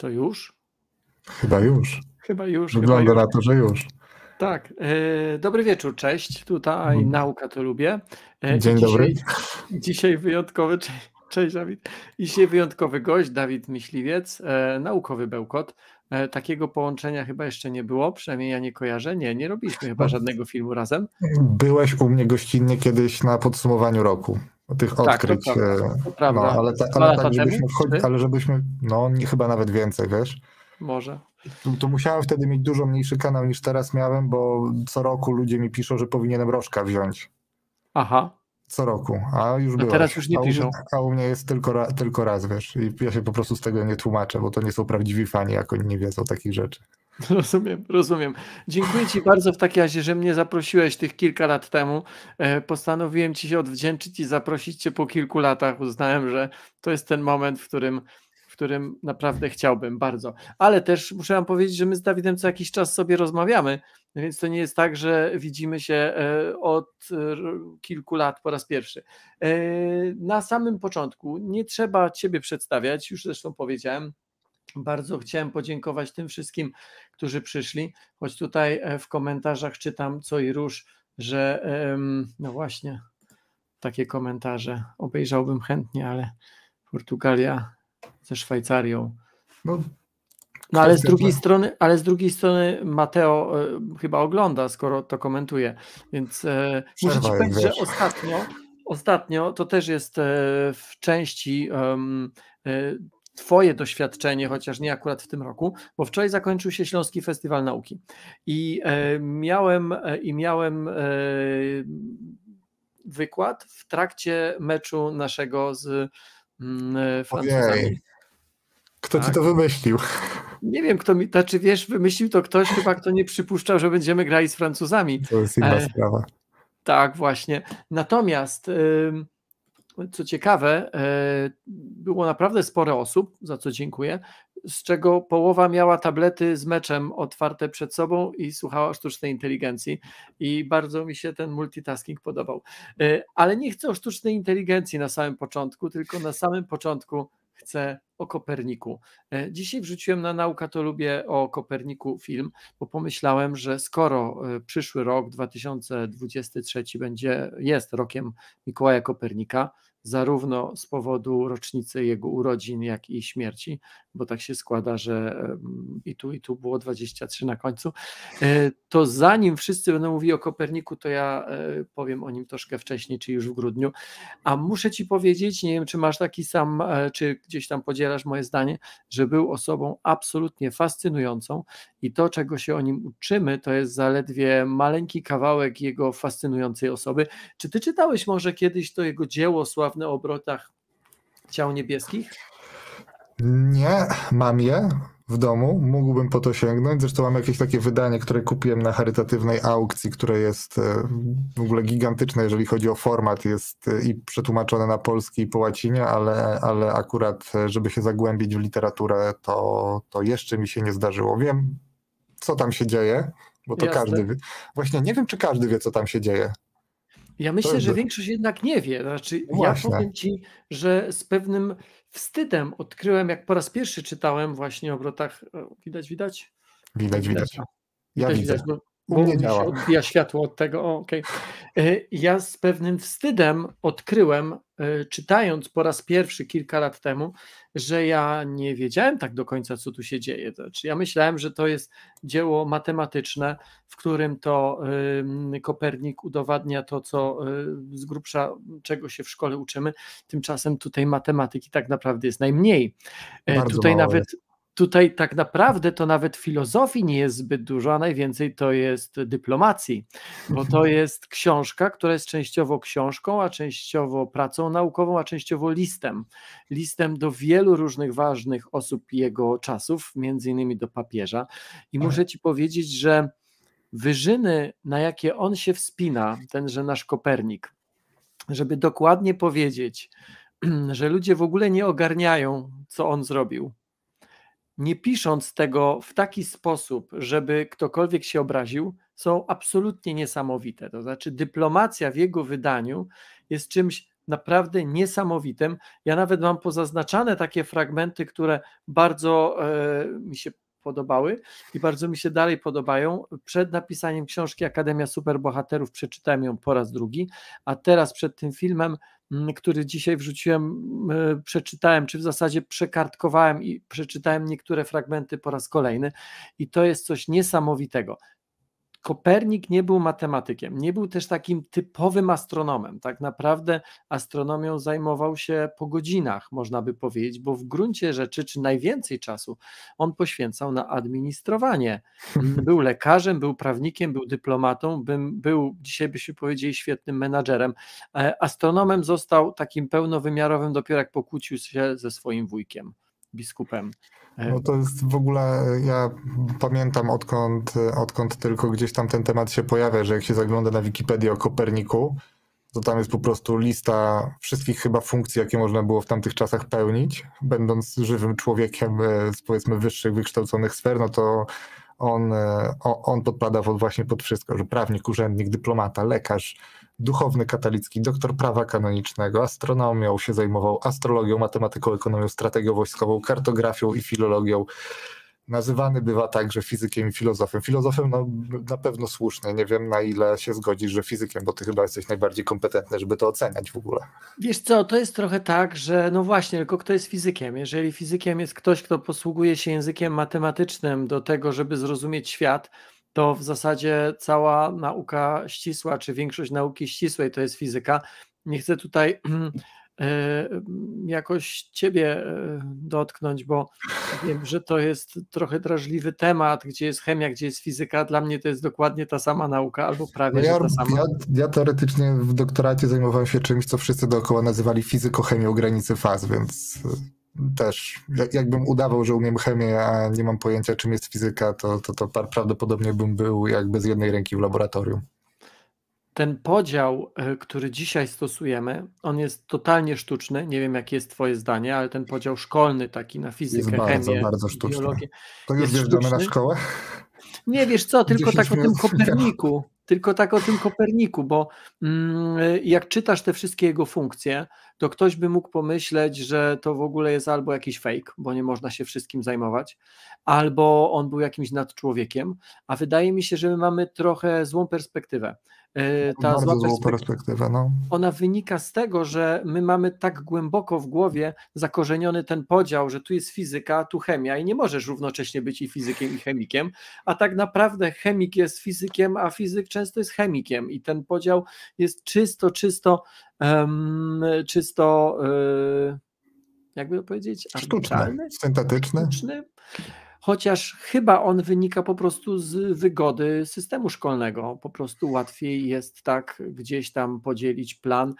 To już? Chyba już. Chyba już. Wygląda na to, że już. Tak. Dobry wieczór, cześć. Tutaj Nauka to lubię. Dzień dobry. Dzisiaj wyjątkowy, cześć Dawid. Dzisiaj wyjątkowy gość, Dawid Myśliwiec, naukowy bełkot. Takiego połączenia chyba jeszcze nie było, przynajmniej ja nie kojarzę. Nie robiliśmy chyba żadnego filmu razem. Byłeś u mnie gościnnie kiedyś na podsumowaniu roku. Tych odkryć. Tak, to prawda. No, ale tak, żebyśmy wchodzili, ale żebyśmy, chyba nawet więcej, wiesz. Może. To musiałem wtedy mieć dużo mniejszy kanał niż teraz miałem, bo co roku ludzie mi piszą, że powinienem Rożka wziąć. Aha. Co roku, a już byłeś. Teraz już nie piszą. A u mnie jest tylko raz, wiesz. I ja się po prostu z tego nie tłumaczę, bo to nie są prawdziwi fani, jak oni nie wiedzą takich rzeczy. Rozumiem. Dziękuję Ci bardzo w takim razie, że mnie zaprosiłeś tych kilka lat temu. Postanowiłem Ci się odwdzięczyć i zaprosić Cię po kilku latach. Uznałem, że to jest ten moment, w którym naprawdę chciałbym bardzo. Ale też muszę wam powiedzieć, że my z Dawidem co jakiś czas sobie rozmawiamy, więc to nie jest tak, że widzimy się od kilku lat po raz pierwszy. Na samym początku nie trzeba Ciebie przedstawiać, już zresztą powiedziałem. Bardzo chciałem podziękować tym wszystkim, którzy przyszli, choć tutaj w komentarzach czytam co i róż, że no właśnie takie komentarze obejrzałbym chętnie, ale Portugalia ze Szwajcarią. No ale z drugiej strony Mateo chyba ogląda, skoro to komentuje, więc muszę Ci powiedzieć, że ostatnio to też jest w części Twoje doświadczenie, chociaż nie akurat w tym roku, bo wczoraj zakończył się Śląski Festiwal Nauki i miałem wykład w trakcie meczu naszego z Francuzami. Ojej. Kto ci to wymyślił? Nie wiem, wymyślił to ktoś chyba, kto nie przypuszczał, że będziemy grali z Francuzami. To jest inna sprawa. Tak, właśnie. Natomiast co ciekawe, było naprawdę sporo osób, za co dziękuję, z czego połowa miała tablety z meczem otwarte przed sobą i słuchała sztucznej inteligencji i bardzo mi się ten multitasking podobał. Ale nie chcę o sztucznej inteligencji na samym początku, tylko na samym początku chcę o Koperniku. Dzisiaj wrzuciłem na Nauka to lubię o Koperniku film, bo pomyślałem, że skoro przyszły rok 2023 jest rokiem Mikołaja Kopernika, zarówno z powodu rocznicy jego urodzin, jak i śmierci, bo tak się składa, że i tu było 23 na końcu, to zanim wszyscy będą mówili o Koperniku, to ja powiem o nim troszkę wcześniej, czy już w grudniu, a muszę Ci powiedzieć, nie wiem, czy masz taki sam, czy gdzieś tam podzielasz moje zdanie, że był osobą absolutnie fascynującą i to, czego się o nim uczymy, to jest zaledwie maleńki kawałek jego fascynującej osoby. Czy Ty czytałeś może kiedyś to jego dzieło sławne o obrotach ciał niebieskich? Nie, mam je w domu, mógłbym po to sięgnąć, zresztą mam jakieś takie wydanie, które kupiłem na charytatywnej aukcji, które jest w ogóle gigantyczne, jeżeli chodzi o format, jest i przetłumaczone na polski i po łacinie, ale akurat, żeby się zagłębić w literaturę, to jeszcze mi się nie zdarzyło. Wiem, co tam się dzieje, bo to każdy wie. Właśnie nie wiem, czy każdy wie, co tam się dzieje. Ja myślę, że większość jednak nie wie. Znaczy, ja powiem Ci, że z pewnym wstydem odkryłem, jak po raz pierwszy czytałem właśnie o obrotach. Widać? Widać. Ja widzę. Bo mi się odbija światło od tego. Okej. Ja z pewnym wstydem odkryłem, czytając po raz pierwszy kilka lat temu, że ja nie wiedziałem tak do końca, co tu się dzieje. Znaczy, ja myślałem, że to jest dzieło matematyczne, w którym to Kopernik udowadnia to, co z grubsza, czego się w szkole uczymy. Tymczasem tutaj matematyki tak naprawdę jest najmniej. Tutaj tak naprawdę to nawet filozofii nie jest zbyt dużo, a najwięcej to jest dyplomacji, bo to jest książka, która jest częściowo książką, a częściowo pracą naukową, a częściowo listem do wielu różnych ważnych osób jego czasów, między innymi do papieża. I muszę Ci powiedzieć, że wyżyny, na jakie on się wspina, tenże nasz Kopernik, żeby dokładnie powiedzieć, że ludzie w ogóle nie ogarniają, co on zrobił, nie pisząc tego w taki sposób, żeby ktokolwiek się obraził, są absolutnie niesamowite. To znaczy dyplomacja w jego wydaniu jest czymś naprawdę niesamowitym. Ja nawet mam pozaznaczane takie fragmenty, które bardzo mi się podobały i bardzo mi się dalej podobają. Przed napisaniem książki Akademia Superbohaterów przeczytałem ją po raz drugi, a teraz przed tym filmem, który dzisiaj wrzuciłem, przeczytałem, czy w zasadzie przekartkowałem i przeczytałem niektóre fragmenty po raz kolejny i to jest coś niesamowitego. Kopernik nie był matematykiem, nie był też takim typowym astronomem. Tak naprawdę astronomią zajmował się po godzinach, można by powiedzieć, bo w gruncie rzeczy, czy najwięcej czasu on poświęcał na administrowanie. Był lekarzem, był prawnikiem, był dyplomatą, był, dzisiaj byśmy powiedzieli, świetnym menadżerem. Astronomem został takim pełnowymiarowym dopiero jak pokłócił się ze swoim wujkiem, biskupem. No to jest w ogóle, ja pamiętam odkąd tylko gdzieś tam ten temat się pojawia, że jak się zagląda na Wikipedię o Koperniku, to tam jest po prostu lista wszystkich chyba funkcji, jakie można było w tamtych czasach pełnić, będąc żywym człowiekiem z powiedzmy wyższych, wykształconych sfer, no to on podpada właśnie pod wszystko, że prawnik, urzędnik, dyplomata, lekarz, duchowny katolicki, doktor prawa kanonicznego, astronomią się zajmował, astrologią, matematyką, ekonomią, strategią wojskową, kartografią i filologią. Nazywany bywa także fizykiem i filozofem. Filozofem no, na pewno słusznie, nie wiem na ile się zgodzisz, że fizykiem, bo ty chyba jesteś najbardziej kompetentny, żeby to oceniać w ogóle. Wiesz co, to jest trochę tak, że no właśnie, tylko kto jest fizykiem? Jeżeli fizykiem jest ktoś, kto posługuje się językiem matematycznym do tego, żeby zrozumieć świat, to w zasadzie cała nauka ścisła, czy większość nauki ścisłej to jest fizyka. Nie chcę tutaj jakoś ciebie dotknąć, bo wiem, że to jest trochę drażliwy temat, gdzie jest chemia, gdzie jest fizyka. Dla mnie to jest dokładnie ta sama nauka, albo prawie że ta sama. Ja teoretycznie w doktoracie zajmowałem się czymś, co wszyscy dookoła nazywali fizykochemią granicy faz, więc też jakbym udawał, że umiem chemię, a nie mam pojęcia, czym jest fizyka, to prawdopodobnie bym był jakby z jednej ręki w laboratorium. Ten podział, który dzisiaj stosujemy, on jest totalnie sztuczny. Nie wiem, jakie jest twoje zdanie, ale ten podział szkolny taki na fizykę, jest chemię, bardzo sztuczny. biologię. To już wjeżdżamy na szkołę? Nie, wiesz co, tylko tak o tym Koperniku. Tylko tak o tym Koperniku, bo jak czytasz te wszystkie jego funkcje, to ktoś by mógł pomyśleć, że to w ogóle jest albo jakiś fake, bo nie można się wszystkim zajmować, albo on był jakimś nadczłowiekiem, a wydaje mi się, że my mamy trochę złą perspektywę. Ta Bardzo złą perspektywę, no. Ona wynika z tego, że my mamy tak głęboko w głowie zakorzeniony ten podział, że tu jest fizyka, a tu chemia i nie możesz równocześnie być i fizykiem, i chemikiem, a tak naprawdę chemik jest fizykiem, a fizyk często jest chemikiem i ten podział jest czysto, jakby to powiedzieć, sztuczny, syntetyczny. Sztuczny. Chociaż chyba on wynika po prostu z wygody systemu szkolnego. Po prostu łatwiej jest tak gdzieś tam podzielić plan.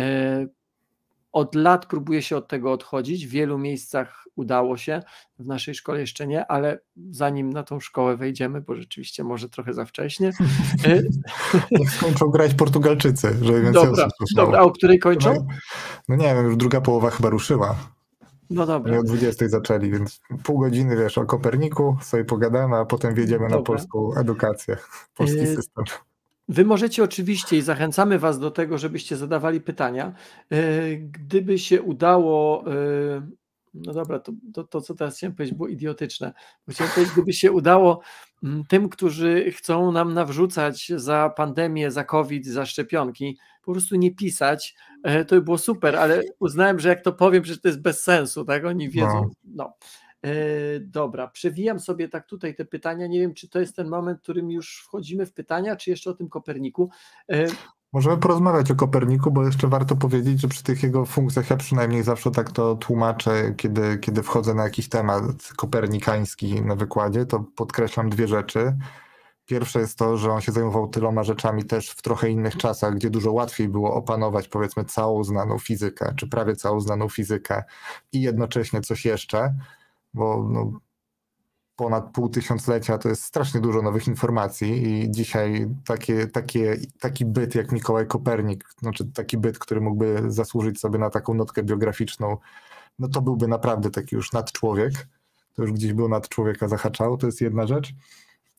Od lat próbuje się od tego odchodzić. W wielu miejscach udało się, w naszej szkole jeszcze nie, ale zanim na tą szkołę wejdziemy, bo rzeczywiście może trochę za wcześnie. Jak skończą grać Portugalczycy, żeby więcej osób słyszało. Dobra, a o której kończą? No nie wiem, już druga połowa chyba ruszyła. No dobra. O 20 zaczęli, więc pół godziny, wiesz, o Koperniku sobie pogadamy, a potem wjedziemy na polską edukację, polski system. Wy możecie oczywiście i zachęcamy was do tego, żebyście zadawali pytania. Gdyby się udało, no dobra, to co teraz chciałem powiedzieć było idiotyczne. Chciałem powiedzieć, gdyby się udało tym, którzy chcą nam nawrzucać za pandemię, za COVID, za szczepionki, po prostu nie pisać, to by było super, ale uznałem, że jak to powiem, że to jest bez sensu, tak? Oni wiedzą. No. Dobra, przewijam sobie tak tutaj te pytania. Nie wiem, czy to jest ten moment, w którym już wchodzimy w pytania, czy jeszcze o tym Koperniku. Możemy porozmawiać o Koperniku, bo jeszcze warto powiedzieć, że przy tych jego funkcjach, ja przynajmniej zawsze tak to tłumaczę, kiedy wchodzę na jakiś temat kopernikański na wykładzie, to podkreślam dwie rzeczy. Pierwsze jest to, że on się zajmował tyloma rzeczami też w trochę innych czasach, gdzie dużo łatwiej było opanować powiedzmy całą znaną fizykę, czy prawie całą znaną fizykę i jednocześnie coś jeszcze, bo no, ponad pół tysiąclecia to jest strasznie dużo nowych informacji i dzisiaj taki byt jak Mikołaj Kopernik, znaczy taki byt, który mógłby zasłużyć sobie na taką notkę biograficzną, no to byłby naprawdę taki już nadczłowiek, to już gdzieś był nad człowieka zahaczało, to jest jedna rzecz.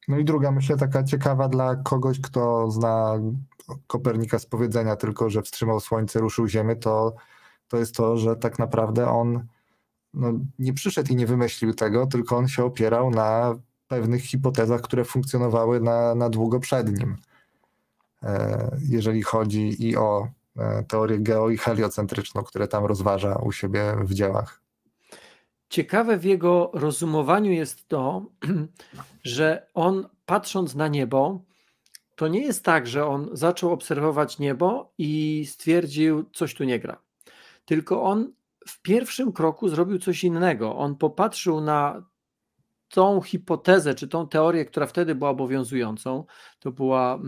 No i druga, myślę, taka ciekawa dla kogoś, kto zna Kopernika z powiedzenia tylko, że wstrzymał Słońce, ruszył Ziemię, to jest to, że tak naprawdę on nie przyszedł i nie wymyślił tego, tylko on się opierał na pewnych hipotezach, które funkcjonowały na długo przed nim. Jeżeli chodzi i o teorię geo- i heliocentryczną, które tam rozważa u siebie w dziełach. Ciekawe w jego rozumowaniu jest to, że on patrząc na niebo, to nie jest tak, że on zaczął obserwować niebo i stwierdził, coś tu nie gra. Tylko on w pierwszym kroku zrobił coś innego. On popatrzył na tą hipotezę, czy tą teorię, która wtedy była obowiązującą. To była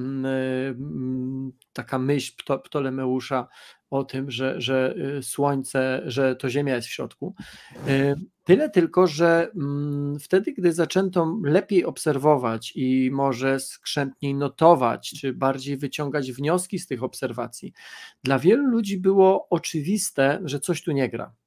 taka myśl Ptolemeusza o tym, że Słońce, że to Ziemia jest w środku. Tyle tylko, że wtedy, gdy zaczęto lepiej obserwować i może skrzętniej notować, czy bardziej wyciągać wnioski z tych obserwacji, dla wielu ludzi było oczywiste, że coś tu nie gra.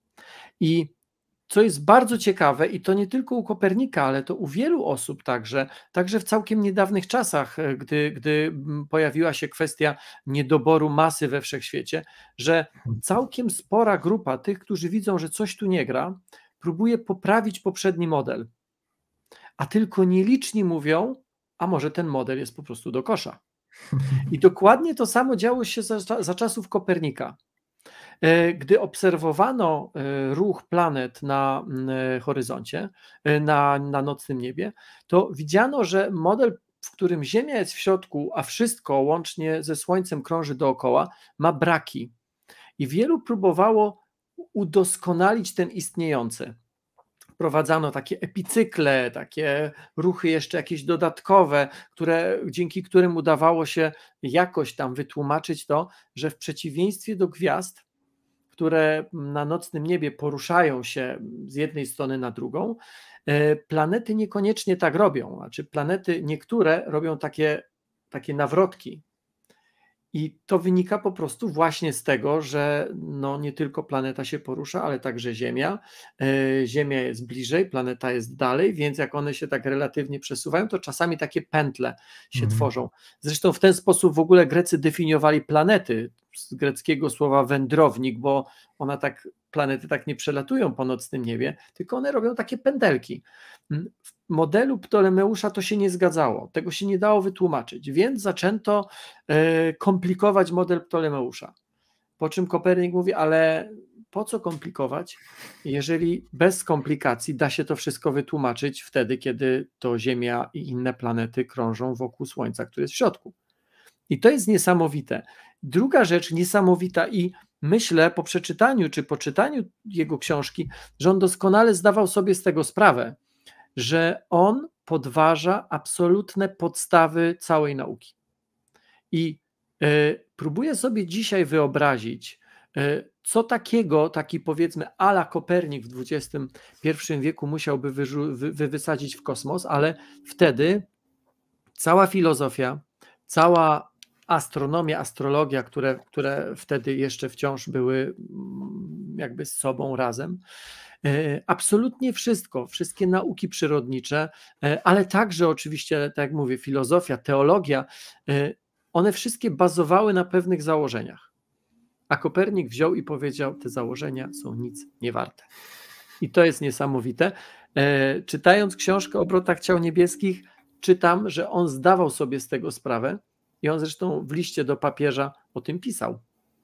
I co jest bardzo ciekawe, i to nie tylko u Kopernika, ale to u wielu osób także w całkiem niedawnych czasach, gdy pojawiła się kwestia niedoboru masy we wszechświecie, że całkiem spora grupa tych, którzy widzą, że coś tu nie gra, próbuje poprawić poprzedni model. A tylko nieliczni mówią, a może ten model jest po prostu do kosza. I dokładnie to samo działo się za czasów Kopernika. Gdy obserwowano ruch planet na horyzoncie, na nocnym niebie, to widziano, że model, w którym Ziemia jest w środku, a wszystko łącznie ze Słońcem krąży dookoła, ma braki. I wielu próbowało udoskonalić ten istniejący. Wprowadzano takie epicykle, takie ruchy jeszcze jakieś dodatkowe, dzięki którym udawało się jakoś tam wytłumaczyć to, że w przeciwieństwie do gwiazd, które na nocnym niebie poruszają się z jednej strony na drugą, planety niekoniecznie tak robią. Znaczy planety niektóre robią takie nawrotki. I to wynika po prostu właśnie z tego, że nie tylko planeta się porusza, ale także Ziemia. Ziemia jest bliżej, planeta jest dalej, więc jak one się tak relatywnie przesuwają, to czasami takie pętle się tworzą. Zresztą w ten sposób w ogóle Grecy definiowali planety, z greckiego słowa wędrownik, bo planety tak nie przelatują po nocnym niebie, tylko one robią takie pędelki. W modelu Ptolemeusza to się nie zgadzało, tego się nie dało wytłumaczyć, więc zaczęto komplikować model Ptolemeusza. Po czym Kopernik mówi, ale po co komplikować, jeżeli bez komplikacji da się to wszystko wytłumaczyć wtedy, kiedy to Ziemia i inne planety krążą wokół Słońca, które jest w środku. I to jest niesamowite. Druga rzecz niesamowita i myślę po przeczytaniu czy po czytaniu jego książki, że on doskonale zdawał sobie z tego sprawę, że on podważa absolutne podstawy całej nauki. I próbuję sobie dzisiaj wyobrazić, co takiego, taki powiedzmy a la Kopernik w XXI wieku musiałby wysadzić w kosmos, ale wtedy cała filozofia, cała astronomia, astrologia, które wtedy jeszcze wciąż były jakby z sobą razem, absolutnie wszystkie nauki przyrodnicze, ale także oczywiście, tak jak mówię, filozofia, teologia, one wszystkie bazowały na pewnych założeniach. A Kopernik wziął i powiedział, te założenia są nic nie warte. I to jest niesamowite. Czytając książkę o obrotach ciał niebieskich, czytam, że on zdawał sobie z tego sprawę i on zresztą w liście do papieża o tym pisał.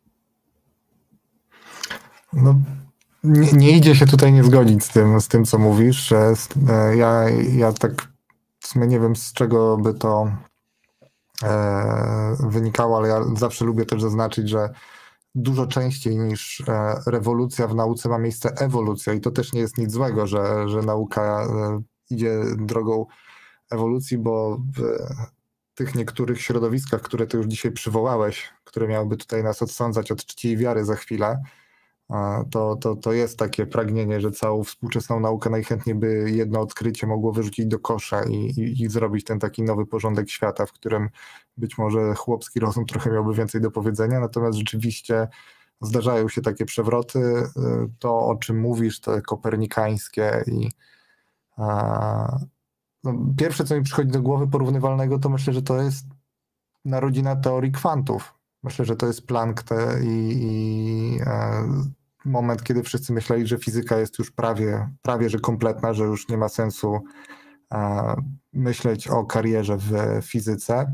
Nie idzie się tutaj nie zgodzić z tym co mówisz, że ja tak w sumie nie wiem, z czego by to wynikało, ale ja zawsze lubię też zaznaczyć, że dużo częściej niż rewolucja w nauce ma miejsce ewolucja i to też nie jest nic złego, że nauka idzie drogą ewolucji, bo w tych niektórych środowiskach, które ty już dzisiaj przywołałeś, które miałyby tutaj nas odsądzać od czci i wiary za chwilę, to jest takie pragnienie, że całą współczesną naukę najchętniej by jedno odkrycie mogło wyrzucić do kosza i zrobić ten taki nowy porządek świata, w którym być może chłopski rozum trochę miałby więcej do powiedzenia, natomiast rzeczywiście zdarzają się takie przewroty. To, o czym mówisz, to kopernikańskie i no, pierwsze, co mi przychodzi do głowy porównywalnego, to myślę, że to jest narodzina teorii kwantów. Myślę, że to jest Planck i moment, kiedy wszyscy myśleli, że fizyka jest już prawie że kompletna, że już nie ma sensu myśleć o karierze w fizyce.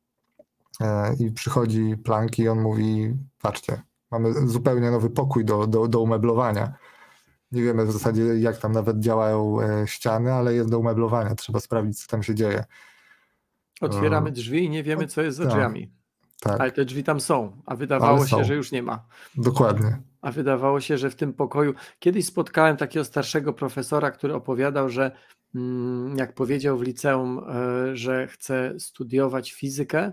I przychodzi Planck i on mówi, patrzcie, mamy zupełnie nowy pokój do umeblowania. Nie wiemy w zasadzie, jak tam nawet działają ściany, ale jest do umeblowania. Trzeba sprawdzić, co tam się dzieje. Otwieramy drzwi i nie wiemy, co jest za drzwiami. Tak. Ale te drzwi tam są, a wydawało się, że już nie ma. Dokładnie. A wydawało się, że w tym pokoju... Kiedyś spotkałem takiego starszego profesora, który opowiadał, że jak powiedział w liceum, że chce studiować fizykę,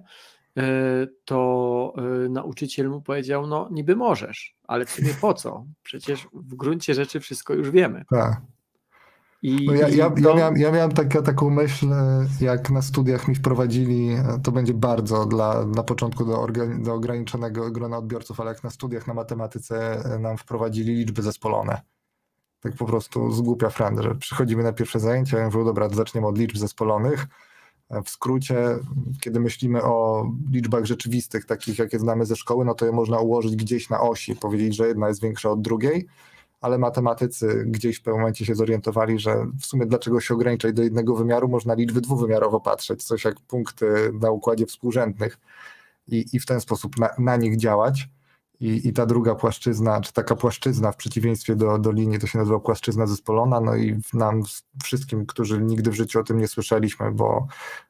to nauczyciel mu powiedział, no niby możesz, ale w sumie po co? Przecież w gruncie rzeczy wszystko już wiemy. Tak. I, no ja miałem taką myśl, jak na studiach mi wprowadzili, to będzie bardzo na początku do ograniczonego grona odbiorców, ale jak na studiach na matematyce nam wprowadzili liczby zespolone. Tak po prostu z głupia frant, że przychodzimy na pierwsze zajęcia, ja mówię, dobra, zaczniemy od liczb zespolonych. W skrócie, kiedy myślimy o liczbach rzeczywistych, takich jakie znamy ze szkoły, no to je można ułożyć gdzieś na osi, powiedzieć, że jedna jest większa od drugiej, ale matematycy gdzieś w pewnym momencie się zorientowali, że w sumie dlaczego się ograniczać do jednego wymiaru, można liczby dwuwymiarowo patrzeć, coś jak punkty na układzie współrzędnych i w ten sposób na nich działać. I ta druga płaszczyzna, czy taka płaszczyzna w przeciwieństwie do linii, to się nazywa płaszczyzna zespolona, no i nam wszystkim, którzy nigdy w życiu o tym nie słyszeliśmy, bo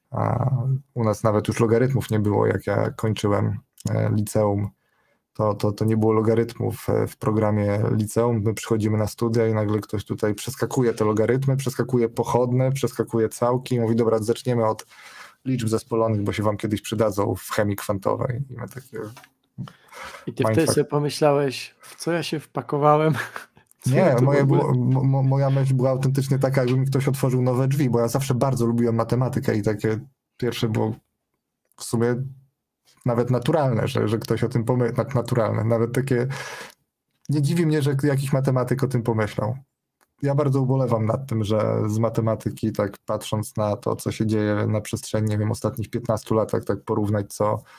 u nas nawet już logarytmów nie było, jak ja kończyłem liceum, to nie było logarytmów w programie liceum. My przychodzimy na studia i nagle ktoś tutaj przeskakuje te logarytmy, przeskakuje pochodne, przeskakuje całki i mówi, dobra, zaczniemy od liczb zespolonych, bo się wam kiedyś przydadzą w chemii kwantowej. I my takie... I ty wtedy sobie pomyślałeś, w co ja się wpakowałem? Nie, moja myśl była autentycznie taka, jakby mi ktoś otworzył nowe drzwi, bo ja zawsze bardzo lubiłem matematykę i takie pierwsze było w sumie nawet naturalne, że ktoś o tym pomyślał, naturalne, nawet takie, nie dziwi mnie, że jakiś matematyk o tym pomyślał. Ja bardzo ubolewam nad tym, że z matematyki, tak patrząc na to, co się dzieje na przestrzeni, nie wiem, ostatnich 15 latach, tak porównać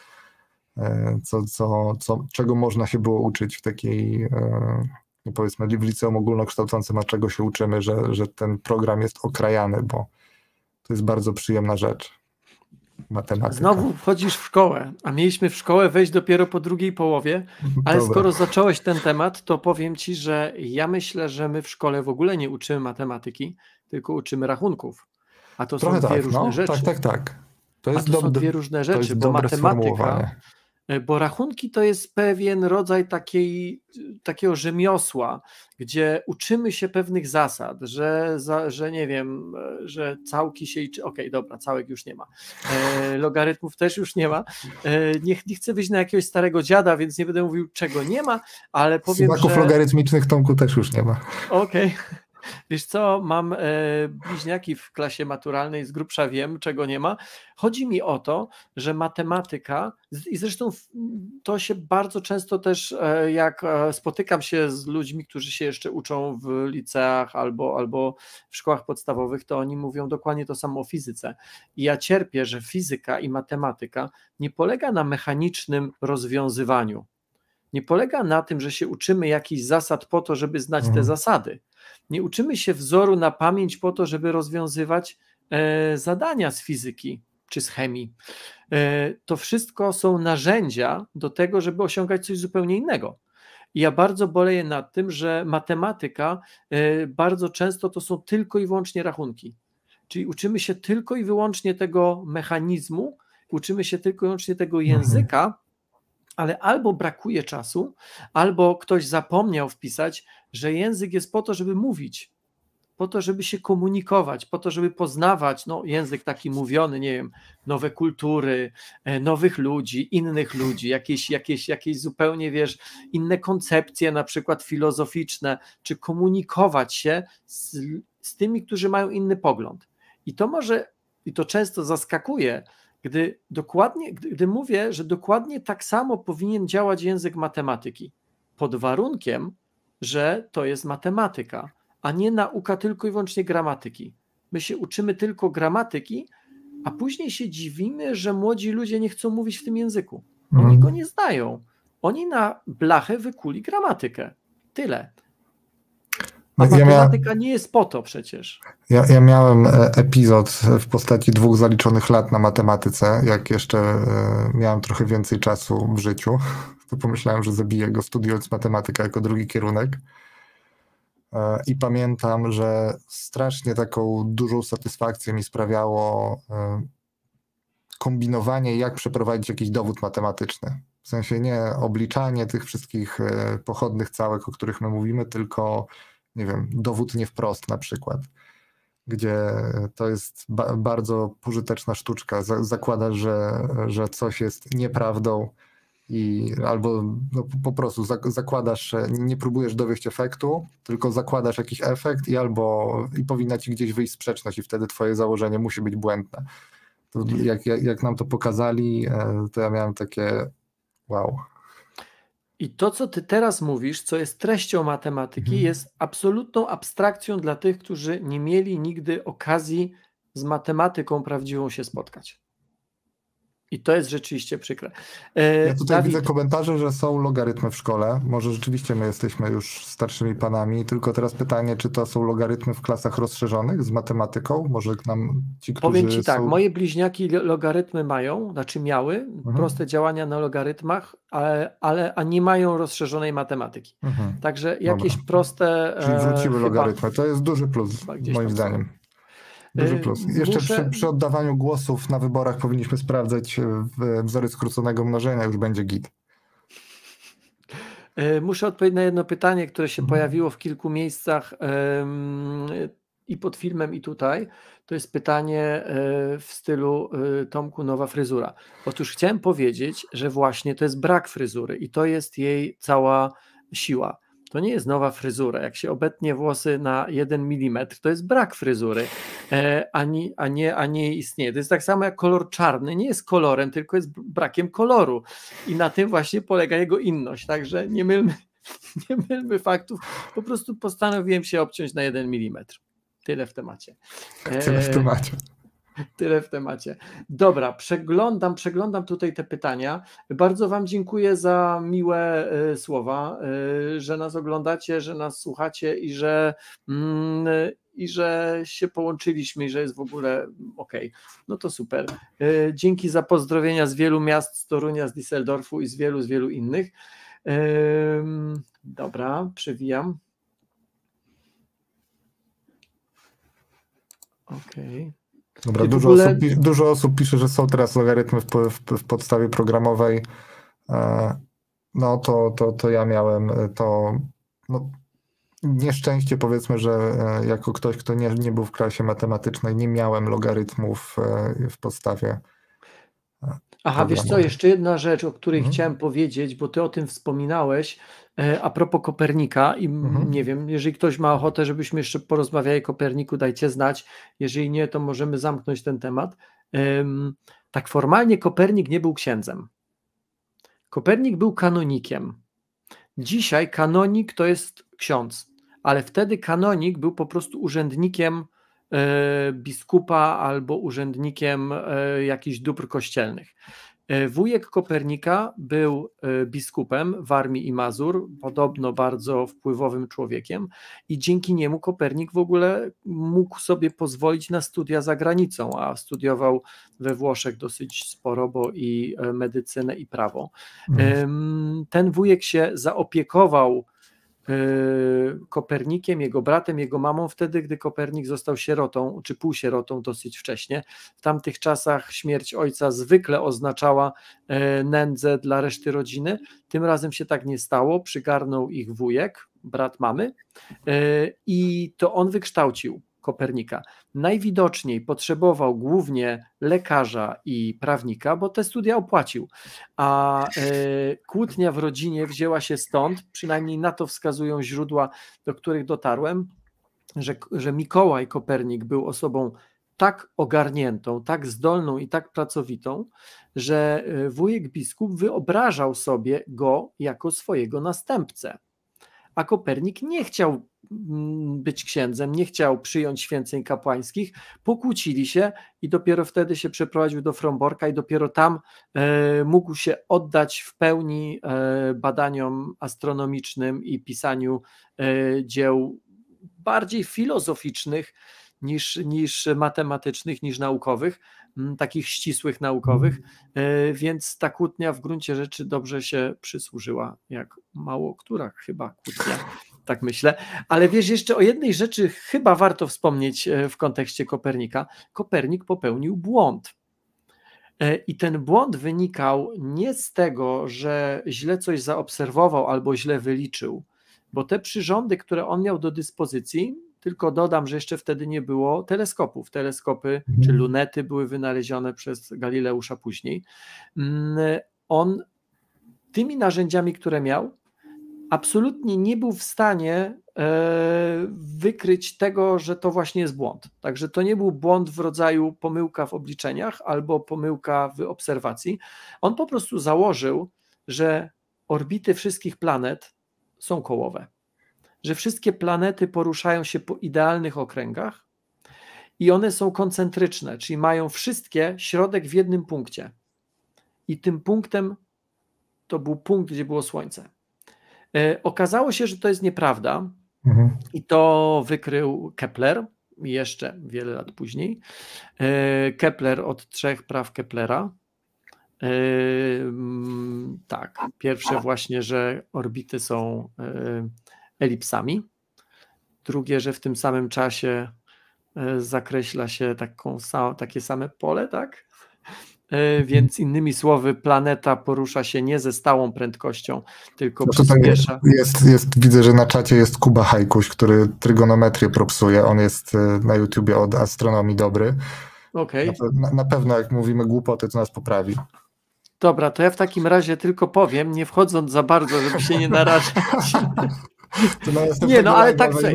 czego można się było uczyć w takiej, no powiedzmy, w liceum ogólnokształcącym, a czego się uczymy, że ten program jest okrajany, bo to jest bardzo przyjemna rzecz. Matematyka. Znowu wchodzisz w szkołę, a mieliśmy w szkołę wejść dopiero po drugiej połowie, ale Dobra. skoro zacząłeś ten temat, to powiem ci, że ja myślę, że my w szkole w ogóle nie uczymy matematyki, tylko uczymy rachunków. A to Trochę są dwie tak, różne no, rzeczy. Tak. To są dwie różne rzeczy, bo matematyka, bo rachunki to jest pewien rodzaj takiego rzemiosła, gdzie uczymy się pewnych zasad, że nie wiem, że całki się liczy, okej, dobra, całek już nie ma, logarytmów też już nie ma, nie chcę wyjść na jakiegoś starego dziada, więc nie będę mówił, czego nie ma, ale powiem, Suwaków logarytmicznych, Tomku, też już nie ma. Okej. Wiesz co, mam bliźniaki w klasie maturalnej, z grubsza wiem, czego nie ma. Chodzi mi o to, że matematyka, i zresztą to się bardzo często też, jak spotykam się z ludźmi, którzy się jeszcze uczą w liceach albo w szkołach podstawowych, to oni mówią dokładnie to samo o fizyce. I ja cierpię, że fizyka i matematyka nie polega na mechanicznym rozwiązywaniu. Nie polega na tym, że się uczymy jakichś zasad po to, żeby znać te zasady. Nie uczymy się wzoru na pamięć po to, żeby rozwiązywać zadania z fizyki czy z chemii. To wszystko są narzędzia do tego, żeby osiągać coś zupełnie innego. I ja bardzo boleję nad tym, że matematyka bardzo często to są tylko i wyłącznie rachunki. Czyli uczymy się tylko i wyłącznie tego mechanizmu, uczymy się tylko i wyłącznie tego języka, ale albo brakuje czasu, albo ktoś zapomniał wpisać, że język jest po to, żeby mówić, po to, żeby się komunikować, po to, żeby poznawać, no, język taki mówiony, nie wiem, nowe kultury, nowych ludzi, innych ludzi, jakieś zupełnie, wiesz, inne koncepcje, na przykład filozoficzne, czy komunikować się z tymi, którzy mają inny pogląd. I to często zaskakuje, gdy mówię, że dokładnie tak samo powinien działać język matematyki, pod warunkiem, że to jest matematyka, a nie nauka tylko i wyłącznie gramatyki. My się uczymy tylko gramatyki, a później się dziwimy, że młodzi ludzie nie chcą mówić w tym języku. Oni go nie znają. Oni na blachę wykuli gramatykę. Tyle. A matematyka nie jest po to przecież. Ja miałem epizod w postaci 2 zaliczonych lat na matematyce, jak jeszcze miałem trochę więcej czasu w życiu, to pomyślałem, że zabiję go studiując matematykę jako drugi kierunek. I pamiętam, że strasznie taką dużą satysfakcję mi sprawiało kombinowanie, jak przeprowadzić jakiś dowód matematyczny. W sensie nie obliczanie tych wszystkich pochodnych całek, o których my mówimy, tylko nie wiem, dowód nie wprost na przykład, gdzie to jest bardzo pożyteczna sztuczka. Zakładasz, że coś jest nieprawdą albo no, po prostu zakładasz, nie próbujesz dowieść efektu, tylko zakładasz jakiś efekt i powinna ci gdzieś wyjść sprzeczność i wtedy twoje założenie musi być błędne. To jak nam to pokazali, to ja miałem takie wow. I to, co ty teraz mówisz, co jest treścią matematyki, jest absolutną abstrakcją dla tych, którzy nie mieli nigdy okazji z matematyką prawdziwą się spotkać. I to jest rzeczywiście przykre. Ja tutaj widzę komentarze, że są logarytmy w szkole. Może rzeczywiście my jesteśmy już starszymi panami, tylko teraz pytanie, czy to są logarytmy w klasach rozszerzonych z matematyką? Może nam ci, którzy Powiem ci tak, moje bliźniaki logarytmy mają, znaczy miały proste działania na logarytmach, a nie mają rozszerzonej matematyki. Także jakieś proste... Czyli wróciły logarytmy. To jest duży plus, moim zdaniem. Duży plus. Jeszcze przy oddawaniu głosów na wyborach powinniśmy sprawdzać wzory skróconego mnożenia, już będzie git. Muszę odpowiedzieć na jedno pytanie, które się pojawiło w kilku miejscach i pod filmem, i tutaj. To jest pytanie w stylu Tomku, nowa fryzura. Otóż chciałem powiedzieć, że właśnie to jest brak fryzury i to jest jej cała siła. To nie jest nowa fryzura. Jak się obetnie włosy na 1 mm, to jest brak fryzury, a nie istnieje. To jest tak samo jak kolor czarny. Nie jest kolorem, tylko jest brakiem koloru. I na tym właśnie polega jego inność. Także nie mylmy faktów. Po prostu postanowiłem się obciąć na 1 mm. Tyle w temacie. Tyle w temacie. Dobra, przeglądam tutaj te pytania. Bardzo wam dziękuję za miłe słowa, że nas oglądacie, że nas słuchacie i że się połączyliśmy i że jest w ogóle okej. No to super. Dzięki za pozdrowienia z wielu miast, z Torunia, z Düsseldorfu i z wielu innych. Dobra, przewijam. Okej. Dobra, dużo osób pisze, że są teraz logarytmy w podstawie programowej. No to ja miałem to nieszczęście, powiedzmy, że jako ktoś, kto nie był w klasie matematycznej, nie miałem logarytmów w podstawie. Aha, wiesz co, jeszcze jedna rzecz, o której chciałem powiedzieć, bo ty o tym wspominałeś, a propos Kopernika i nie wiem, jeżeli ktoś ma ochotę, żebyśmy jeszcze porozmawiali o Koperniku, dajcie znać, jeżeli nie, to możemy zamknąć ten temat. Tak formalnie Kopernik nie był księdzem. Kopernik był kanonikiem. Dzisiaj kanonik to jest ksiądz, ale wtedy kanonik był po prostu urzędnikiem biskupa albo urzędnikiem jakichś dóbr kościelnych. Wujek Kopernika był biskupem Warmii i Mazur, podobno bardzo wpływowym człowiekiem i dzięki niemu Kopernik w ogóle mógł sobie pozwolić na studia za granicą, a studiował we Włoszech dosyć sporo, bo i medycynę i prawo. Ten wujek się zaopiekował Kopernikiem, jego bratem, jego mamą wtedy, gdy Kopernik został sierotą, czy półsierotą dosyć wcześnie. W tamtych czasach śmierć ojca zwykle oznaczała nędzę dla reszty rodziny. Tym razem się tak nie stało, przygarnął ich wujek, brat mamy i to on wykształcił Kopernika. Najwidoczniej potrzebował głównie lekarza i prawnika, bo te studia opłacił, a kłótnia w rodzinie wzięła się stąd, przynajmniej na to wskazują źródła, do których dotarłem, że Mikołaj Kopernik był osobą tak ogarniętą, tak zdolną i tak pracowitą, że wujek biskup wyobrażał sobie go jako swojego następcę. A Kopernik nie chciał być księdzem, nie chciał przyjąć święceń kapłańskich, pokłócili się i dopiero wtedy się przeprowadził do Fromborka i dopiero tam mógł się oddać w pełni badaniom astronomicznym i pisaniu dzieł bardziej filozoficznych niż matematycznych, niż naukowych, takich ścisłych naukowych, więc ta kłótnia w gruncie rzeczy dobrze się przysłużyła, jak mało która chyba kłótnia, tak myślę. Ale wiesz, jeszcze o jednej rzeczy chyba warto wspomnieć w kontekście Kopernika. Kopernik popełnił błąd. I ten błąd wynikał nie z tego, że źle coś zaobserwował albo źle wyliczył, bo te przyrządy, które on miał do dyspozycji, tylko dodam, że jeszcze wtedy nie było teleskopów. Teleskopy czy lunety były wynalezione przez Galileusza później. On tymi narzędziami, które miał, absolutnie nie był w stanie wykryć tego, że to właśnie jest błąd. Także to nie był błąd w rodzaju pomyłka w obliczeniach albo pomyłka w obserwacji. On po prostu założył, że orbity wszystkich planet są kołowe, że wszystkie planety poruszają się po idealnych okręgach i one są koncentryczne, czyli mają wszystkie środek w jednym punkcie. I tym punktem to był punkt, gdzie było Słońce. Okazało się, że to jest nieprawda i to wykrył Kepler jeszcze wiele lat później. Kepler od 3 praw Keplera. Tak, pierwsze właśnie, że orbity są elipsami. Drugie, że w tym samym czasie zakreśla się takie same pole, tak? Więc innymi słowy, planeta porusza się nie ze stałą prędkością, tylko przyspiesza. Widzę, że na czacie jest Kuba Hajkuś, który trygonometrię propsuje. On jest na YouTubie od astronomii dobry. Okay. Na pewno jak mówimy głupoty, to nas poprawi. Dobra, to ja w takim razie tylko powiem, nie wchodząc za bardzo, żeby się nie narażać. Nie, no ale tak sobie.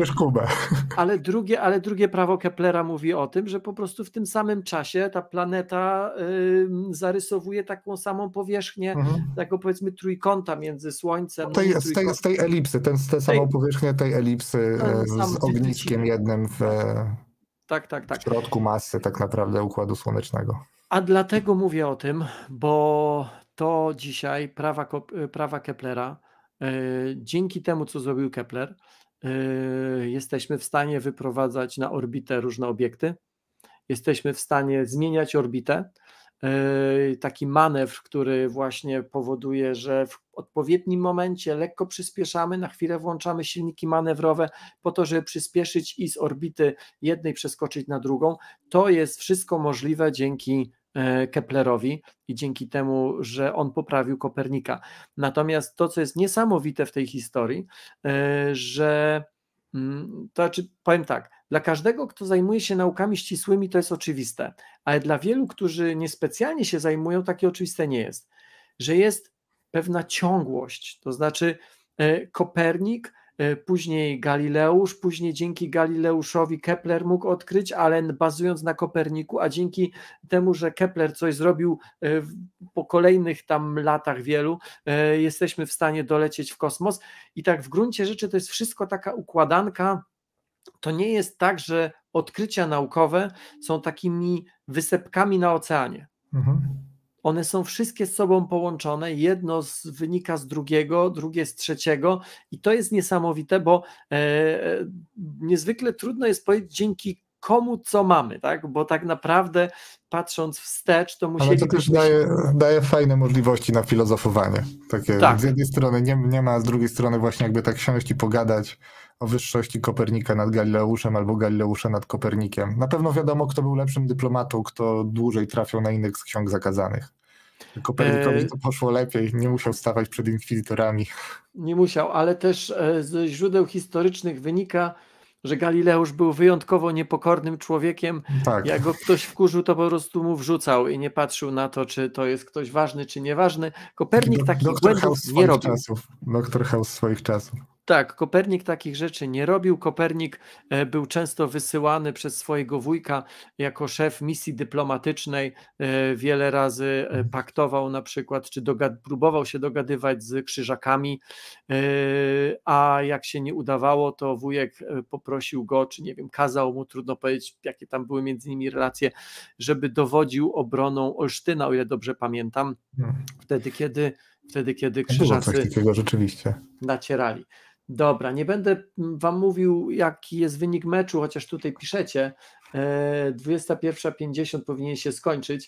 Ale drugie prawo Keplera mówi o tym, że po prostu w tym samym czasie ta planeta zarysowuje taką samą powierzchnię, taką powiedzmy trójkąta między Słońcem z tej elipsy, tę samą powierzchnię tej elipsy z ogniskiem jednym w środku masy tak naprawdę Układu Słonecznego. A dlatego mówię o tym, bo to dzisiaj prawa Keplera, dzięki temu, co zrobił Kepler, jesteśmy w stanie wyprowadzać na orbitę różne obiekty, jesteśmy w stanie zmieniać orbitę, taki manewr, który właśnie powoduje, że w odpowiednim momencie lekko przyspieszamy, na chwilę włączamy silniki manewrowe po to, żeby przyspieszyć i z orbity jednej przeskoczyć na drugą. To jest wszystko możliwe dzięki Keplerowi i dzięki temu, że on poprawił Kopernika. Natomiast to, co jest niesamowite w tej historii, że to znaczy, powiem tak, dla każdego, kto zajmuje się naukami ścisłymi, to jest oczywiste, ale dla wielu, którzy niespecjalnie się zajmują, takie oczywiste nie jest, że jest pewna ciągłość, to znaczy Kopernik, później Galileusz, później dzięki Galileuszowi Kepler mógł odkryć, ale bazując na Koperniku, a dzięki temu, że Kepler coś zrobił po kolejnych tam latach wielu, jesteśmy w stanie dolecieć w kosmos i tak w gruncie rzeczy to jest wszystko taka układanka. To nie jest tak, że odkrycia naukowe są takimi wysepkami na oceanie. One są wszystkie z sobą połączone, jedno wynika z drugiego, drugie z trzeciego i to jest niesamowite, bo niezwykle trudno jest powiedzieć, dzięki komu co mamy, tak? Bo tak naprawdę patrząc wstecz, to musieli... Ale to też daje fajne możliwości na filozofowanie. Takie tak. Z jednej strony nie ma, z drugiej strony właśnie jakby tak siąść i pogadać o wyższości Kopernika nad Galileuszem albo Galileusza nad Kopernikiem. Na pewno wiadomo, kto był lepszym dyplomatą, kto dłużej trafiał na indeks ksiąg zakazanych. Kopernikowi to poszło lepiej, nie musiał stawać przed inkwizytorami. Nie musiał, ale też ze źródeł historycznych wynika, że Galileusz był wyjątkowo niepokornym człowiekiem. Tak. Jak go ktoś wkurzył, to po prostu mu wrzucał i nie patrzył na to, czy to jest ktoś ważny, czy nieważny. Kopernik takich błędów nie robił. Doktor House swoich czasów. Tak, Kopernik takich rzeczy nie robił. Kopernik był często wysyłany przez swojego wujka jako szef misji dyplomatycznej. Wiele razy paktował na przykład, czy próbował się dogadywać z Krzyżakami, a jak się nie udawało, to wujek poprosił go, czy nie wiem, kazał mu, trudno powiedzieć, jakie tam były między nimi relacje, żeby dowodził obroną Olsztyna, o ile dobrze pamiętam, wtedy kiedy Krzyżacy było coś takiego rzeczywiście nacierali. Dobra, nie będę wam mówił, jaki jest wynik meczu, chociaż tutaj piszecie. 21:50 powinien się skończyć.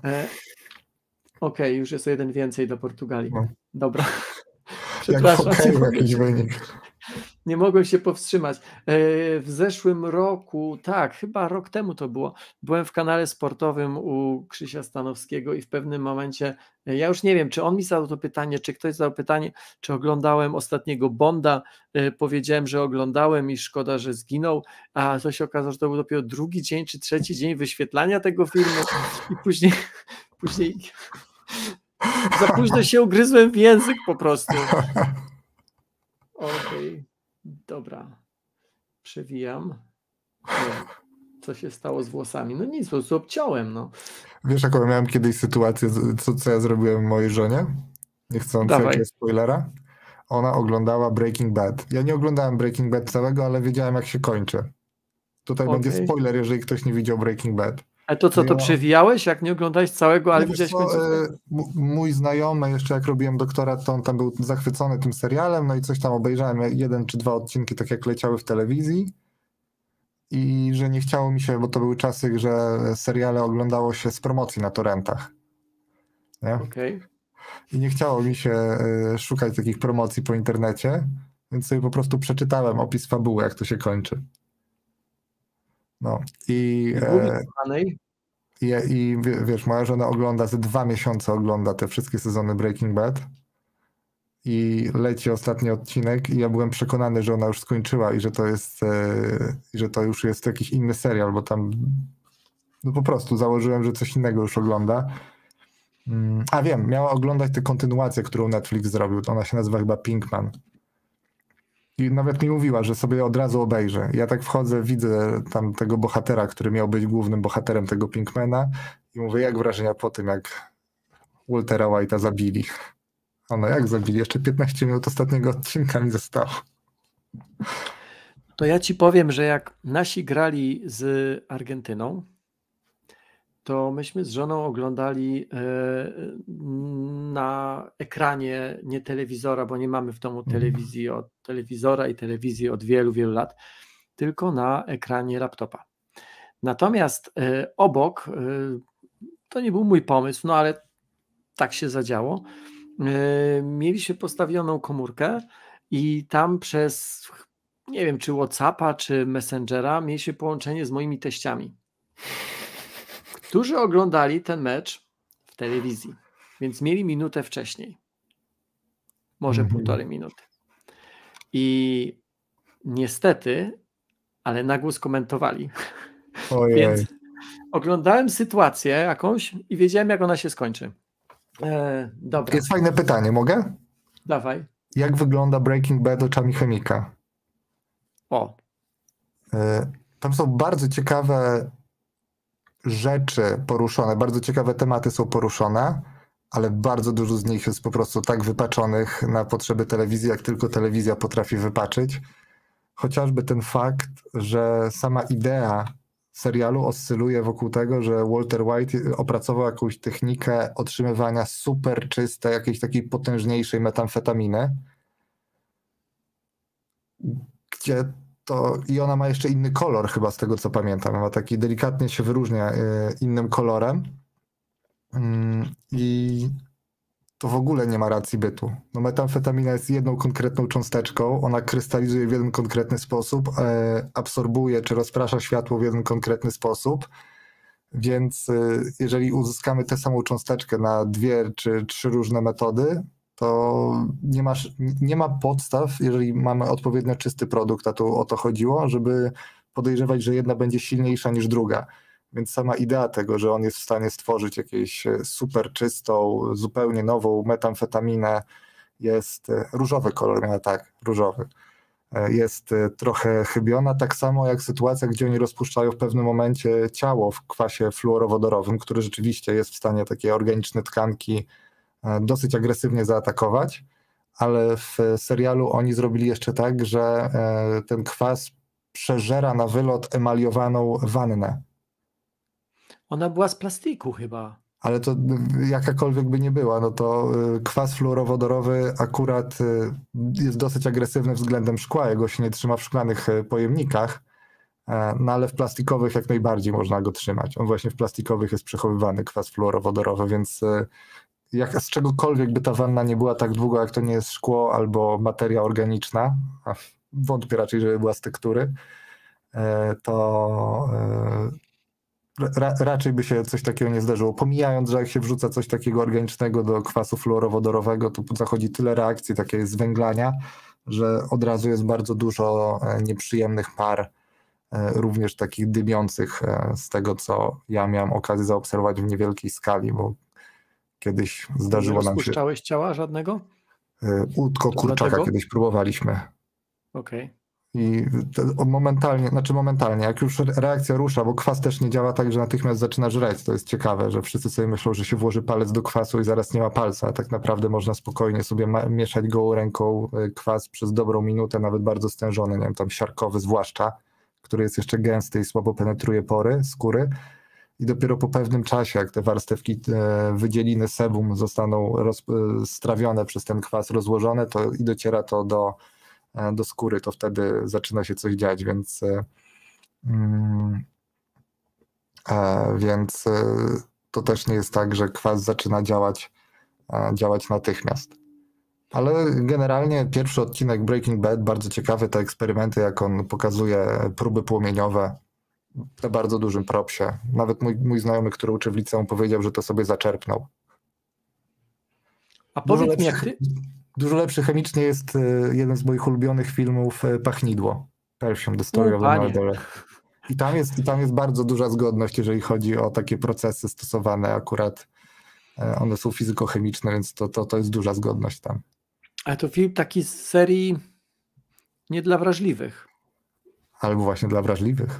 Okej, już jest o jeden więcej do Portugalii. No. Dobra. Przepraszam. Jakiś wynik. Nie mogłem się powstrzymać. W zeszłym roku, tak, chyba rok temu to było, byłem w kanale sportowym u Krzysia Stanowskiego i w pewnym momencie, ja już nie wiem, czy on mi zadał to pytanie, czy ktoś zadał pytanie, czy oglądałem ostatniego Bonda, powiedziałem, że oglądałem i szkoda, że zginął, a to się okazało, że to był dopiero drugi dzień, czy trzeci dzień wyświetlania tego filmu i później za późno się ugryzłem w język po prostu. Okej. Dobra, przewijam. Co się stało z włosami? No nic, po prostu obciąłem. No. Wiesz, jaką miałem kiedyś sytuację, co ja zrobiłem mojej żonie? Nie chcąc jakiegoś spoilera. Ona oglądała Breaking Bad. Ja nie oglądałem Breaking Bad całego, ale wiedziałem, jak się kończy. Tutaj będzie spoiler, jeżeli ktoś nie widział Breaking Bad. A to co, to przewijałeś, jak nie oglądałeś całego, ale widziałeś końcówkę? Mój znajomy, jeszcze jak robiłem doktorat, to on tam był zachwycony tym serialem, no i coś tam obejrzałem, 1 czy 2 odcinki, tak jak leciały w telewizji i że nie chciało mi się, bo to były czasy, że seriale oglądało się z promocji na torrentach. Okej. I nie chciało mi się szukać takich promocji po internecie, więc sobie po prostu przeczytałem opis fabuły, jak to się kończy. No i wiesz, moja żona ogląda, ze 2 miesiące ogląda te wszystkie sezony Breaking Bad i leci ostatni odcinek i ja byłem przekonany, że ona już skończyła i że to jest, że to już jest jakiś inny serial, bo tam no po prostu założyłem, że coś innego już ogląda. A wiem, miała oglądać tę kontynuację, którą Netflix zrobił, ona się nazywa chyba Pinkman. I nawet mi mówiła, że sobie od razu obejrzę. Ja tak wchodzę, widzę tam tego bohatera, który miał być głównym bohaterem tego Pinkmana i mówię, jak wrażenia po tym, jak Waltera White'a zabili. Ono, jak zabili? Jeszcze 15 minut ostatniego odcinka mi zostało. To ja ci powiem, że jak nasi grali z Argentyną, to myśmy z żoną oglądali na ekranie, nie telewizora, bo nie mamy w domu telewizji od telewizora i telewizji od wielu, wielu lat, tylko na ekranie laptopa. Natomiast obok, to nie był mój pomysł, no ale tak się zadziało, mieliśmy postawioną komórkę i tam przez, nie wiem, czy WhatsAppa, czy Messengera mieliśmy połączenie z moimi teściami, którzy oglądali ten mecz w telewizji, więc mieli minutę wcześniej, może 1,5 minuty. I niestety, ale na głos komentowali. Więc oglądałem sytuację jakąś i wiedziałem, jak ona się skończy. Dobra. Jest fajne pytanie, mogę? Dawaj. Jak wygląda Breaking Bad oczami chemika? Tam są bardzo ciekawe rzeczy poruszone, bardzo ciekawe tematy są poruszone, ale bardzo dużo z nich jest po prostu tak wypaczonych na potrzeby telewizji, jak tylko telewizja potrafi wypaczyć. Chociażby ten fakt, że sama idea serialu oscyluje wokół tego, że Walter White opracował jakąś technikę otrzymywania super czystej, jakiejś takiej potężniejszej metamfetaminy, gdzie to i ona ma jeszcze inny kolor chyba z tego co pamiętam, ma taki delikatnie się wyróżnia innym kolorem i to w ogóle nie ma racji bytu. No metamfetamina jest jedną konkretną cząsteczką, ona krystalizuje w jeden konkretny sposób, absorbuje czy rozprasza światło w jeden konkretny sposób, więc jeżeli uzyskamy tę samą cząsteczkę na 2 czy 3 różne metody, to nie ma podstaw, jeżeli mamy odpowiednio czysty produkt, a tu o to chodziło, żeby podejrzewać, że jedna będzie silniejsza niż druga. Więc sama idea tego, że on jest w stanie stworzyć jakąś super czystą, zupełnie nową metamfetaminę jest różowy kolor, miała tak, różowy. Jest trochę chybiona, tak samo jak sytuacja, gdzie oni rozpuszczają w pewnym momencie ciało w kwasie fluorowodorowym, który rzeczywiście jest w stanie takie organiczne tkanki dosyć agresywnie zaatakować, ale w serialu oni zrobili jeszcze tak, że ten kwas przeżera na wylot emaliowaną wannę. Ona była z plastiku chyba. Ale to jakakolwiek by nie była, no to kwas fluorowodorowy akurat jest dosyć agresywny względem szkła, jego się nie trzyma w szklanych pojemnikach, no ale w plastikowych jak najbardziej można go trzymać. On właśnie w plastikowych jest przechowywany, kwas fluorowodorowy, więc z czegokolwiek by ta wanna nie była tak długo, jak to nie jest szkło albo materia organiczna, a wątpię raczej, żeby była z tektury, to raczej by się coś takiego nie zdarzyło. Pomijając, że jak się wrzuca coś takiego organicznego do kwasu fluorowodorowego, to zachodzi tyle reakcji takiej zwęglania, że od razu jest bardzo dużo nieprzyjemnych par, również takich dymiących, z tego, co ja miałem okazję zaobserwować w niewielkiej skali, bo kiedyś zdarzyło nam się... Nie rozpuszczałeś ciała żadnego? Tylko kurczaka kiedyś próbowaliśmy. Okej. I momentalnie, jak już reakcja rusza, bo kwas też nie działa tak, że natychmiast zaczyna żreć. To jest ciekawe, że wszyscy sobie myślą, że się włoży palec do kwasu i zaraz nie ma palca, a tak naprawdę można spokojnie sobie mieszać gołą ręką kwas przez dobrą minutę, nawet bardzo stężony, nie wiem, tam siarkowy zwłaszcza, który jest jeszcze gęsty i słabo penetruje pory skóry. I dopiero po pewnym czasie, jak te warstewki wydzieliny sebum zostaną strawione przez ten kwas, rozłożone, to i dociera to do skóry, to wtedy zaczyna się coś dziać, więc to też nie jest tak, że kwas zaczyna działać natychmiast. Ale generalnie pierwszy odcinek Breaking Bad, bardzo ciekawy, te eksperymenty, jak on pokazuje próby płomieniowe na bardzo dużym propsie. Nawet mój znajomy, który uczy w liceum, powiedział, że to sobie zaczerpnął. A powiedz mi, jak ty... Dużo lepszy chemicznie jest jeden z moich ulubionych filmów Pachnidło. Perfume, The Story of the Murderer. I tam jest bardzo duża zgodność, jeżeli chodzi o takie procesy stosowane akurat. One są fizykochemiczne, więc to jest duża zgodność tam. Ale to film taki z serii nie dla wrażliwych. Albo właśnie dla wrażliwych.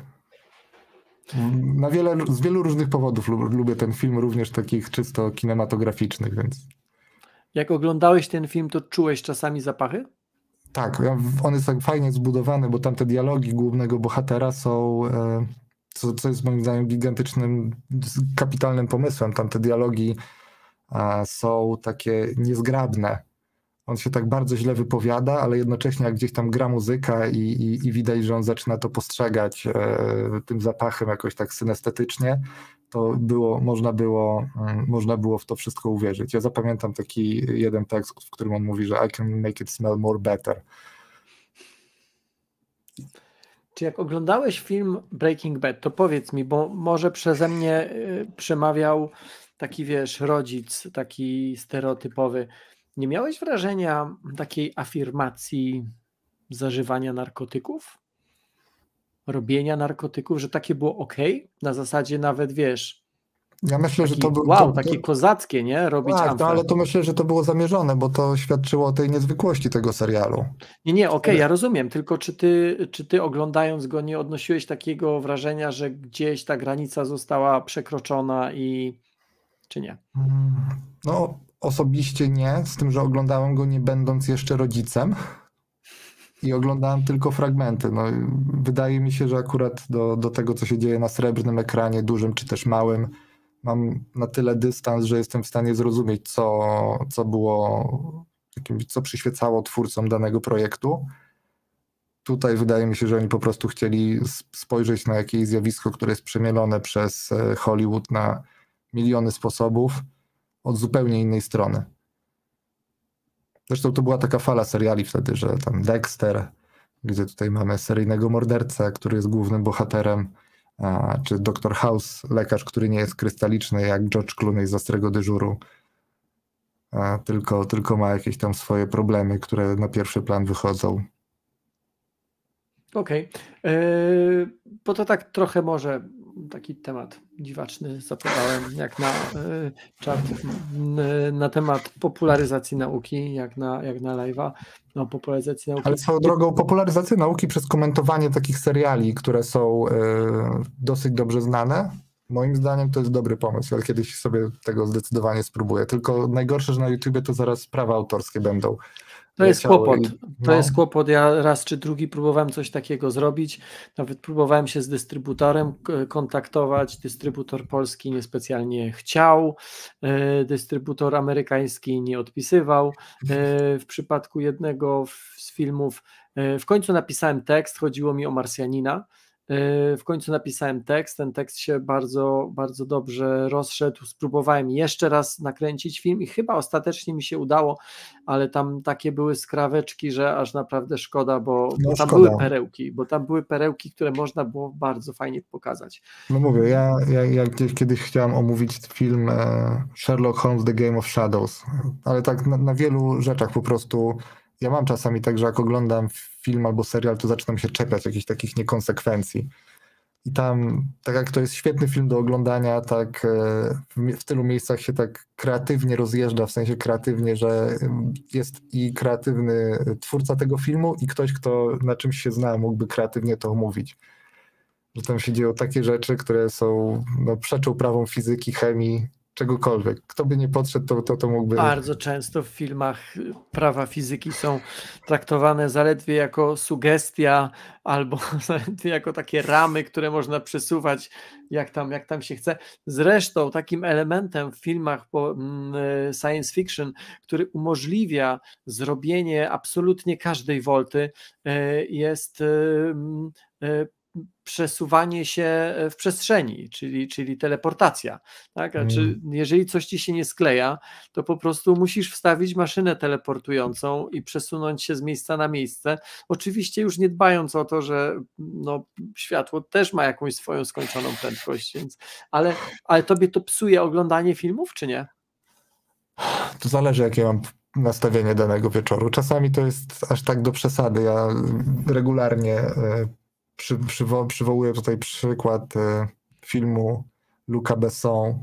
Z wielu różnych powodów lubię ten film, również takich czysto kinematograficznych, więc... Jak oglądałeś ten film, to czułeś czasami zapachy? Tak, on jest tak fajnie zbudowany, bo tam te dialogi głównego bohatera są, co jest moim zdaniem gigantycznym, kapitalnym pomysłem. Tam te dialogi są takie niezgrabne. On się tak bardzo źle wypowiada, ale jednocześnie jak gdzieś tam gra muzyka i widać, że on zaczyna to postrzegać tym zapachem jakoś tak synestetycznie, to można było w to wszystko uwierzyć. Ja zapamiętam taki jeden tekst, w którym on mówi, że I can make it smell more better. Czy jak oglądałeś film Breaking Bad, to powiedz mi, bo może przeze mnie przemawiał taki, wiesz, rodzic, taki stereotypowy. Nie miałeś wrażenia takiej afirmacji zażywania narkotyków? Robienia narkotyków, że takie było ok? Na zasadzie nawet, wiesz, ja myślę, że to było... Wow, takie kozackie, nie? Robić tak, no, ale to myślę, że to było zamierzone, bo to świadczyło o tej niezwykłości tego serialu. Nie, okej, ja rozumiem, tylko czy ty oglądając go nie odnosiłeś takiego wrażenia, że gdzieś ta granica została przekroczona czy nie? No, osobiście nie, z tym, że oglądałem go nie będąc jeszcze rodzicem i oglądałem tylko fragmenty. No, wydaje mi się, że akurat do tego, co się dzieje na srebrnym ekranie, dużym czy też małym, mam na tyle dystans, że jestem w stanie zrozumieć, co było, co przyświecało twórcom danego projektu. Tutaj wydaje mi się, że oni po prostu chcieli spojrzeć na jakieś zjawisko, które jest przemielone przez Hollywood na miliony sposobów od zupełnie innej strony. Zresztą to była taka fala seriali wtedy, że tam Dexter, gdzie tutaj mamy seryjnego mordercę, który jest głównym bohaterem, czy Dr. House, lekarz, który nie jest krystaliczny jak George Clooney z Ostrego Dyżuru, tylko ma jakieś tam swoje problemy, które na pierwszy plan wychodzą. Okej, bo to tak trochę może taki temat dziwaczny zapodałem, jak na czat na temat popularyzacji nauki, jak na live'a, no popularyzacji nauki. Ale swoją drogą popularyzacja nauki przez komentowanie takich seriali, które są dosyć dobrze znane, moim zdaniem to jest dobry pomysł. Ja kiedyś sobie tego zdecydowanie spróbuję. Tylko najgorsze, że na YouTubie to zaraz prawa autorskie będą. To jest kłopot. To jest kłopot. Ja raz czy drugi próbowałem coś takiego zrobić. Nawet próbowałem się z dystrybutorem kontaktować. Dystrybutor polski niespecjalnie chciał. Dystrybutor amerykański nie odpisywał. W przypadku jednego z filmów w końcu napisałem tekst. Chodziło mi o Marsjanina. W końcu napisałem tekst, ten tekst się bardzo, bardzo dobrze rozszedł, spróbowałem jeszcze raz nakręcić film i chyba ostatecznie mi się udało, ale tam takie były skraweczki, że aż naprawdę szkoda, bo tam były perełki, które można było bardzo fajnie pokazać. No mówię, ja kiedyś chciałem omówić film Sherlock Holmes The Game of Shadows, ale tak na wielu rzeczach po prostu. Ja mam czasami tak, że jak oglądam film albo serial, to zaczynam się czepiać jakichś takich niekonsekwencji. I tam, tak jak to jest świetny film do oglądania, tak w tylu miejscach się tak kreatywnie rozjeżdża, w sensie kreatywnie, że jest i kreatywny twórca tego filmu i ktoś, kto na czymś się zna, mógłby kreatywnie to omówić. Że tam się dzieją takie rzeczy, które są, przeczą prawom fizyki, chemii, czegokolwiek. Kto by nie podszedł, to mógłby... Bardzo często w filmach prawa fizyki są traktowane zaledwie jako sugestia albo zaledwie jako takie ramy, które można przesuwać jak tam się chce. Zresztą takim elementem w filmach science fiction, który umożliwia zrobienie absolutnie każdej wolty, jest przesuwanie się w przestrzeni, czyli teleportacja. Tak? Znaczy, jeżeli coś ci się nie skleja, to po prostu musisz wstawić maszynę teleportującą i przesunąć się z miejsca na miejsce. Oczywiście już nie dbając o to, że światło też ma jakąś swoją skończoną prędkość, więc, ale tobie to psuje oglądanie filmów, czy nie? To zależy, jakie mam nastawienie danego wieczoru. Czasami to jest aż tak do przesady. Ja regularnie przywołuję tutaj przykład filmu Luca Besson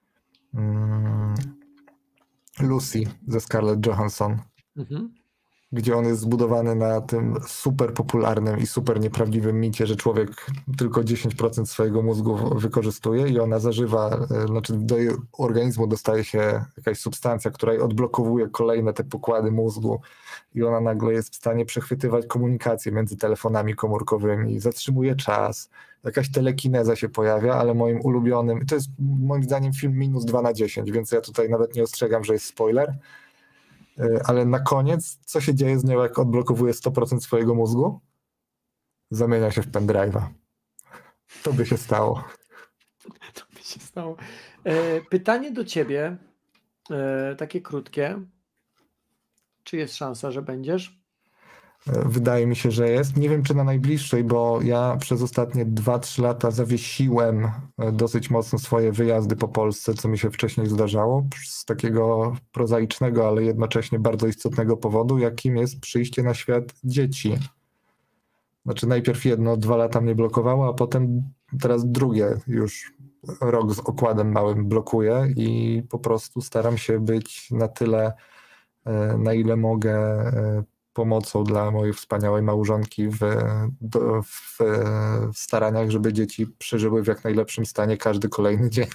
Lucy ze Scarlett Johansson, gdzie on jest zbudowany na tym super popularnym i super nieprawdziwym micie, że człowiek tylko 10% swojego mózgu wykorzystuje i ona zażywa, znaczy do jej organizmu dostaje się jakaś substancja, która jej odblokowuje kolejne te pokłady mózgu i ona nagle jest w stanie przechwytywać komunikację między telefonami komórkowymi, zatrzymuje czas, jakaś telekineza się pojawia, ale moim ulubionym, to jest moim zdaniem film -2/10, więc ja tutaj nawet nie ostrzegam, że jest spoiler, ale na koniec, co się dzieje z nią, jak odblokowuje 100% swojego mózgu? Zamienia się w pendrive'a. To by się stało. To by się stało. Pytanie do ciebie, takie krótkie. Czy jest szansa, że będziesz? Wydaje mi się, że jest. Nie wiem, czy na najbliższej, bo ja przez ostatnie 2-3 lata zawiesiłem dosyć mocno swoje wyjazdy po Polsce, co mi się wcześniej zdarzało, z takiego prozaicznego, ale jednocześnie bardzo istotnego powodu, jakim jest przyjście na świat dzieci. Znaczy najpierw 1-2 lata mnie blokowało, a potem teraz drugie już rok z okładem małym blokuje i po prostu staram się być na tyle, na ile mogę, pomocą dla mojej wspaniałej małżonki w staraniach, żeby dzieci przeżyły w jak najlepszym stanie każdy kolejny dzień.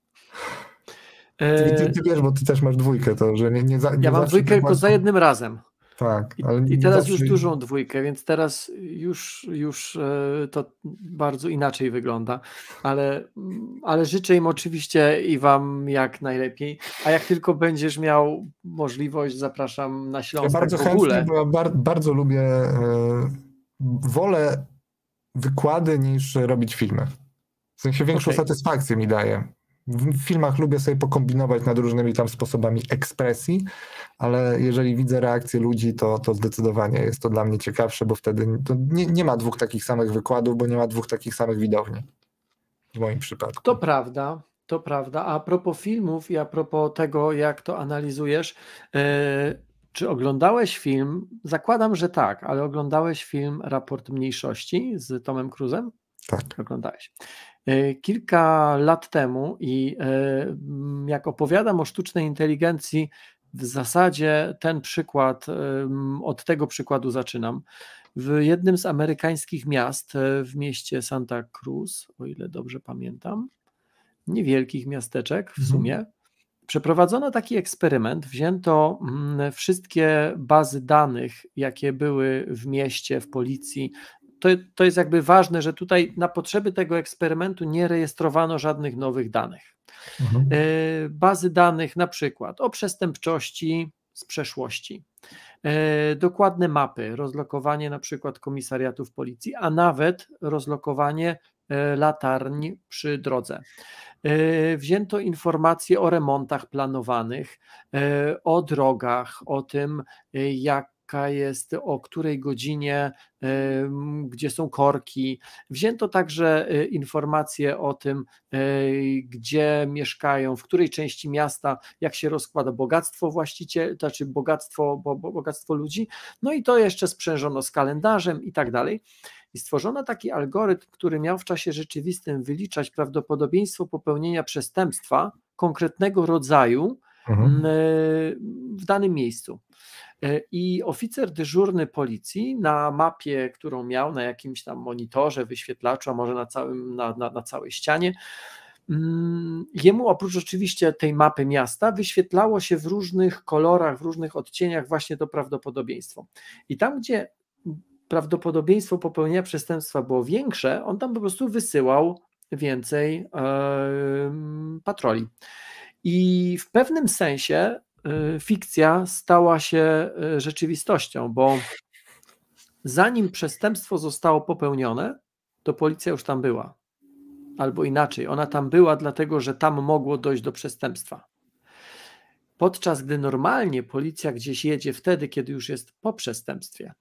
Ty wiesz, bo ty też masz dwójkę, to że nie ja mam dwójkę tylko za jednym razem. Tak, ale i teraz już dużą dwójkę, więc teraz już to bardzo inaczej wygląda, ale życzę im oczywiście i wam jak najlepiej, a jak tylko będziesz miał możliwość, zapraszam na Śląsk. Ja bardzo chętnie, bo ja bardzo lubię, wolę wykłady niż robić filmy. W sensie większą satysfakcję mi daje. W filmach lubię sobie pokombinować nad różnymi tam sposobami ekspresji, ale jeżeli widzę reakcję ludzi, to zdecydowanie jest to dla mnie ciekawsze, bo wtedy nie ma dwóch takich samych wykładów, bo nie ma dwóch takich samych widowni. W moim przypadku. To prawda. A propos filmów i a propos tego, jak to analizujesz, czy oglądałeś film, zakładam, że tak, ale oglądałeś film Raport Mniejszości z Tomem Cruzem? Tak. Oglądałeś. Kilka lat temu i jak opowiadam o sztucznej inteligencji, w zasadzie ten przykład, od tego przykładu zaczynam. W jednym z amerykańskich miast, w mieście Santa Cruz, o ile dobrze pamiętam, niewielkich miasteczek w sumie, przeprowadzono taki eksperyment, wzięto wszystkie bazy danych, jakie były w mieście, w policji. To jest jakby ważne, że tutaj na potrzeby tego eksperymentu nie rejestrowano żadnych nowych danych. Bazy danych na przykład o przestępczości z przeszłości, dokładne mapy, rozlokowanie na przykład komisariatów policji, a nawet rozlokowanie latarni przy drodze. Wzięto informacje o remontach planowanych, o drogach, o tym, jaka jest, o której godzinie, gdzie są korki. Wzięto także informacje o tym, gdzie mieszkają, w której części miasta, jak się rozkłada bogactwo właścicieli, to znaczy bogactwo ludzi, no i to jeszcze sprzężono z kalendarzem i tak dalej. I stworzono taki algorytm, który miał w czasie rzeczywistym wyliczać prawdopodobieństwo popełnienia przestępstwa konkretnego rodzaju w danym miejscu. I oficer dyżurny policji na mapie, którą miał, na jakimś tam monitorze, wyświetlaczu, a może na całej ścianie, jemu oprócz oczywiście tej mapy miasta wyświetlało się w różnych kolorach, w różnych odcieniach właśnie to prawdopodobieństwo. I tam, gdzie prawdopodobieństwo popełnienia przestępstwa było większe, on tam po prostu wysyłał więcej patroli. I w pewnym sensie fikcja stała się rzeczywistością, bo zanim przestępstwo zostało popełnione, to policja już tam była. Albo inaczej, ona tam była dlatego, że tam mogło dojść do przestępstwa. Podczas gdy normalnie policja gdzieś jedzie wtedy, kiedy już jest po przestępstwie.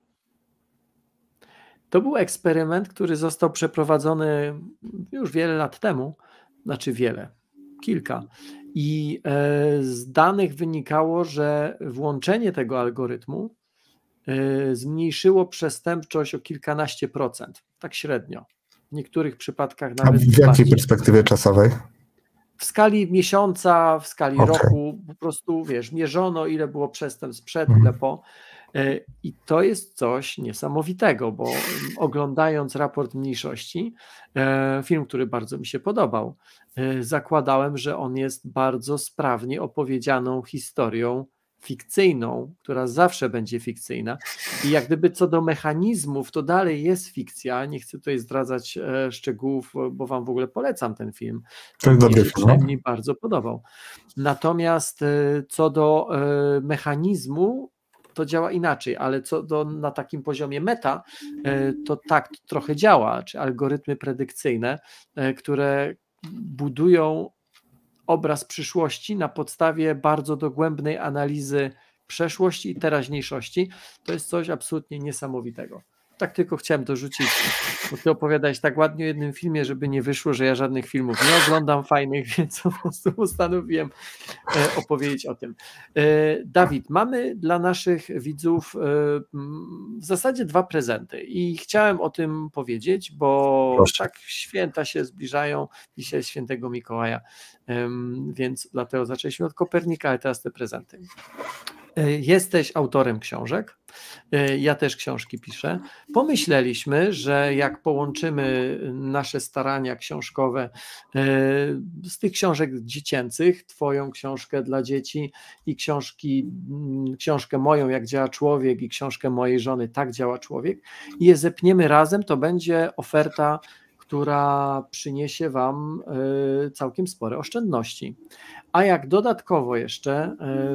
To był eksperyment, który został przeprowadzony już wiele lat temu, znaczy kilka. I z danych wynikało, że włączenie tego algorytmu zmniejszyło przestępczość o kilkanaście procent, tak średnio. W niektórych przypadkach nawet. A w jakiej perspektywie czasowej? W skali miesiąca, w skali roku, po prostu mierzono, ile było przestępstw przed, ile po. I to jest coś niesamowitego, bo oglądając raport mniejszości, film, który bardzo mi się podobał, zakładałem, że on jest bardzo sprawnie opowiedzianą historią fikcyjną, która zawsze będzie fikcyjna i jak gdyby co do mechanizmów, to dalej jest fikcja, nie chcę tutaj zdradzać szczegółów, bo wam w ogóle polecam ten film, to jest dobry film. mi bardzo podobał. Natomiast co do mechanizmu, to działa inaczej, ale na takim poziomie meta, to tak to trochę działa, czy algorytmy predykcyjne, które budują obraz przyszłości na podstawie bardzo dogłębnej analizy przeszłości i teraźniejszości, to jest coś absolutnie niesamowitego. Tak tylko chciałem dorzucić, bo ty opowiadałeś tak ładnie o jednym filmie, żeby nie wyszło, że ja żadnych filmów nie oglądam fajnych, więc po prostu postanowiłem opowiedzieć o tym. Dawid, mamy dla naszych widzów w zasadzie 2 prezenty i chciałem o tym powiedzieć, bo Proszę. Tak święta się zbliżają, dzisiaj świętego Mikołaja, więc dlatego zaczęliśmy od Kopernika, ale teraz te prezenty. Jesteś autorem książek, ja też książki piszę. Pomyśleliśmy, że jak połączymy nasze starania książkowe z tych książek dziecięcych, twoją książkę dla dzieci i książkę moją Jak działa człowiek i książkę mojej żony Tak działa człowiek i je zepniemy razem, to będzie oferta, która przyniesie wam całkiem spore oszczędności. A jak dodatkowo jeszcze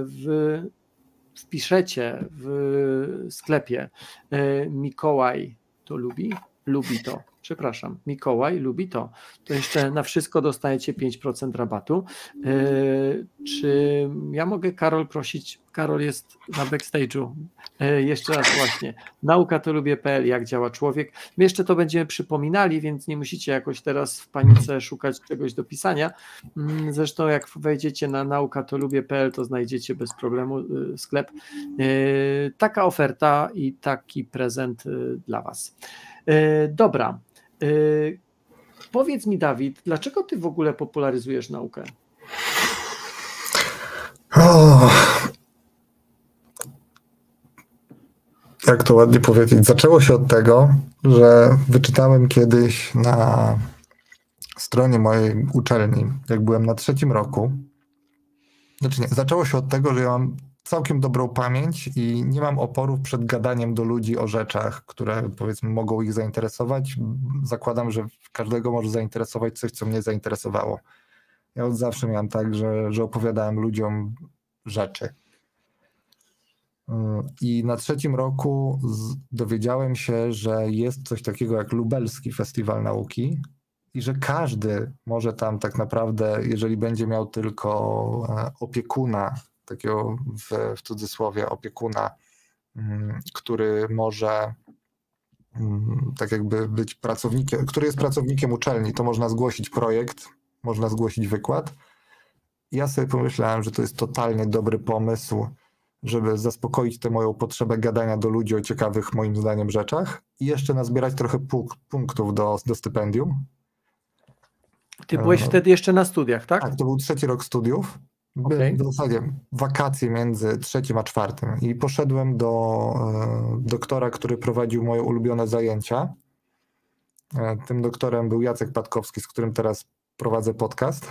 wpiszecie w sklepie Mikołaj to lubi to, przepraszam, Mikołaj lubi to jeszcze na wszystko dostajecie 5% rabatu. Czy ja mogę, Karol, prosić, Karol jest na backstage'u, jeszcze raz właśnie, naukatolubię.pl, jak działa człowiek. My jeszcze to będziemy przypominali, więc nie musicie jakoś teraz w panice szukać czegoś do pisania. Zresztą jak wejdziecie na naukatolubię.pl, to znajdziecie bez problemu sklep. Taka oferta i taki prezent dla was. Dobra. Powiedz mi, Dawid, dlaczego ty w ogóle popularyzujesz naukę? Jak to ładnie powiedzieć? Zaczęło się od tego, że wyczytałem kiedyś na stronie mojej uczelni, jak byłem na 3. roku. Znaczy nie, zaczęło się od tego, że ja mam całkiem dobrą pamięć i nie mam oporów przed gadaniem do ludzi o rzeczach, które powiedzmy mogą ich zainteresować. Zakładam, że każdego może zainteresować coś, co mnie zainteresowało. Ja od zawsze miałem tak, że opowiadałem ludziom rzeczy. I na 3. roku dowiedziałem się, że jest coś takiego jak Lubelski Festiwal Nauki i że każdy może tam tak naprawdę, jeżeli będzie miał tylko opiekuna, takiego w cudzysłowie opiekuna, który może tak jakby być pracownikiem, który jest pracownikiem uczelni, to można zgłosić projekt, można zgłosić wykład. Ja sobie pomyślałem, że to jest totalnie dobry pomysł, żeby zaspokoić tę moją potrzebę gadania do ludzi o ciekawych moim zdaniem rzeczach i jeszcze nazbierać trochę punktów do stypendium. Ty byłeś wtedy jeszcze na studiach, tak? Tak, to był 3. rok studiów. Okay. W zasadzie wakacje między 3. a 4. I poszedłem do doktora, który prowadził moje ulubione zajęcia. Tym doktorem był Jacek Patkowski, z którym teraz prowadzę podcast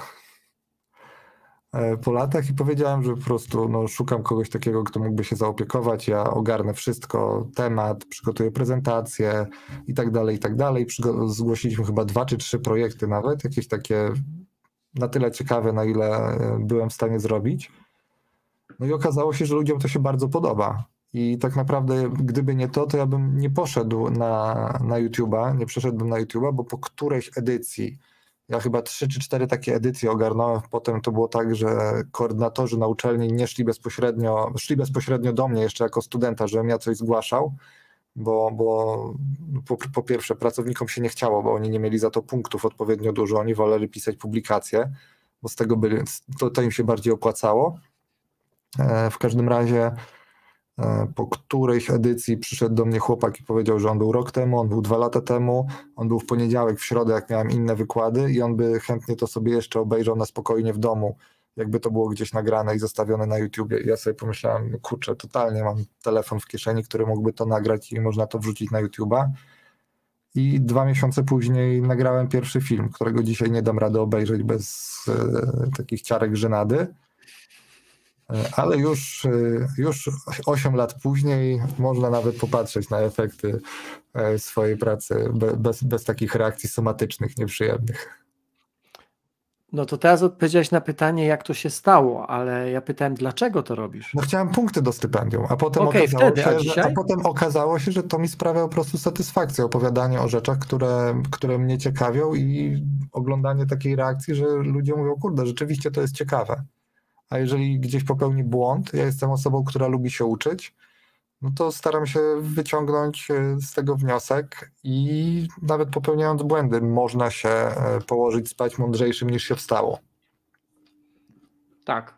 po latach i powiedziałem, że po prostu szukam kogoś takiego, kto mógłby się zaopiekować. Ja ogarnę wszystko, temat, przygotuję prezentację i tak dalej, i tak dalej. Zgłosiliśmy chyba 2 czy 3 projekty nawet, jakieś takie na tyle ciekawe, na ile byłem w stanie zrobić. No i okazało się, że ludziom to się bardzo podoba. I tak naprawdę, gdyby nie to ja bym nie poszedł na YouTube'a, nie przeszedłbym na YouTube'a, bo po którejś edycji, ja chyba 3 czy 4 takie edycje ogarnąłem, potem to było tak, że koordynatorzy na uczelni nie szli bezpośrednio do mnie jeszcze jako studenta, żebym ja coś zgłaszał, bo po pierwsze pracownikom się nie chciało, bo oni nie mieli za to punktów odpowiednio dużo, oni woleli pisać publikacje, bo z tego to im się bardziej opłacało. W każdym razie po którejś edycji przyszedł do mnie chłopak i powiedział, że on był rok temu, on był 2 lata temu, on był w poniedziałek, w środę, jak miałem inne wykłady i on by chętnie to sobie jeszcze obejrzał na spokojnie w domu, jakby to było gdzieś nagrane i zostawione na YouTubie. I ja sobie pomyślałem, kurczę, totalnie mam telefon w kieszeni, który mógłby to nagrać i można to wrzucić na YouTube'a. I 2 miesiące później nagrałem pierwszy film, którego dzisiaj nie dam rady obejrzeć bez takich ciarek żenady. Ale już 8 lat później można nawet popatrzeć na efekty swojej pracy bez takich reakcji somatycznych nieprzyjemnych. No to teraz odpowiedziałeś na pytanie, jak to się stało, ale ja pytałem, dlaczego to robisz? No chciałem punkty do stypendium, a potem, potem okazało się, że to mi sprawia po prostu satysfakcję, opowiadanie o rzeczach, które mnie ciekawią i oglądanie takiej reakcji, że ludzie mówią, kurde, rzeczywiście to jest ciekawe. A jeżeli gdzieś popełni błąd, ja jestem osobą, która lubi się uczyć, no to staram się wyciągnąć z tego wniosek i nawet popełniając błędy można się położyć spać mądrzejszym niż się wstało. Tak.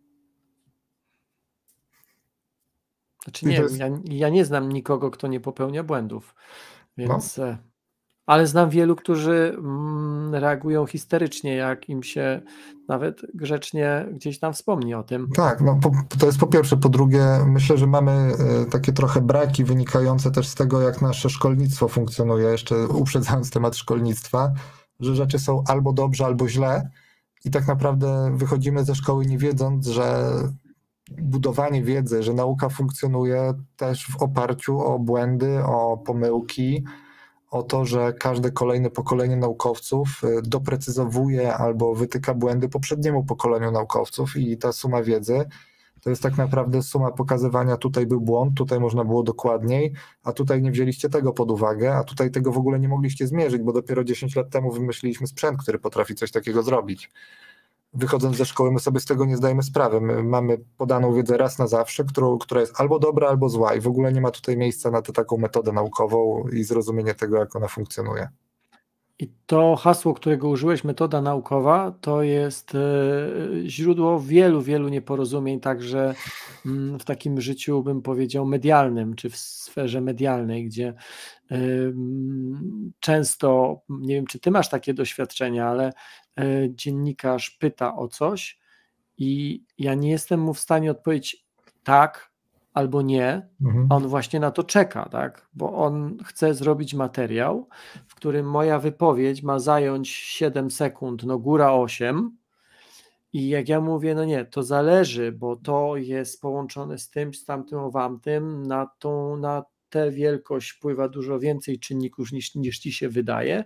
Znaczy nie, ja nie znam nikogo, kto nie popełnia błędów, więc... No. Ale znam wielu, którzy reagują histerycznie, jak im się nawet grzecznie gdzieś tam wspomni o tym. Tak, no to jest po pierwsze. Po drugie, myślę, że mamy takie trochę braki wynikające też z tego, jak nasze szkolnictwo funkcjonuje, jeszcze uprzedzając temat szkolnictwa, że rzeczy są albo dobrze, albo źle i tak naprawdę wychodzimy ze szkoły nie wiedząc, że budowanie wiedzy, że nauka funkcjonuje też w oparciu o błędy, o pomyłki, o to, że każde kolejne pokolenie naukowców doprecyzowuje albo wytyka błędy poprzedniemu pokoleniu naukowców i ta suma wiedzy to jest tak naprawdę suma pokazywania, tutaj był błąd, tutaj można było dokładniej, a tutaj nie wzięliście tego pod uwagę, a tutaj tego w ogóle nie mogliście zmierzyć, bo dopiero 10 lat temu wymyśliliśmy sprzęt, który potrafi coś takiego zrobić. Wychodząc ze szkoły, my sobie z tego nie zdajemy sprawy. My mamy podaną wiedzę raz na zawsze, która jest albo dobra, albo zła i w ogóle nie ma tutaj miejsca na tę taką metodę naukową i zrozumienie tego, jak ona funkcjonuje. I to hasło, którego użyłeś, metoda naukowa, to jest źródło wielu, wielu nieporozumień, także w takim życiu, bym powiedział, medialnym, czy w sferze medialnej, gdzie często, nie wiem, czy ty masz takie doświadczenia, ale dziennikarz pyta o coś i ja nie jestem mu w stanie odpowiedzieć tak albo nie, a on właśnie na to czeka, tak? Bo on chce zrobić materiał, w którym moja wypowiedź ma zająć 7 sekund, no góra 8, i jak ja mówię, no nie, to zależy, bo to jest połączone z tym, z tamtym, owamtym, na tę wielkość wpływa dużo więcej czynników niż ci się wydaje.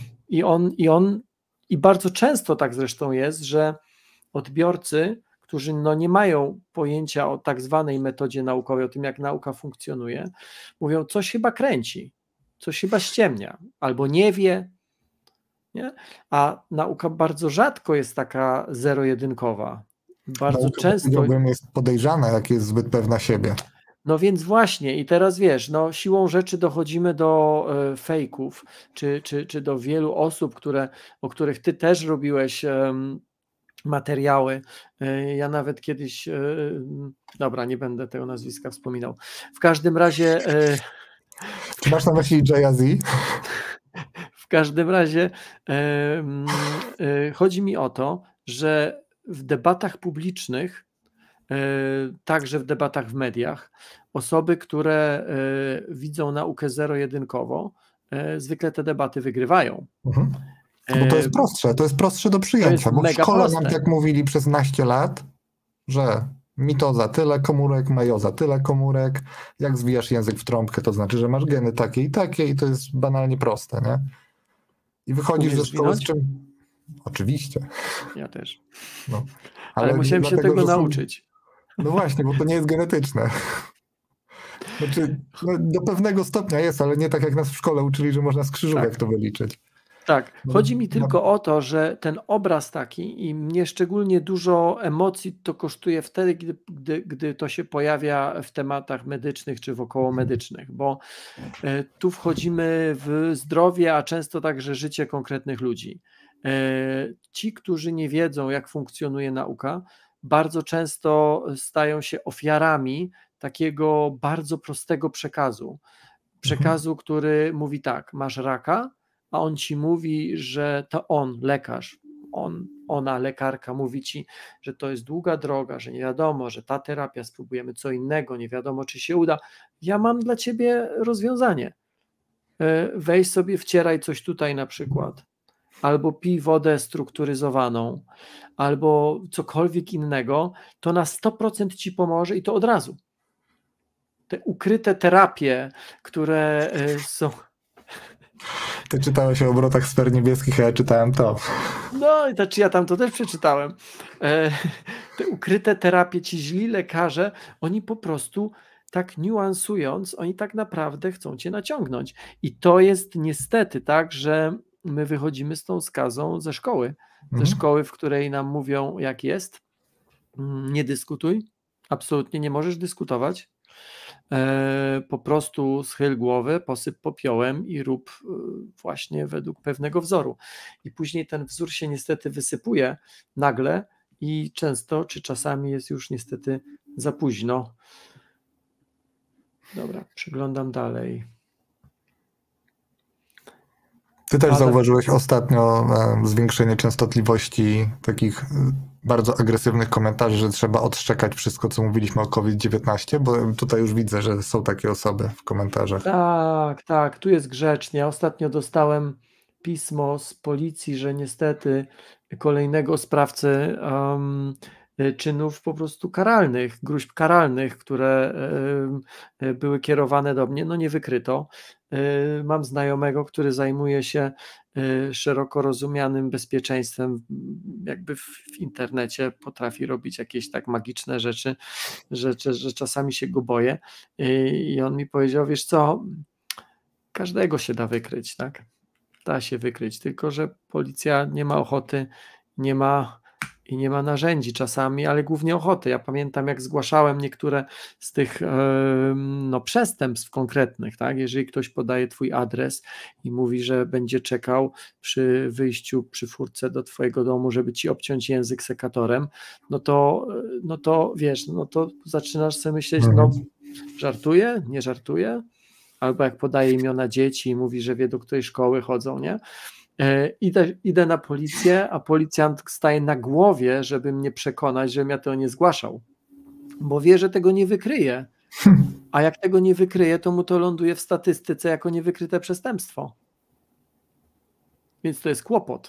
I bardzo często tak zresztą jest, że odbiorcy, którzy no nie mają pojęcia o tak zwanej metodzie naukowej, o tym, jak nauka funkcjonuje, mówią, coś chyba kręci, coś chyba ściemnia, albo nie wie, nie? A nauka bardzo rzadko jest taka zero-jedynkowa. Bardzo Nauka, często jest podejrzana, jak jest zbyt pewna siebie. No więc właśnie i teraz wiesz, no siłą rzeczy dochodzimy do fejków, czy do wielu osób, o których ty też robiłeś materiały. Ja nawet kiedyś, dobra, nie będę tego nazwiska wspominał. W każdym razie... Czy masz na myśli Jaya Z? W każdym razie chodzi mi o to, że w debatach publicznych, także w debatach w mediach, osoby, które widzą naukę zero-jedynkowo, zwykle te debaty wygrywają. Bo to jest prostsze do przyjęcia, bo w szkole nam tak mówili przez naście lat, że mitoza tyle komórek, mejoza tyle komórek, jak zwijasz język w trąbkę, to znaczy, że masz geny takie i to jest banalnie proste, nie? I wychodzisz ze szkoły z czym... Oczywiście. Ja też. No. Ale musiałem się tego nauczyć. No właśnie, bo to nie jest genetyczne. Znaczy, no, do pewnego stopnia jest, ale nie tak jak nas w szkole uczyli, że można z krzyżówek to wyliczyć. Tak, chodzi mi tylko o to, że ten obraz taki i mnie szczególnie dużo emocji to kosztuje wtedy, gdy to się pojawia w tematach medycznych czy wokoło medycznych, bo tu wchodzimy w zdrowie, a często także życie konkretnych ludzi. Ci, którzy nie wiedzą, jak funkcjonuje nauka, bardzo często stają się ofiarami takiego bardzo prostego przekazu, który mówi tak, masz raka, a on ci mówi, że to on, lekarz, ona, lekarka mówi ci, że to jest długa droga, że nie wiadomo, że ta terapia, spróbujemy co innego, nie wiadomo, czy się uda. Ja mam dla ciebie rozwiązanie. Weź sobie, wcieraj coś tutaj na przykład, albo pij wodę strukturyzowaną, albo cokolwiek innego, to na 100% ci pomoże i to od razu. Te ukryte terapie, które są... Ty czytałeś o obrotach sfer niebieskich, a ja czytałem to. No i znaczy ja tam to też przeczytałem. Te ukryte terapie, ci źli lekarze, oni po prostu tak niuansując, oni tak naprawdę chcą cię naciągnąć. I to jest niestety tak, że my wychodzimy z tą skazą ze szkoły. Ze szkoły, w której nam mówią, jak jest. Nie dyskutuj. Absolutnie nie możesz dyskutować. Po prostu schyl głowę, posyp popiołem i rób właśnie według pewnego wzoru. I później ten wzór się niestety wysypuje nagle i często, czy czasami jest już niestety za późno. Dobra, przeglądam dalej. Ty też zauważyłeś ostatnio zwiększenie częstotliwości takich bardzo agresywnych komentarzy, że trzeba odszczekać wszystko, co mówiliśmy o COVID-19, bo tutaj już widzę, że są takie osoby w komentarzach. Tak, tu jest grzecznie. Ja ostatnio dostałem pismo z policji, że niestety kolejnego sprawcę czynów po prostu karalnych, gróźb karalnych, które były kierowane do mnie, no nie wykryto. Mam znajomego, który zajmuje się szeroko rozumianym bezpieczeństwem, jakby w internecie potrafi robić jakieś tak magiczne rzeczy, że czasami się go boję. I on mi powiedział, wiesz co, każdego się da wykryć, tak? Da się wykryć, tylko że policja nie ma ochoty, nie ma i nie ma narzędzi czasami, ale głównie ochoty. Ja pamiętam, jak zgłaszałem niektóre z tych przestępstw konkretnych, tak? Jeżeli ktoś podaje twój adres i mówi, że będzie czekał przy wyjściu, przy furtce do twojego domu, żeby ci obciąć język sekatorem, no to wiesz, no to zaczynasz sobie myśleć, no żartuje, nie żartuje? Albo jak podaje imiona dzieci i mówi, że wie, do której szkoły chodzą, nie? Idę na policję, a policjant staje na głowie, żeby mnie przekonać, żebym ja tego nie zgłaszał, bo wie, że tego nie wykryje, a jak tego nie wykryje, to mu to ląduje w statystyce jako niewykryte przestępstwo. Więc to jest kłopot.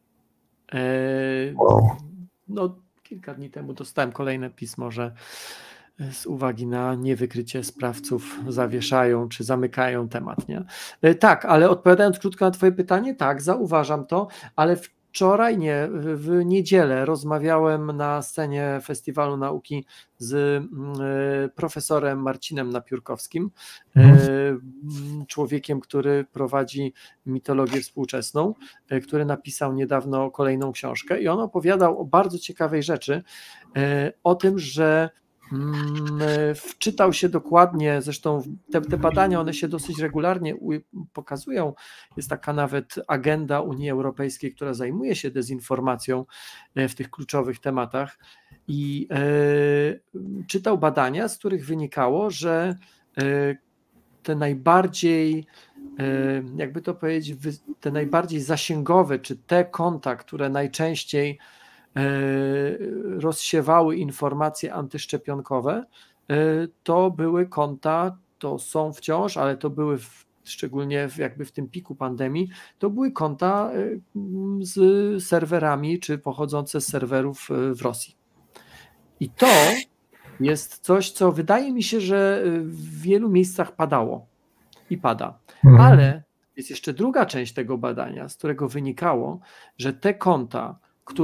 No, kilka dni temu dostałem kolejne pismo, że z uwagi na niewykrycie sprawców zawieszają czy zamykają temat, nie? Tak, ale odpowiadając krótko na twoje pytanie, tak, zauważam to, ale wczoraj nie, w niedzielę rozmawiałem na scenie Festiwalu Nauki z profesorem Marcinem Napiórkowskim, człowiekiem, który prowadzi mitologię współczesną, który napisał niedawno kolejną książkę i on opowiadał o bardzo ciekawej rzeczy, o tym, że wczytał się dokładnie, zresztą te badania, one się dosyć regularnie pokazują, jest taka nawet agenda Unii Europejskiej, która zajmuje się dezinformacją w tych kluczowych tematach i czytał badania, z których wynikało, że te najbardziej, jakby to powiedzieć, te najbardziej zasięgowe, czy te konta, które najczęściej rozsiewały informacje antyszczepionkowe, to były konta, to są wciąż, ale to były szczególnie jakby w tym piku pandemii, to były konta z serwerami, czy pochodzące z serwerów w Rosji. I to jest coś, co wydaje mi się, że w wielu miejscach padało i pada. Ale jest jeszcze druga część tego badania, z którego wynikało, że te konta,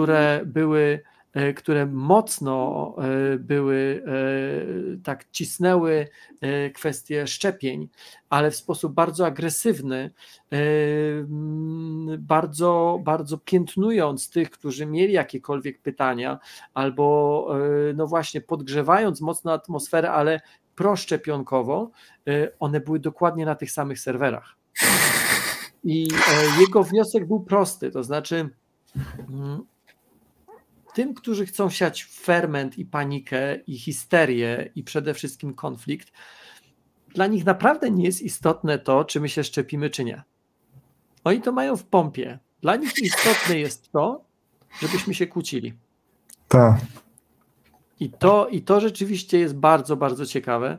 które mocno były, tak cisnęły kwestie szczepień, ale w sposób bardzo agresywny, bardzo, bardzo piętnując tych, którzy mieli jakiekolwiek pytania, albo no właśnie podgrzewając mocno atmosferę, ale proszczepionkowo, one były dokładnie na tych samych serwerach. I jego wniosek był prosty, to znaczy tym, którzy chcą siać ferment i panikę i histerię i przede wszystkim konflikt, dla nich naprawdę nie jest istotne to, czy my się szczepimy, czy nie. Oni to mają w pompie. Dla nich istotne jest to, żebyśmy się kłócili. Tak. I to rzeczywiście jest bardzo, bardzo ciekawe,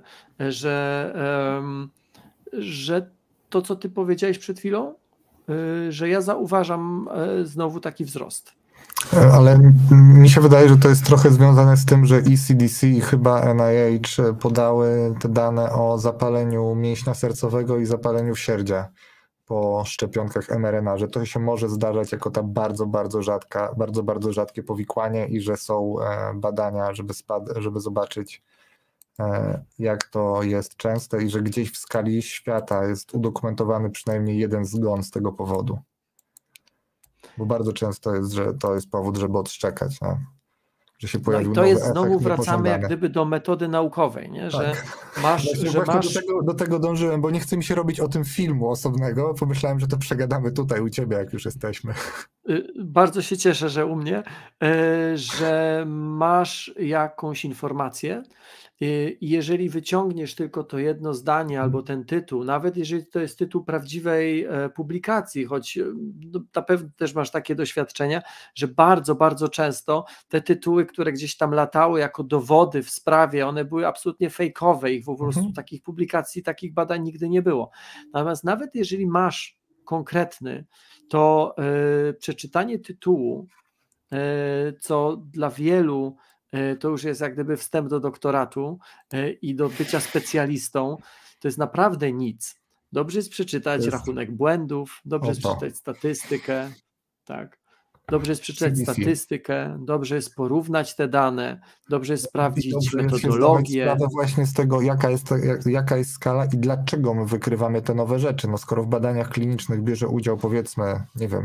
że to, co ty powiedziałeś przed chwilą, że ja zauważam znowu taki wzrost. Ale mi się wydaje, że to jest trochę związane z tym, że ECDC i chyba NIH podały te dane o zapaleniu mięśnia sercowego i zapaleniu wsierdzia po szczepionkach mRNA, że to się może zdarzać jako ta bardzo, bardzo rzadkie powikłanie i że są badania, żeby zobaczyć, jak to jest częste i że gdzieś w skali świata jest udokumentowany przynajmniej jeden zgon z tego powodu. Bo bardzo często jest, że to jest powód, żeby odszczekać, nie? Że się pojawił nowy efekt. To jest, znowu wracamy niepożądany. Jak gdyby do metody naukowej, nie? Że tak. masz... Do tego dążyłem, bo nie chce mi się robić o tym filmu osobnego. Pomyślałem, że to przegadamy tutaj u ciebie, jak już jesteśmy. Bardzo się cieszę, że u mnie, że masz jakąś informację i jeżeli wyciągniesz tylko to jedno zdanie albo ten tytuł, nawet jeżeli to jest tytuł prawdziwej publikacji, choć na pewno też masz takie doświadczenia, że bardzo, bardzo często te tytuły, które gdzieś tam latały jako dowody w sprawie, one były absolutnie fejkowe, ich po prostu takich publikacji, takich badań nigdy nie było. Natomiast nawet jeżeli masz konkretny, to przeczytanie tytułu, co dla wielu to już jest jak gdyby wstęp do doktoratu i do bycia specjalistą, to jest naprawdę nic. Dobrze jest przeczytać rachunek błędów, dobrze jest przeczytać statystykę, tak. Dobrze jest przeczytać statystykę, dobrze jest porównać te dane, dobrze jest sprawdzić metodologię. Sprawę właśnie z tego, jaka jest skala i dlaczego my wykrywamy te nowe rzeczy. No skoro w badaniach klinicznych bierze udział, powiedzmy, nie wiem,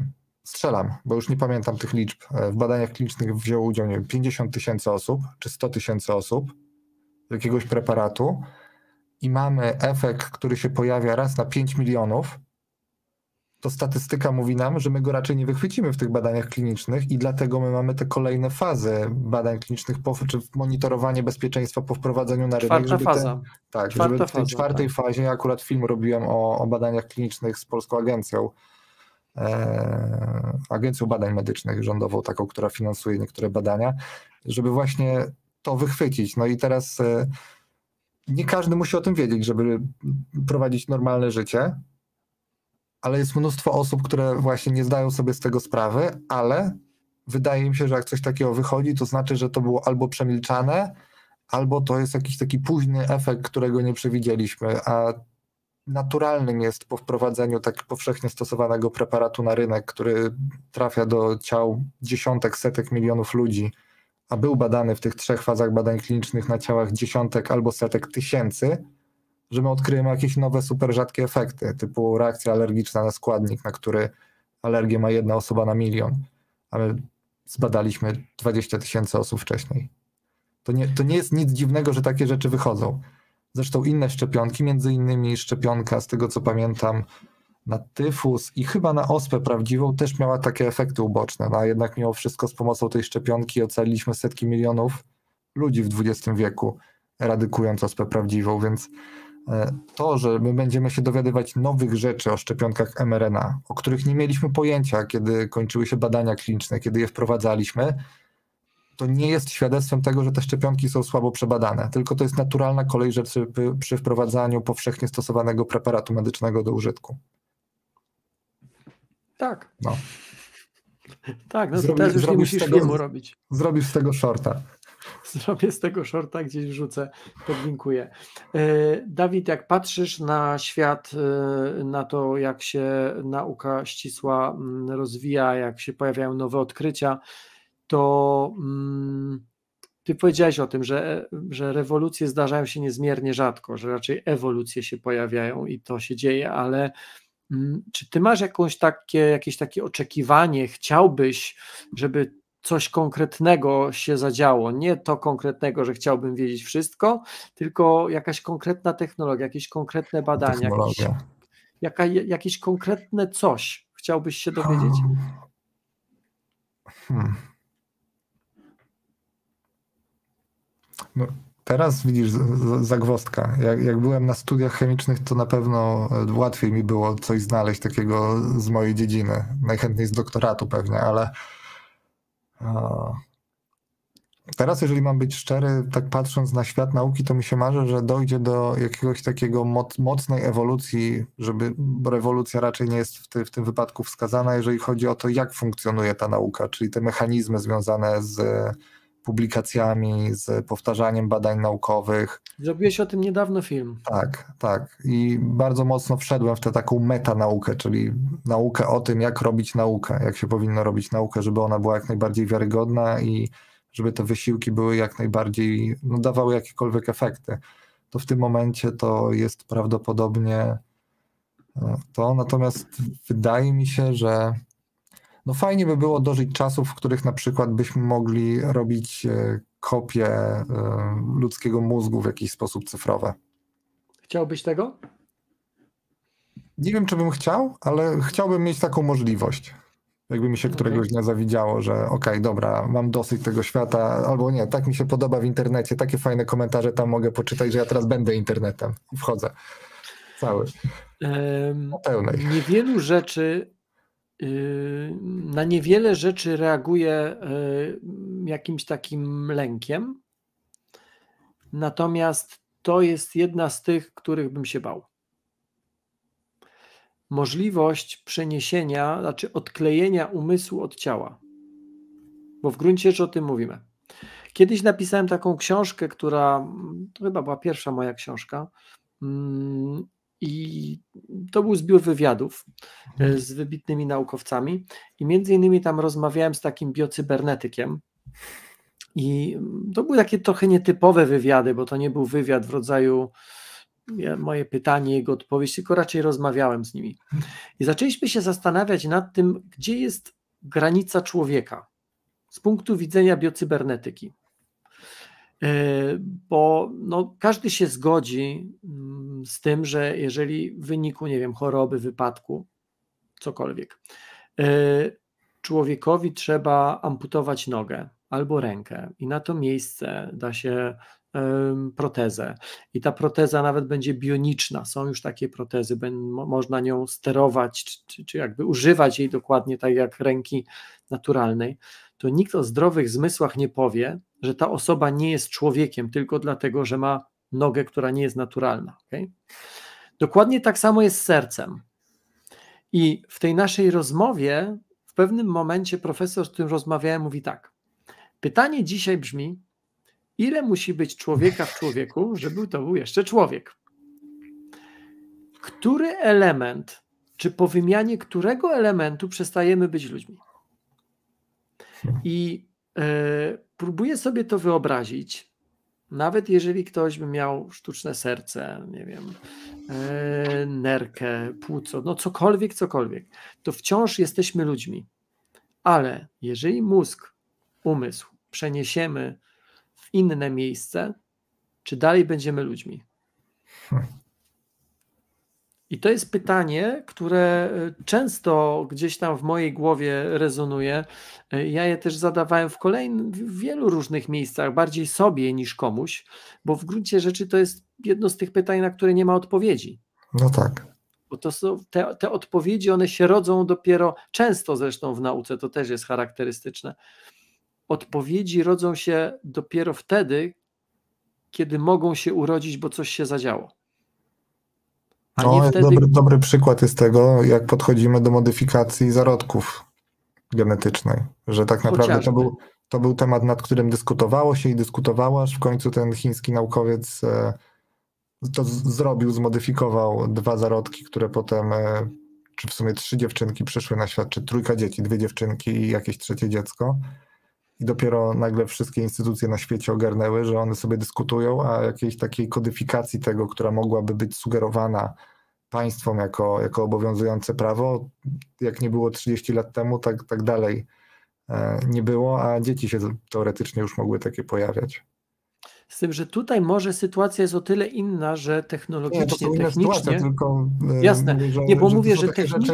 strzelam, bo już nie pamiętam tych liczb, w badaniach klinicznych wzięło udział, nie wiem, 50 000 osób, czy 100 000 osób z jakiegoś preparatu i mamy efekt, który się pojawia raz na 5 milionów, to statystyka mówi nam, że my go raczej nie wychwycimy w tych badaniach klinicznych i dlatego my mamy te kolejne fazy badań klinicznych, czy monitorowanie bezpieczeństwa po wprowadzeniu na rynek. Czwarta faza. Żeby w tej czwartej fazie, ja akurat film robiłem o badaniach klinicznych z Polską Agencją Badań Medycznych, rządową taką, która finansuje niektóre badania, żeby właśnie to wychwycić. No i teraz nie każdy musi o tym wiedzieć, żeby prowadzić normalne życie, ale jest mnóstwo osób, które właśnie nie zdają sobie z tego sprawy, ale wydaje mi się, że jak coś takiego wychodzi, to znaczy, że to było albo przemilczane, albo to jest jakiś taki późny efekt, którego nie przewidzieliśmy, a naturalnym jest po wprowadzeniu tak powszechnie stosowanego preparatu na rynek, który trafia do ciał dziesiątek, setek milionów ludzi, a był badany w tych 3 fazach badań klinicznych na ciałach dziesiątek albo setek tysięcy, że my odkryjemy jakieś nowe, super rzadkie efekty, typu reakcja alergiczna na składnik, na który alergię ma 1 osoba na 1 000 000, a my zbadaliśmy 20 000 osób wcześniej. To nie jest nic dziwnego, że takie rzeczy wychodzą. Zresztą inne szczepionki, między innymi szczepionka, z tego co pamiętam, na tyfus i chyba na ospę prawdziwą też miała takie efekty uboczne, no a jednak mimo wszystko z pomocą tej szczepionki ocaliliśmy setki milionów ludzi w XX wieku, eradykując ospę prawdziwą, więc to, że my będziemy się dowiadywać nowych rzeczy o szczepionkach mRNA, o których nie mieliśmy pojęcia, kiedy kończyły się badania kliniczne, kiedy je wprowadzaliśmy, to nie jest świadectwem tego, że te szczepionki są słabo przebadane, tylko to jest naturalna kolej rzeczy przy wprowadzaniu powszechnie stosowanego preparatu medycznego do użytku. Tak. No. Tak, no to teraz już nie musisz filmu robić. Zrobisz z tego shorta. Zrobię z tego shorta, gdzieś wrzucę, podlinkuję. Dawid, jak patrzysz na świat, na to, jak się nauka ścisła rozwija, jak się pojawiają nowe odkrycia, to ty powiedziałeś o tym, że rewolucje zdarzają się niezmiernie rzadko, że raczej ewolucje się pojawiają i to się dzieje, ale czy ty masz jakieś takie oczekiwanie, chciałbyś, żeby coś konkretnego się zadziało, nie to konkretnego, że chciałbym wiedzieć wszystko, tylko jakaś konkretna technologia, jakieś konkretne badania, jakieś konkretne coś chciałbyś się dowiedzieć? No, teraz widzisz zagwozdka. Jak byłem na studiach chemicznych, to na pewno łatwiej mi było coś znaleźć takiego z mojej dziedziny. Najchętniej z doktoratu pewnie, ale teraz, jeżeli mam być szczery, tak patrząc na świat nauki, to mi się marzy, że dojdzie do jakiegoś takiego mocnej ewolucji, bo rewolucja raczej nie jest w tym wypadku wskazana, jeżeli chodzi o to, jak funkcjonuje ta nauka, czyli te mechanizmy związane z publikacjami, z powtarzaniem badań naukowych. Zrobiłeś o tym niedawno film. Tak. I bardzo mocno wszedłem w tę taką metanaukę, czyli naukę o tym, jak robić naukę, jak się powinno robić naukę, żeby ona była jak najbardziej wiarygodna i żeby te wysiłki były jak najbardziej, dawały jakiekolwiek efekty. To w tym momencie to jest prawdopodobnie to, natomiast wydaje mi się, że fajnie by było dożyć czasów, w których na przykład byśmy mogli robić kopie ludzkiego mózgu w jakiś sposób cyfrowe. Chciałbyś tego? Nie wiem, czy bym chciał, ale chciałbym mieć taką możliwość. Jakby mi się któregoś dnia zawidziało, że okej, dobra, mam dosyć tego świata, albo nie, tak mi się podoba w internecie, takie fajne komentarze tam mogę poczytać, że ja teraz będę internetem i wchodzę cały. Na pełnej. Na niewiele rzeczy reaguję jakimś takim lękiem, natomiast to jest jedna z tych, których bym się bał. Możliwość przeniesienia, znaczy odklejenia umysłu od ciała, bo w gruncie rzeczy o tym mówimy. Kiedyś napisałem taką książkę, która to chyba była pierwsza moja książka, i to był zbiór wywiadów z wybitnymi naukowcami i między innymi tam rozmawiałem z takim biocybernetykiem i to były takie trochę nietypowe wywiady, bo to nie był wywiad w rodzaju moje pytanie, jego odpowiedź, tylko raczej rozmawiałem z nimi. I zaczęliśmy się zastanawiać nad tym, gdzie jest granica człowieka z punktu widzenia biocybernetyki. Bo no, każdy się zgodzi z tym, że jeżeli w wyniku, nie wiem, choroby, wypadku, cokolwiek, człowiekowi trzeba amputować nogę albo rękę i na to miejsce da się protezę i ta proteza nawet będzie bioniczna, są już takie protezy, można nią sterować czy jakby używać jej dokładnie tak jak ręki naturalnej, to nikt o zdrowych zmysłach nie powie, że ta osoba nie jest człowiekiem tylko dlatego, że ma nogę, która nie jest naturalna. Okay? Dokładnie tak samo jest z sercem. I w tej naszej rozmowie w pewnym momencie profesor, z którym rozmawiałem, mówi tak: pytanie dzisiaj brzmi, ile musi być człowieka w człowieku, żeby to był jeszcze człowiek? Który element, czy po wymianie którego elementu przestajemy być ludźmi? I próbuję sobie to wyobrazić, nawet jeżeli ktoś by miał sztuczne serce, nie wiem, nerkę, płuco, no cokolwiek, to wciąż jesteśmy ludźmi. Ale jeżeli mózg, umysł przeniesiemy w inne miejsce, czy dalej będziemy ludźmi? I to jest pytanie, które często gdzieś tam w mojej głowie rezonuje. Ja je też zadawałem w wielu różnych miejscach, bardziej sobie niż komuś, bo w gruncie rzeczy to jest jedno z tych pytań, na które nie ma odpowiedzi. No tak. Bo to są te odpowiedzi, one się rodzą dopiero, często zresztą w nauce, to też jest charakterystyczne. Odpowiedzi rodzą się dopiero wtedy, kiedy mogą się urodzić, bo coś się zadziało. Dobry przykład jest tego, jak podchodzimy do modyfikacji zarodków genetycznej, że tak naprawdę to był temat, nad którym dyskutowało się i dyskutowało, aż w końcu ten chiński naukowiec to zrobił, zmodyfikował 2 zarodki, które potem, czy w sumie 3 dziewczynki przyszły na świat, czy 3 dzieci, 2 dziewczynki i jakieś 3 dziecko. I dopiero nagle wszystkie instytucje na świecie ogarnęły, że one sobie dyskutują, a jakiejś takiej kodyfikacji tego, która mogłaby być sugerowana państwom jako obowiązujące prawo, jak nie było 30 lat temu, tak dalej nie było, a dzieci się teoretycznie już mogły takie pojawiać. Z tym, że tutaj może sytuacja jest o tyle inna, że technologicznie, to są inne sytuacje, tylko jasne, mówię, bo mówię, że technicznie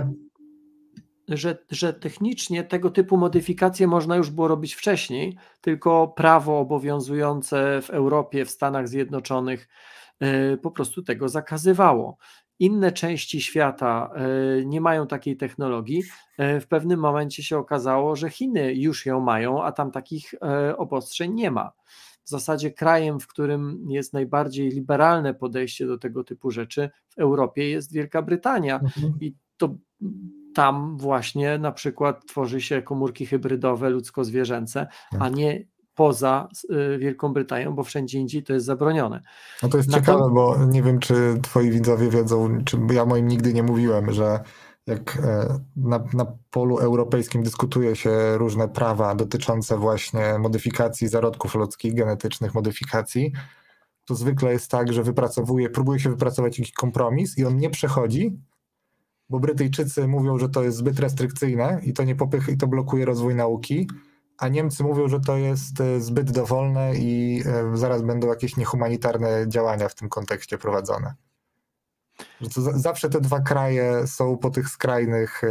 rzeczy, że technicznie tego typu modyfikacje można już było robić wcześniej, tylko prawo obowiązujące w Europie, w Stanach Zjednoczonych po prostu tego zakazywało. Inne części świata nie mają takiej technologii. W pewnym momencie się okazało, że Chiny już ją mają, a tam takich obostrzeń nie ma. W zasadzie krajem, w którym jest najbardziej liberalne podejście do tego typu rzeczy w Europie jest Wielka Brytania i to tam właśnie na przykład tworzy się komórki hybrydowe ludzko-zwierzęce, a nie poza Wielką Brytanią, bo wszędzie indziej to jest zabronione. No to jest ciekawe, bo nie wiem, czy twoi widzowie wiedzą, czy ja moim nigdy nie mówiłem, że jak na polu europejskim dyskutuje się różne prawa dotyczące właśnie modyfikacji zarodków ludzkich, genetycznych modyfikacji, to zwykle jest tak, że próbuje się wypracować jakiś kompromis i on nie przechodzi, bo Brytyjczycy mówią, że to jest zbyt restrykcyjne i to nie popycha i to blokuje rozwój nauki, a Niemcy mówią, że to jest zbyt dowolne i zaraz będą jakieś niehumanitarne działania w tym kontekście prowadzone. Że to zawsze te 2 kraje są po tych skrajnych,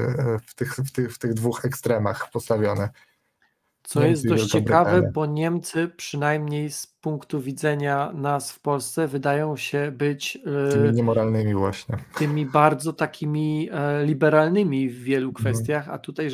w tych 2 ekstremach postawione. Co jest dość ciekawe, bo Niemcy przynajmniej z punktu widzenia nas w Polsce wydają się być tymi niemoralnymi właśnie. Tymi bardzo takimi liberalnymi w wielu kwestiach, a tutaj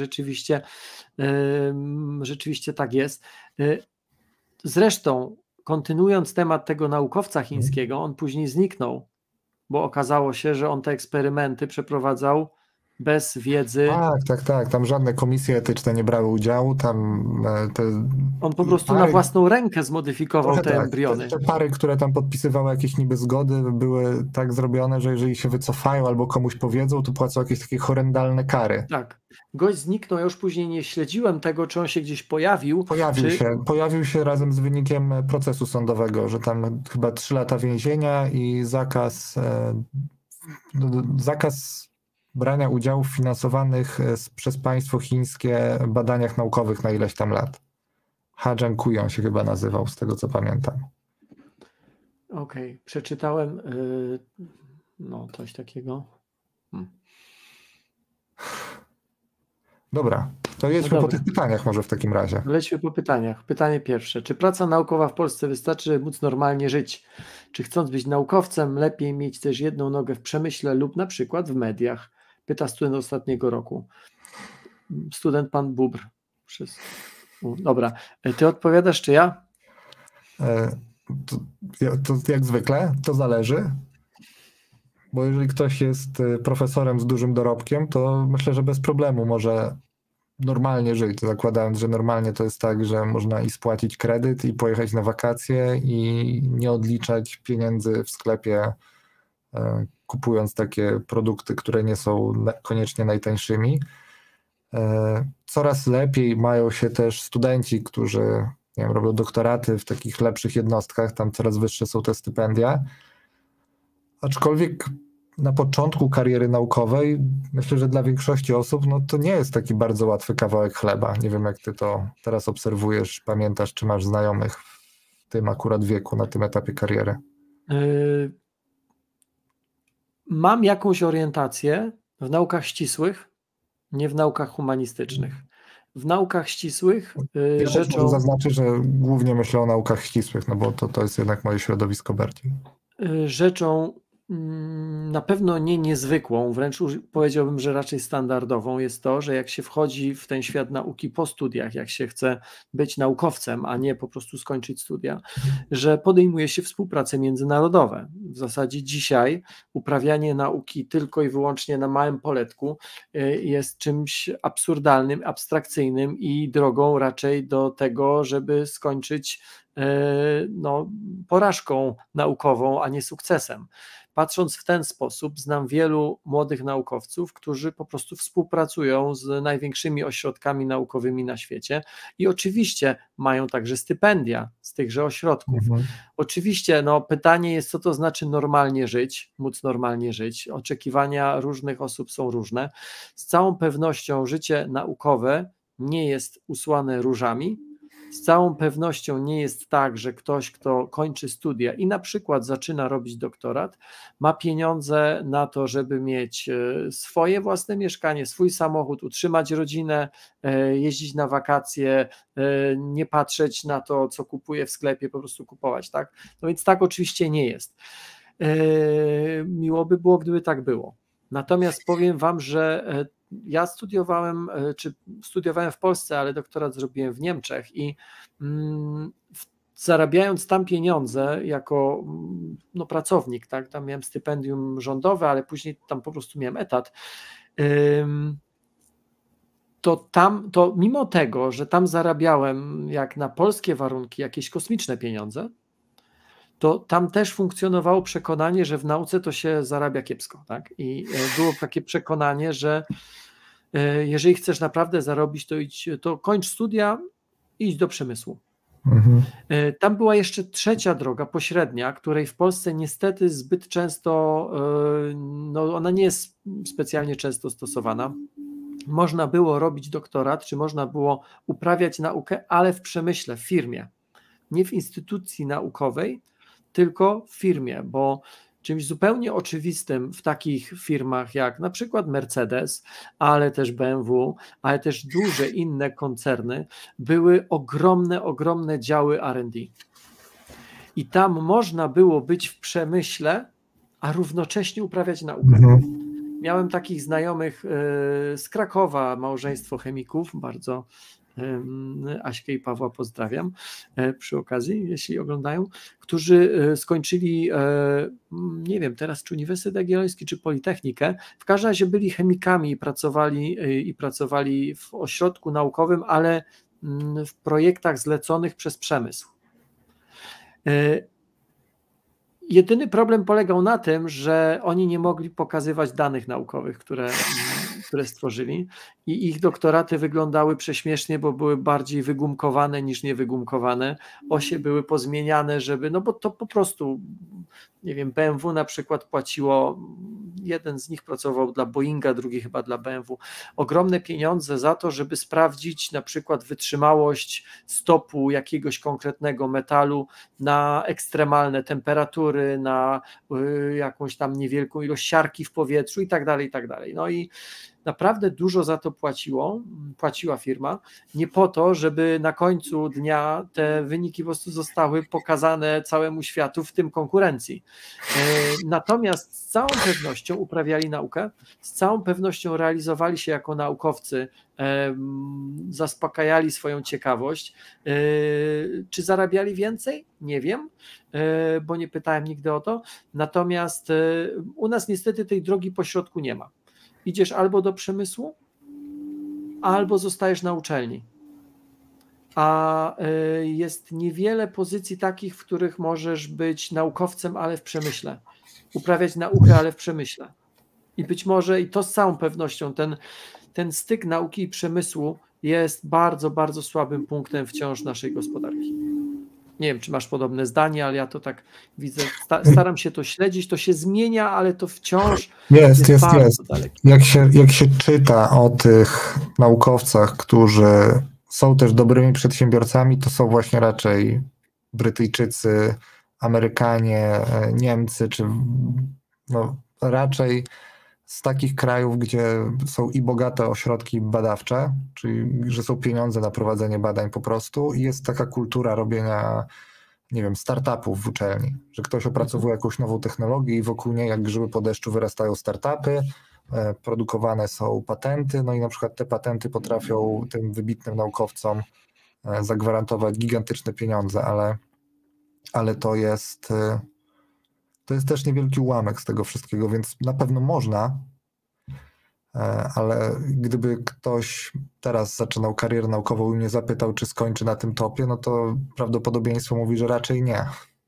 rzeczywiście tak jest. Zresztą kontynuując temat tego naukowca chińskiego, on później zniknął, bo okazało się, że on te eksperymenty przeprowadzał bez wiedzy. Tak. Tam żadne komisje etyczne nie brały udziału. On po prostu na własną rękę zmodyfikował te embriony. Te pary, które tam podpisywały jakieś niby zgody, były tak zrobione, że jeżeli się wycofają albo komuś powiedzą, to płacą jakieś takie horrendalne kary. Tak. Gość zniknął, ja już później nie śledziłem tego, czy on się gdzieś pojawił. Pojawił się razem z wynikiem procesu sądowego, że tam chyba 3 lata więzienia i zakaz brania udziału w finansowanych przez państwo chińskie badaniach naukowych na ileś tam lat. Ha Jiankui się chyba nazywał, z tego co pamiętam. Okej, przeczytałem no coś takiego. Dobra, to jedźmy po tych pytaniach może w takim razie. Lećmy po pytaniach. Pytanie pierwsze. Czy praca naukowa w Polsce wystarczy, żeby móc normalnie żyć? Czy chcąc być naukowcem, lepiej mieć też jedną nogę w przemyśle lub na przykład w mediach? Pyta student ostatniego roku. Student pan Bubr. Dobra, ty odpowiadasz, czy ja? To jak zwykle, to zależy. Bo jeżeli ktoś jest profesorem z dużym dorobkiem, to myślę, że bez problemu może normalnie żyć, zakładając, że normalnie to jest tak, że można i spłacić kredyt, i pojechać na wakacje, i nie odliczać pieniędzy w sklepie, kupując takie produkty, które nie są koniecznie najtańszymi. Coraz lepiej mają się też studenci, którzy nie wiem, robią doktoraty w takich lepszych jednostkach, tam coraz wyższe są te stypendia. Aczkolwiek na początku kariery naukowej myślę, że dla większości osób to nie jest taki bardzo łatwy kawałek chleba. Nie wiem, jak ty to teraz obserwujesz, pamiętasz, czy masz znajomych w tym akurat wieku, na tym etapie kariery? Mam jakąś orientację w naukach ścisłych, nie w naukach humanistycznych. W naukach ścisłych rzeczą... Zaznaczę, że głównie myślę o naukach ścisłych, no bo to jest jednak moje środowisko bardziej. Rzeczą na pewno nie niezwykłą, wręcz powiedziałbym, że raczej standardową jest to, że jak się wchodzi w ten świat nauki po studiach, jak się chce być naukowcem, a nie po prostu skończyć studia, że podejmuje się współprace międzynarodowe. W zasadzie dzisiaj uprawianie nauki tylko i wyłącznie na małym poletku jest czymś absurdalnym, abstrakcyjnym i drogą raczej do tego, żeby skończyć porażką naukową, a nie sukcesem. Patrząc w ten sposób, znam wielu młodych naukowców, którzy po prostu współpracują z największymi ośrodkami naukowymi na świecie i oczywiście mają także stypendia z tychże ośrodków. Oczywiście pytanie jest, co to znaczy normalnie żyć, móc normalnie żyć. Oczekiwania różnych osób są różne. Z całą pewnością życie naukowe nie jest usłane różami. Z całą pewnością nie jest tak, że ktoś, kto kończy studia i na przykład zaczyna robić doktorat, ma pieniądze na to, żeby mieć swoje własne mieszkanie, swój samochód, utrzymać rodzinę, jeździć na wakacje, nie patrzeć na to, co kupuje w sklepie, po prostu kupować, tak? No więc tak oczywiście nie jest. Miło by było, gdyby tak było. Natomiast powiem wam, że ja studiowałem w Polsce, ale doktorat zrobiłem w Niemczech i zarabiając tam pieniądze jako pracownik, tak, tam miałem stypendium rządowe, ale później tam po prostu miałem etat, to mimo tego, że tam zarabiałem jak na polskie warunki jakieś kosmiczne pieniądze, to tam też funkcjonowało przekonanie, że w nauce to się zarabia kiepsko, tak? I było takie przekonanie, że jeżeli chcesz naprawdę zarobić, to kończ studia i idź do przemysłu. Tam była jeszcze trzecia droga, pośrednia, której w Polsce niestety zbyt często, ona nie jest specjalnie często stosowana. Można było robić doktorat, czy można było uprawiać naukę, ale w przemyśle, w firmie. Nie w instytucji naukowej, tylko w firmie, bo czymś zupełnie oczywistym w takich firmach jak na przykład Mercedes, ale też BMW, ale też duże inne koncerny, były ogromne działy R&D. I tam można było być w przemyśle, a równocześnie uprawiać naukę. Miałem takich znajomych z Krakowa, małżeństwo chemików, bardzo Aśkę i Pawła pozdrawiam przy okazji, jeśli oglądają, którzy skończyli, nie wiem teraz czy Uniwersytet Jagielloński, czy Politechnikę, w każdym razie byli chemikami i pracowali w ośrodku naukowym, ale w projektach zleconych przez przemysł. Jedyny problem polegał na tym, że oni nie mogli pokazywać danych naukowych, które stworzyli i ich doktoraty wyglądały prześmiesznie, bo były bardziej wygumkowane niż niewygumkowane. Osie były pozmieniane, bo to po prostu nie wiem, BMW na przykład płaciło, jeden z nich pracował dla Boeinga, drugi chyba dla BMW, ogromne pieniądze za to, żeby sprawdzić na przykład wytrzymałość stopu jakiegoś konkretnego metalu na ekstremalne temperatury, na jakąś tam niewielką ilość siarki w powietrzu i tak dalej, i tak dalej. No i naprawdę dużo za to płaciła firma, nie po to, żeby na końcu dnia te wyniki po prostu zostały pokazane całemu światu, w tym konkurencji. Natomiast z całą pewnością uprawiali naukę, z całą pewnością realizowali się jako naukowcy, zaspokajali swoją ciekawość. Czy zarabiali więcej? Nie wiem, bo nie pytałem nigdy o to. Natomiast u nas niestety tej drogi pośrodku nie ma. Idziesz albo do przemysłu, albo zostajesz na uczelni. A jest niewiele pozycji takich, w których możesz być naukowcem, ale w przemyśle. Uprawiać naukę, ale w przemyśle. I być może, i to z całą pewnością, ten styk nauki i przemysłu jest bardzo, bardzo słabym punktem wciąż naszej gospodarki. Nie wiem, czy masz podobne zdanie, ale ja to tak widzę, staram się to śledzić, to się zmienia, ale to wciąż jest bardzo dalekie. Jak się czyta o tych naukowcach, którzy są też dobrymi przedsiębiorcami, to są właśnie raczej Brytyjczycy, Amerykanie, Niemcy, czy no, raczej z takich krajów, gdzie są i bogate ośrodki badawcze, czyli że są pieniądze na prowadzenie badań po prostu i jest taka kultura robienia, nie wiem, startupów w uczelni, że ktoś opracowuje jakąś nową technologię i wokół niej jak grzyby po deszczu wyrastają startupy, produkowane są patenty, no i na przykład te patenty potrafią tym wybitnym naukowcom zagwarantować gigantyczne pieniądze, ale to jest też niewielki ułamek z tego wszystkiego, więc na pewno można, ale gdyby ktoś teraz zaczynał karierę naukową i mnie zapytał, czy skończy na tym topie, no to prawdopodobieństwo mówi, że raczej nie.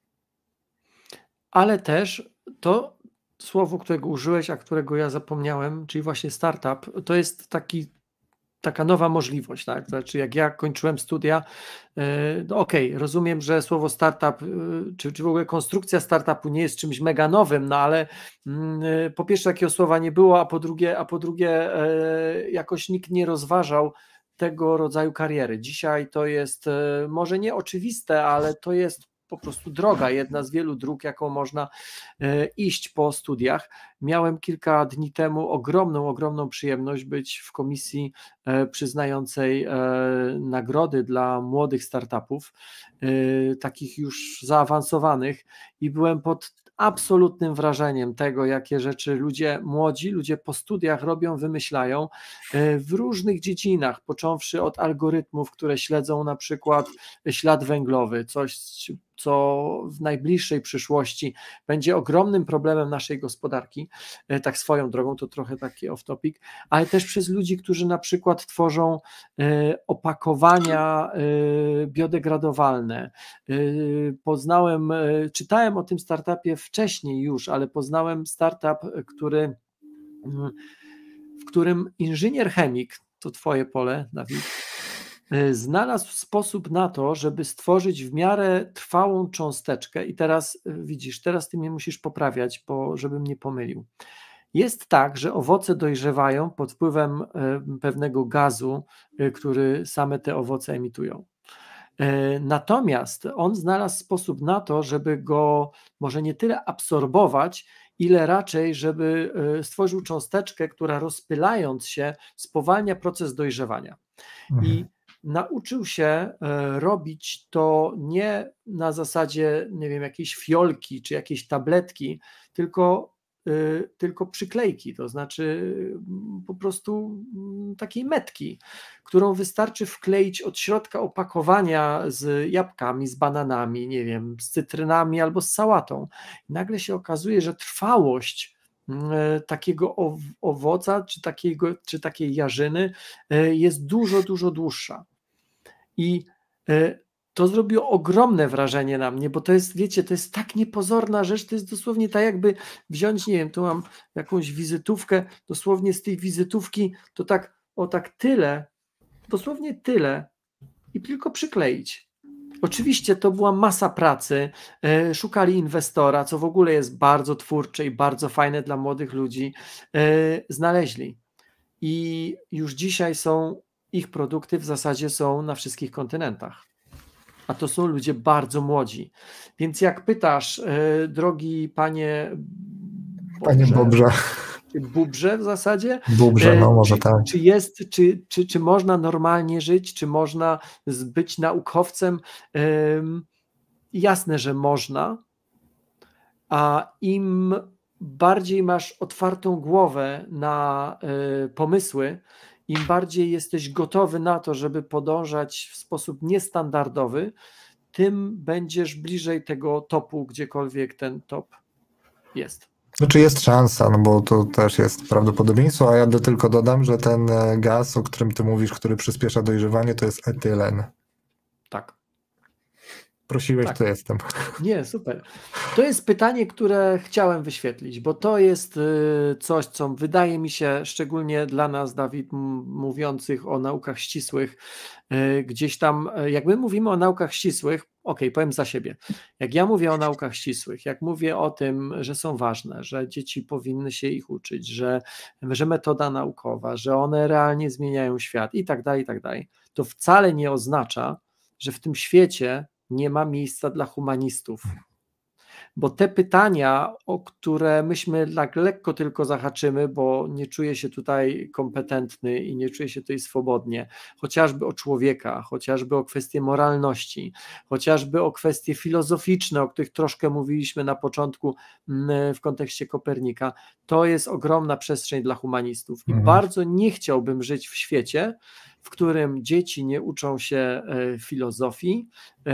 Ale też to słowo, którego użyłeś, a którego ja zapomniałem, czyli właśnie startup, to jest taka nowa możliwość, tak? Znaczy jak ja kończyłem studia, no okej, rozumiem, że słowo startup, czy w ogóle konstrukcja startupu nie jest czymś mega nowym, no ale po pierwsze takiego słowa nie było, a po drugie jakoś nikt nie rozważał tego rodzaju kariery. Dzisiaj to jest może nie oczywiste, ale to jest po prostu droga, jedna z wielu dróg, jaką można iść po studiach. Miałem kilka dni temu ogromną przyjemność być w komisji przyznającej nagrody dla młodych startupów, takich już zaawansowanych, i byłem pod absolutnym wrażeniem tego, jakie rzeczy młodzi ludzie po studiach robią, wymyślają w różnych dziedzinach, począwszy od algorytmów, które śledzą na przykład ślad węglowy, coś, co w najbliższej przyszłości będzie ogromnym problemem naszej gospodarki, tak swoją drogą, to trochę taki off topic, ale też przez ludzi, którzy na przykład tworzą opakowania biodegradowalne. Czytałem o tym startupie wcześniej już, ale poznałem startup, w którym inżynier chemik, to twoje pole, Dawid, znalazł sposób na to, żeby stworzyć w miarę trwałą cząsteczkę i teraz widzisz, teraz ty mnie musisz poprawiać, żebym nie pomylił. Jest tak, że owoce dojrzewają pod wpływem pewnego gazu, który same te owoce emitują. Natomiast on znalazł sposób na to, żeby go może nie tyle absorbować, ile raczej, żeby stworzył cząsteczkę, która rozpylając się spowalnia proces dojrzewania. I nauczył się robić to nie na zasadzie, nie wiem, jakiejś fiolki czy jakiejś tabletki, tylko przyklejki, to znaczy po prostu takiej metki, którą wystarczy wkleić od środka opakowania z jabłkami, z bananami, nie wiem, z cytrynami albo z sałatą. I nagle się okazuje, że trwałość takiego owoca czy takiej jarzyny jest dużo dłuższa. I to zrobiło ogromne wrażenie na mnie, bo to jest, wiecie, to jest tak niepozorna rzecz, to jest dosłownie tak jakby wziąć, nie wiem, tu mam jakąś wizytówkę, dosłownie z tej wizytówki to tak tyle, dosłownie tyle i tylko przykleić. Oczywiście to była masa pracy, szukali inwestora, co w ogóle jest bardzo twórcze i bardzo fajne dla młodych ludzi, znaleźli. I już dzisiaj ich produkty w zasadzie są na wszystkich kontynentach. A to są ludzie bardzo młodzi. Więc jak pytasz, drogi panie Bobrze. Czy Bubrze w zasadzie? Bubrze, no może tak. Czy można normalnie żyć, czy można być naukowcem? Jasne, że można, a im bardziej masz otwartą głowę na pomysły, im bardziej jesteś gotowy na to, żeby podążać w sposób niestandardowy, tym będziesz bliżej tego topu, gdziekolwiek ten top jest. Znaczy jest szansa, no bo to też jest prawdopodobieństwo, a ja tylko dodam, że ten gaz, o którym ty mówisz, który przyspiesza dojrzewanie, to jest etylen. Tak. Prosiłeś, tak. to jestem. Nie, super. To jest pytanie, które chciałem wyświetlić, bo to jest coś, co wydaje mi się, szczególnie dla nas, Dawid, mówiących o naukach ścisłych, gdzieś tam, jak my mówimy o naukach ścisłych, powiem za siebie, jak ja mówię o naukach ścisłych, jak mówię o tym, że są ważne, że dzieci powinny się ich uczyć, że metoda naukowa, że one realnie zmieniają świat i tak dalej, to wcale nie oznacza, że w tym świecie nie ma miejsca dla humanistów. Bo te pytania, o które myśmy tak lekko tylko zahaczymy, bo nie czuję się tutaj kompetentny i nie czuję się tutaj swobodnie, chociażby o człowieka, chociażby o kwestie moralności, chociażby o kwestie filozoficzne, o których troszkę mówiliśmy na początku w kontekście Kopernika, to jest ogromna przestrzeń dla humanistów. I bardzo nie chciałbym żyć w świecie, w którym dzieci nie uczą się filozofii.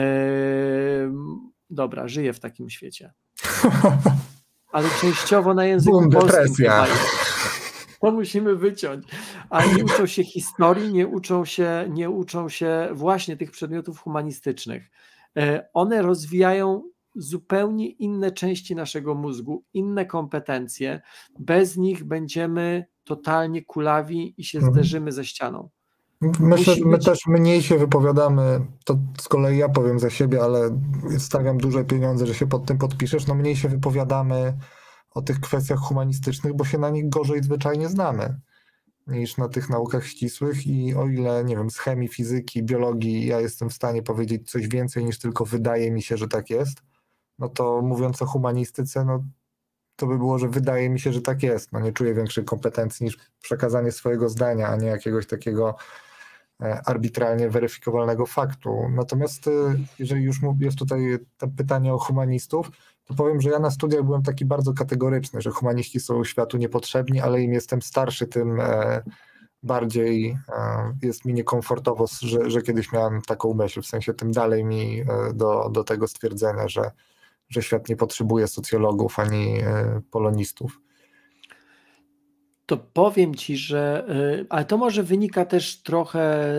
Dobra, żyję w takim świecie. Ale częściowo na języku polskim. To musimy wyciąć. A nie uczą się historii, nie uczą się właśnie tych przedmiotów humanistycznych. One rozwijają zupełnie inne części naszego mózgu, inne kompetencje. Bez nich będziemy totalnie kulawi i się zderzymy ze ścianą. Myślę, że my też mniej się wypowiadamy, to z kolei ja powiem za siebie, ale stawiam duże pieniądze, że się pod tym podpiszesz, no mniej się wypowiadamy o tych kwestiach humanistycznych, bo się na nich gorzej zwyczajnie znamy niż na tych naukach ścisłych i o ile, nie wiem, z chemii, fizyki, biologii ja jestem w stanie powiedzieć coś więcej niż tylko wydaje mi się, że tak jest, no to mówiąc o humanistyce, no to by było, że wydaje mi się, że tak jest. No nie czuję większej kompetencji niż przekazanie swojego zdania, a nie jakiegoś takiego arbitralnie weryfikowalnego faktu. Natomiast jeżeli już jest tutaj to pytanie o humanistów, to powiem, że ja na studiach byłem taki bardzo kategoryczny, że humaniści są światu niepotrzebni, ale im jestem starszy, tym bardziej jest mi niekomfortowo, że kiedyś miałem taką myśl, w sensie tym dalej mi do tego stwierdzenia, że świat nie potrzebuje socjologów ani polonistów. To powiem ci, że, ale to może wynika też trochę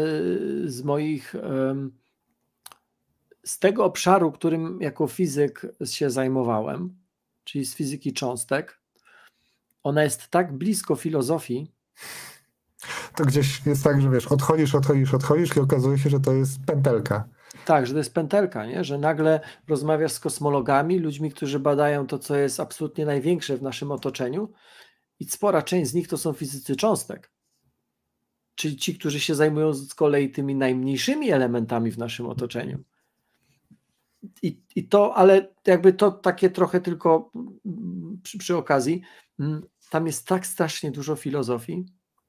z tego obszaru, którym jako fizyk się zajmowałem, czyli z fizyki cząstek. Ona jest tak blisko filozofii. To gdzieś jest tak, że wiesz, odchodzisz i okazuje się, że to jest pętelka. Tak, że to jest pętelka, nie? Że nagle rozmawiasz z kosmologami, ludźmi, którzy badają to, co jest absolutnie największe w naszym otoczeniu, i spora część z nich to są fizycy cząstek. Czyli ci, którzy się zajmują z kolei tymi najmniejszymi elementami w naszym otoczeniu. I to, ale jakby to takie trochę tylko przy okazji, tam jest tak strasznie dużo filozofii,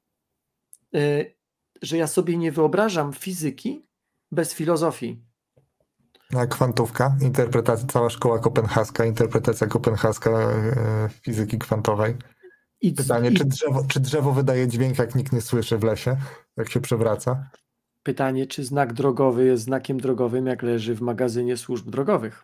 że ja sobie nie wyobrażam fizyki bez filozofii. A kwantówka, cała szkoła kopenhaska, interpretacja kopenhaska fizyki kwantowej. Pytanie, czy drzewo wydaje dźwięk, jak nikt nie słyszy w lesie, jak się przewraca? Pytanie, czy znak drogowy jest znakiem drogowym, jak leży w magazynie służb drogowych?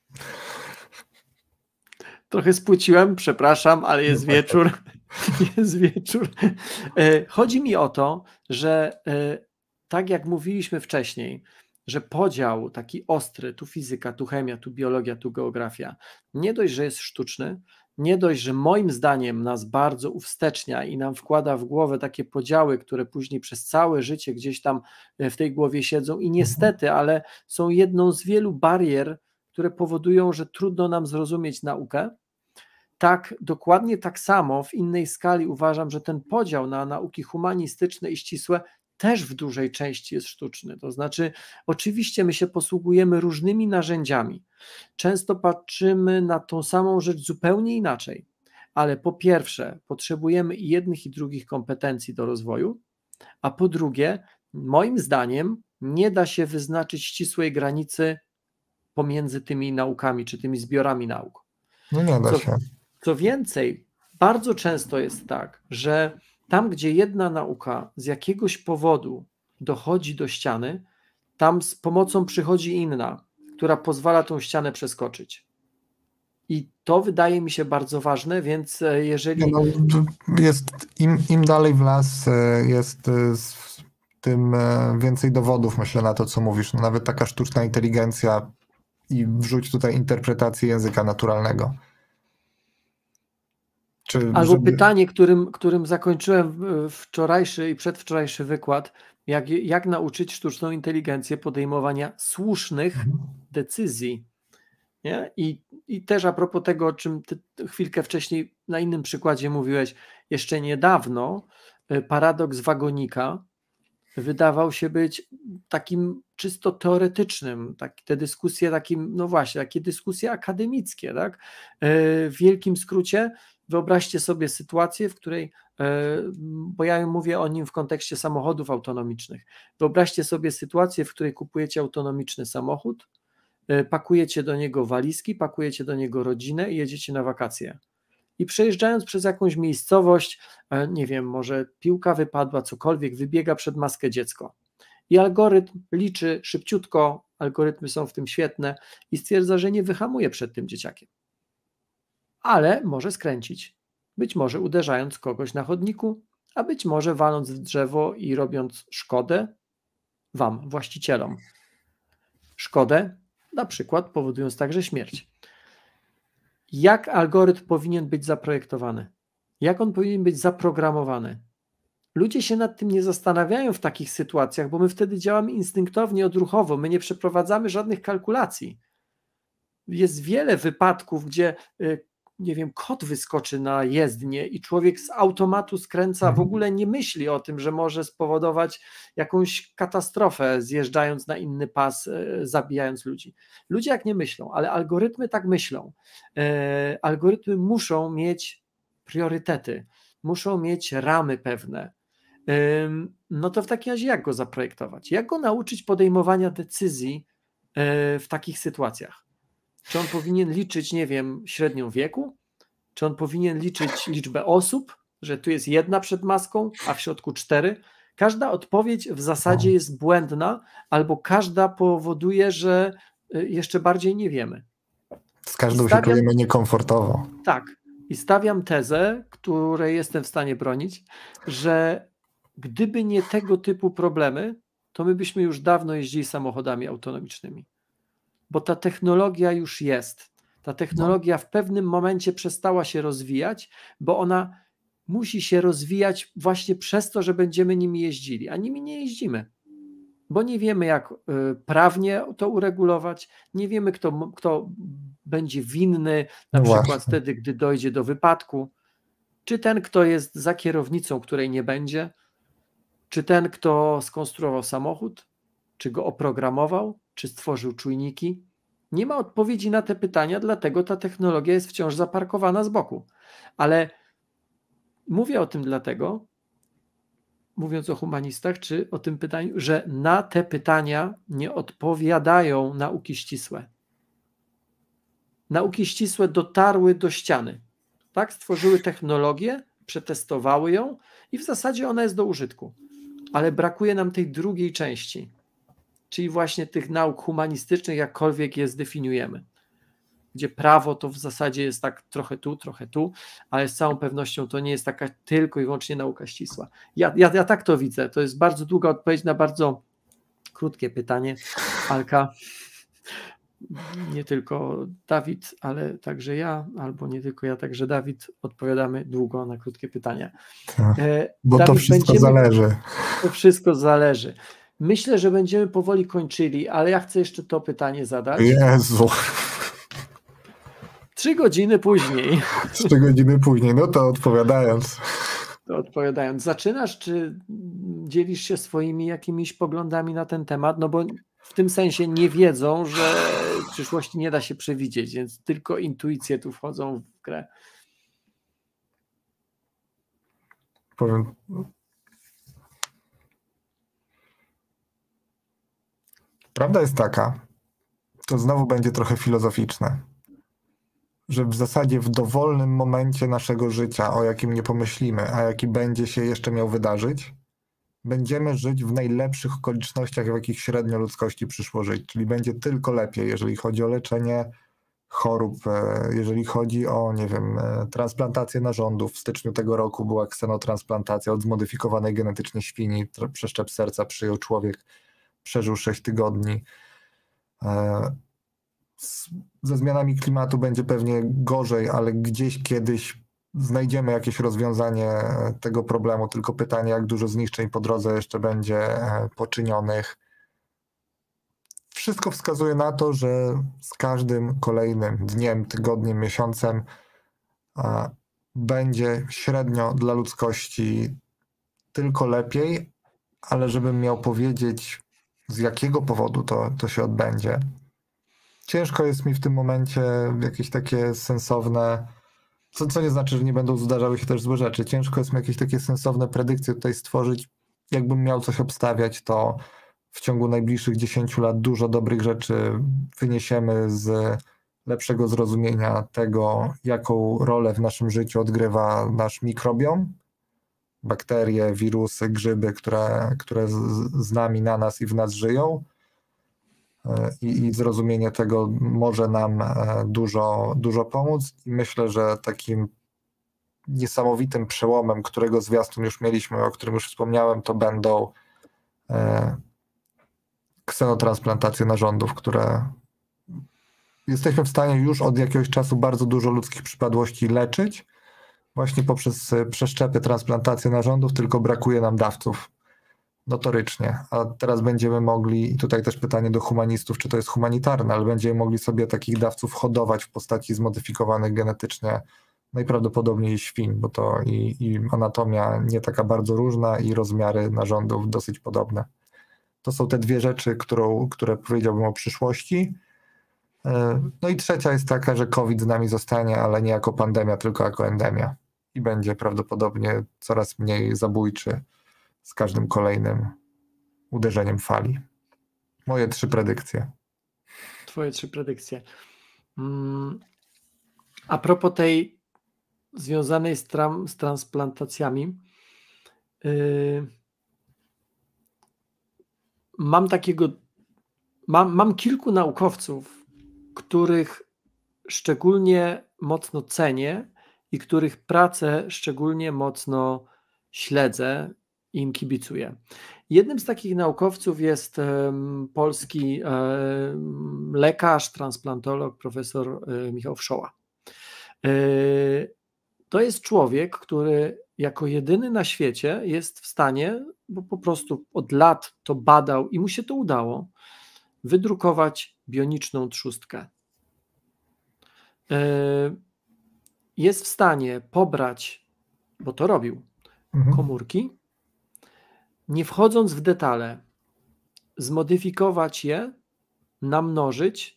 Trochę spłuciłem, przepraszam, ale jest wieczór. Jest wieczór. Chodzi mi o to, że tak jak mówiliśmy wcześniej, że podział taki ostry, tu fizyka, tu chemia, tu biologia, tu geografia, nie dość, że jest sztuczny, nie dość, że moim zdaniem nas bardzo uwstecznia i nam wkłada w głowę takie podziały, które później przez całe życie gdzieś tam w tej głowie siedzą i niestety, ale są jedną z wielu barier, które powodują, że trudno nam zrozumieć naukę. Tak, dokładnie tak samo w innej skali uważam, że ten podział na nauki humanistyczne i ścisłe też w dużej części jest sztuczny. To znaczy, oczywiście my się posługujemy różnymi narzędziami. Często patrzymy na tą samą rzecz zupełnie inaczej, ale po pierwsze, potrzebujemy i jednych, i drugich kompetencji do rozwoju, a po drugie, moim zdaniem, nie da się wyznaczyć ścisłej granicy pomiędzy tymi naukami, czy tymi zbiorami nauk. No nie da się. Co więcej, bardzo często jest tak, że tam, gdzie jedna nauka z jakiegoś powodu dochodzi do ściany, tam z pomocą przychodzi inna, która pozwala tą ścianę przeskoczyć. I to wydaje mi się bardzo ważne, więc jeżeli... No, jest, im dalej w las jest, tym więcej dowodów, myślę, na to, co mówisz. No, nawet taka sztuczna inteligencja i wrzuć tutaj interpretację języka naturalnego. Albo pytanie, którym zakończyłem wczorajszy i przedwczorajszy wykład, jak nauczyć sztuczną inteligencję podejmowania słusznych decyzji. Nie? I też a propos tego, o czym ty chwilkę wcześniej na innym przykładzie mówiłeś, jeszcze niedawno paradoks wagonika wydawał się być takim czysto teoretycznym, te dyskusje takim, no właśnie, takie dyskusje akademickie, tak? W wielkim skrócie wyobraźcie sobie sytuację, w której, bo ja mówię o nim w kontekście samochodów autonomicznych, wyobraźcie sobie sytuację, w której kupujecie autonomiczny samochód, pakujecie do niego walizki, pakujecie do niego rodzinę i jedziecie na wakacje. I przejeżdżając przez jakąś miejscowość, nie wiem, może piłka wypadła, cokolwiek, wybiega przed maskę dziecko. I algorytm liczy szybciutko, algorytmy są w tym świetne i stwierdza, że nie wyhamuje przed tym dzieciakiem. Ale może skręcić. Być może uderzając kogoś na chodniku, a być może waląc w drzewo i robiąc szkodę wam, właścicielom. Szkodę, na przykład powodując także śmierć. Jak algorytm powinien być zaprojektowany? Jak on powinien być zaprogramowany? Ludzie się nad tym nie zastanawiają w takich sytuacjach, bo my wtedy działamy instynktownie, odruchowo, my nie przeprowadzamy żadnych kalkulacji. Jest wiele wypadków, gdzie nie wiem, kot wyskoczy na jezdnię i człowiek z automatu skręca, w ogóle nie myśli o tym, że może spowodować jakąś katastrofę, zjeżdżając na inny pas, zabijając ludzi. Ludzie jak nie myślą, ale algorytmy tak myślą. Algorytmy muszą mieć priorytety, muszą mieć ramy pewne. No to w takim razie jak go zaprojektować? Jak go nauczyć podejmowania decyzji w takich sytuacjach? Czy on powinien liczyć, nie wiem, średnią wieku? Czy on powinien liczyć liczbę osób, że tu jest jedna przed maską, a w środku 4? Każda odpowiedź w zasadzie jest błędna, albo każda powoduje, że jeszcze bardziej nie wiemy. Z każdą się czujemy niekomfortowo. Tak. I stawiam tezę, której jestem w stanie bronić, że gdyby nie tego typu problemy, to my byśmy już dawno jeździli samochodami autonomicznymi. Bo ta technologia już jest. Ta technologia w pewnym momencie przestała się rozwijać, bo ona musi się rozwijać właśnie przez to, że będziemy nimi jeździli, a nimi nie jeździmy. Bo nie wiemy, jak prawnie to uregulować, nie wiemy, kto będzie winny, na przykład wtedy, gdy dojdzie do wypadku, czy ten, kto jest za kierownicą, której nie będzie, czy ten, kto skonstruował samochód, czy go oprogramował, czy stworzył czujniki. Nie ma odpowiedzi na te pytania, dlatego ta technologia jest wciąż zaparkowana z boku. Ale mówię o tym dlatego, mówiąc o humanistach, czy o tym pytaniu, że na te pytania nie odpowiadają nauki ścisłe. Nauki ścisłe dotarły do ściany. Tak? Stworzyły technologię, przetestowały ją i w zasadzie ona jest do użytku. Ale brakuje nam tej drugiej części, czyli właśnie tych nauk humanistycznych, jakkolwiek je zdefiniujemy. Gdzie prawo to w zasadzie jest tak trochę tu, ale z całą pewnością to nie jest taka tylko i wyłącznie nauka ścisła. Ja tak to widzę. To jest bardzo długa odpowiedź na bardzo krótkie pytanie, Alka. nie tylko Dawid, ale także ja, albo nie tylko ja, także Dawid, odpowiadamy długo na krótkie pytania. Tak, bo Dawid, to wszystko zależy. To wszystko zależy. Myślę, że będziemy powoli kończyli, ale ja chcę jeszcze to pytanie zadać. Jezu. 3 godziny później. 3 godziny później, no to odpowiadając. Zaczynasz, czy dzielisz się swoimi jakimiś poglądami na ten temat? No bo w tym sensie nie wiedzą, że przyszłości nie da się przewidzieć, więc tylko intuicje tu wchodzą w grę. Powiem. Prawda jest taka, to znowu będzie trochę filozoficzne, że w zasadzie w dowolnym momencie naszego życia, o jakim nie pomyślimy, a jaki będzie się jeszcze miał wydarzyć, będziemy żyć w najlepszych okolicznościach, w jakich średnio ludzkości przyszło żyć. Czyli będzie tylko lepiej, jeżeli chodzi o leczenie chorób, jeżeli chodzi o, nie wiem, transplantację narządów. W styczniu tego roku była ksenotransplantacja od zmodyfikowanej genetycznie świni. Przeszczep serca przyjął człowiek, przeżył 6 tygodni. Ze zmianami klimatu będzie pewnie gorzej, ale gdzieś kiedyś znajdziemy jakieś rozwiązanie tego problemu, tylko pytanie, jak dużo zniszczeń po drodze jeszcze będzie poczynionych. Wszystko wskazuje na to, że z każdym kolejnym dniem, tygodniem, miesiącem będzie średnio dla ludzkości tylko lepiej, ale żebym miał powiedzieć, z jakiego powodu to się odbędzie. Ciężko jest mi w tym momencie jakieś takie sensowne, co nie znaczy, że nie będą zdarzały się też złe rzeczy. Ciężko jest mi jakieś takie sensowne predykcje tutaj stworzyć. Jakbym miał coś obstawiać, to w ciągu najbliższych 10 lat dużo dobrych rzeczy wyniesiemy z lepszego zrozumienia tego, jaką rolę w naszym życiu odgrywa nasz mikrobiom, bakterie, wirusy, grzyby, które z nami, na nas i w nas żyją. I zrozumienie tego może nam dużo pomóc. I myślę, że takim niesamowitym przełomem, którego zwiastun już mieliśmy, o którym już wspomniałem, to będą ksenotransplantacje narządów, które jesteśmy w stanie już od jakiegoś czasu bardzo dużo ludzkich przypadłości leczyć właśnie poprzez przeszczepy, transplantacje narządów, tylko brakuje nam dawców. Notorycznie. A teraz będziemy mogli, i tutaj też pytanie do humanistów, czy to jest humanitarne, ale będziemy mogli sobie takich dawców hodować w postaci zmodyfikowanych genetycznie najprawdopodobniej świń, bo to i anatomia nie taka bardzo różna i rozmiary narządów dosyć podobne. To są te dwie rzeczy, które powiedziałbym o przyszłości. No i trzecia jest taka, że COVID z nami zostanie, ale nie jako pandemia, tylko jako endemia. I będzie prawdopodobnie coraz mniej zabójczy z każdym kolejnym uderzeniem fali. Moje 3 predykcje. Twoje 3 predykcje. A propos tej związanej z transplantacjami, mam kilku naukowców, których szczególnie mocno cenię i których pracę szczególnie mocno śledzę, im kibicuję. Jednym z takich naukowców jest polski lekarz, transplantolog, profesor Michał Wszoła. To jest człowiek, który jako jedyny na świecie jest w stanie, bo po prostu od lat to badał i mu się to udało, wydrukować bioniczną trzustkę. Jest w stanie pobrać, bo to robił, komórki, nie wchodząc w detale, zmodyfikować je, namnożyć,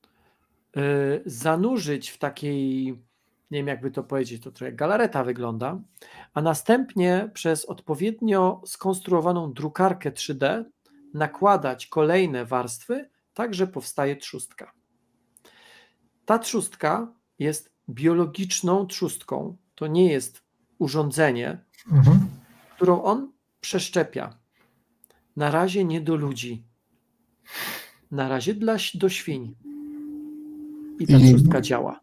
zanurzyć w takiej, nie wiem jakby to powiedzieć, to trochę galareta wygląda, a następnie przez odpowiednio skonstruowaną drukarkę 3D nakładać kolejne warstwy, tak że powstaje trzustka. Ta trzustka jest biologiczną trzustką, to nie jest urządzenie, którą on przeszczepia. Na razie nie do ludzi. Na razie do świń. I ta trzustka działa.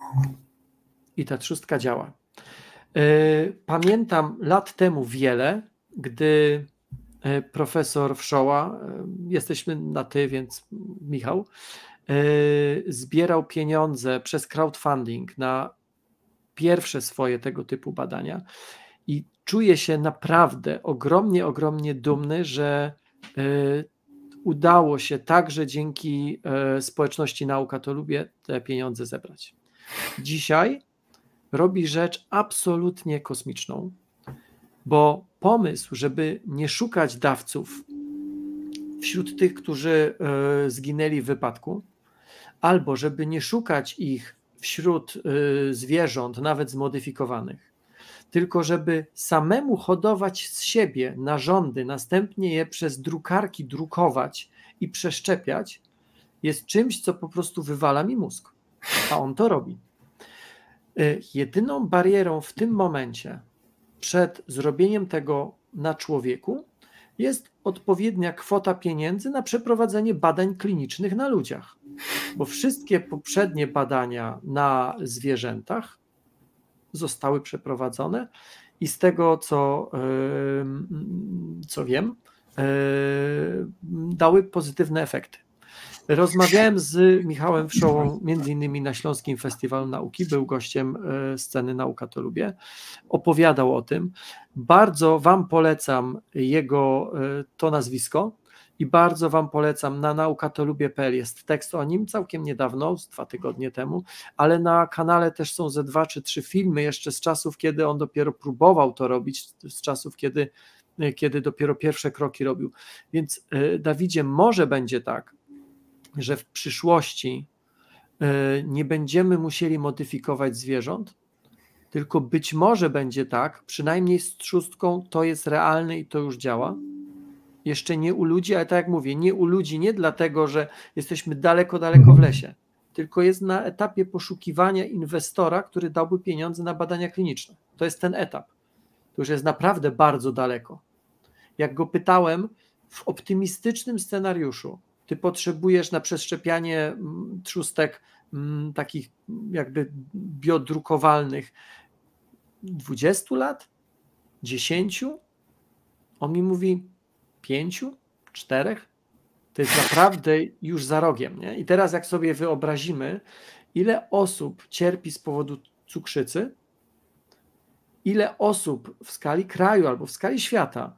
Pamiętam lat temu wiele, gdy profesor Wszoła, jesteśmy na ty, więc Michał, zbierał pieniądze przez crowdfunding na pierwsze swoje tego typu badania i czuję się naprawdę ogromnie dumny, że udało się także dzięki społeczności Nauka to Lubię te pieniądze zebrać. Dzisiaj robi rzecz absolutnie kosmiczną, bo pomysł, żeby nie szukać dawców wśród tych, którzy zginęli w wypadku, albo żeby nie szukać ich wśród zwierząt, nawet zmodyfikowanych, tylko żeby samemu hodować z siebie narządy, następnie je przez drukarki drukować i przeszczepiać, jest czymś, co po prostu wywala mi mózg, a on to robi. Jedyną barierą w tym momencie przed zrobieniem tego na człowieku jest odpowiednia kwota pieniędzy na przeprowadzenie badań klinicznych na ludziach, bo wszystkie poprzednie badania na zwierzętach zostały przeprowadzone i z tego, co wiem, dały pozytywne efekty. Rozmawiałem z Michałem Wszołą, między innymi na Śląskim Festiwalu Nauki, był gościem sceny Nauka to Lubię, opowiadał o tym. Bardzo wam polecam to nazwisko i bardzo wam polecam, na naukatolubię.pl jest tekst o nim całkiem niedawno, z 2 tygodnie temu, ale na kanale też są ze 2 czy 3 filmy jeszcze z czasów, kiedy on dopiero próbował to robić, z czasów, kiedy dopiero pierwsze kroki robił. Więc Dawidzie, może będzie tak, że w przyszłości nie będziemy musieli modyfikować zwierząt, tylko być może będzie tak, przynajmniej z trzustką to jest realne i to już działa. Jeszcze nie u ludzi, ale tak jak mówię, nie u ludzi nie dlatego, że jesteśmy daleko w lesie, tylko jest na etapie poszukiwania inwestora, który dałby pieniądze na badania kliniczne. To jest ten etap. To już jest naprawdę bardzo daleko. Jak go pytałem, w optymistycznym scenariuszu ty potrzebujesz na przeszczepianie trzustek takich jakby biodrukowalnych 20 lat? 10? On mi mówi 5? 4? To jest naprawdę już za rogiem. Nie? I teraz jak sobie wyobrazimy, ile osób cierpi z powodu cukrzycy, ile osób w skali kraju albo w skali świata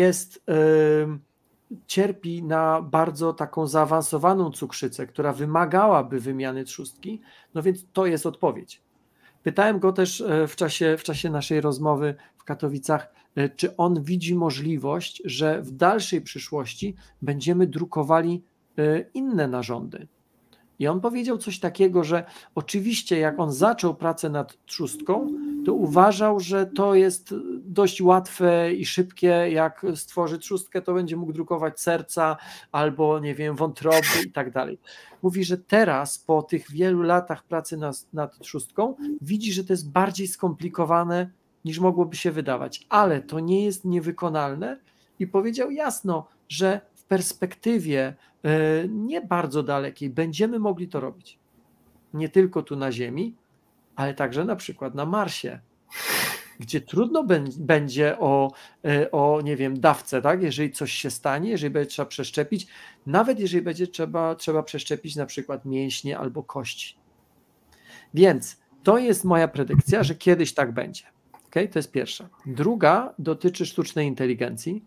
cierpi na bardzo taką zaawansowaną cukrzycę, która wymagałaby wymiany trzustki, no więc to jest odpowiedź. Pytałem go też w czasie naszej rozmowy w Katowicach, czy on widzi możliwość, że w dalszej przyszłości będziemy drukowali inne narządy. I on powiedział coś takiego, że oczywiście jak on zaczął pracę nad trzustką, to uważał, że to jest dość łatwe i szybkie, jak stworzy trzustkę, to będzie mógł drukować serca albo, nie wiem, wątroby i tak dalej. Mówi, że teraz po tych wielu latach pracy nad trzustką widzi, że to jest bardziej skomplikowane niż mogłoby się wydawać, ale to nie jest niewykonalne i powiedział jasno, że w perspektywie nie bardzo dalekiej będziemy mogli to robić. Nie tylko tu na Ziemi, ale także na przykład na Marsie, gdzie trudno będzie o nie wiem, dawcę, tak? Jeżeli coś się stanie, jeżeli będzie trzeba przeszczepić, nawet jeżeli będzie trzeba przeszczepić na przykład mięśnie albo kości. Więc to jest moja predykcja, że kiedyś tak będzie. Okay? To jest pierwsza. Druga dotyczy sztucznej inteligencji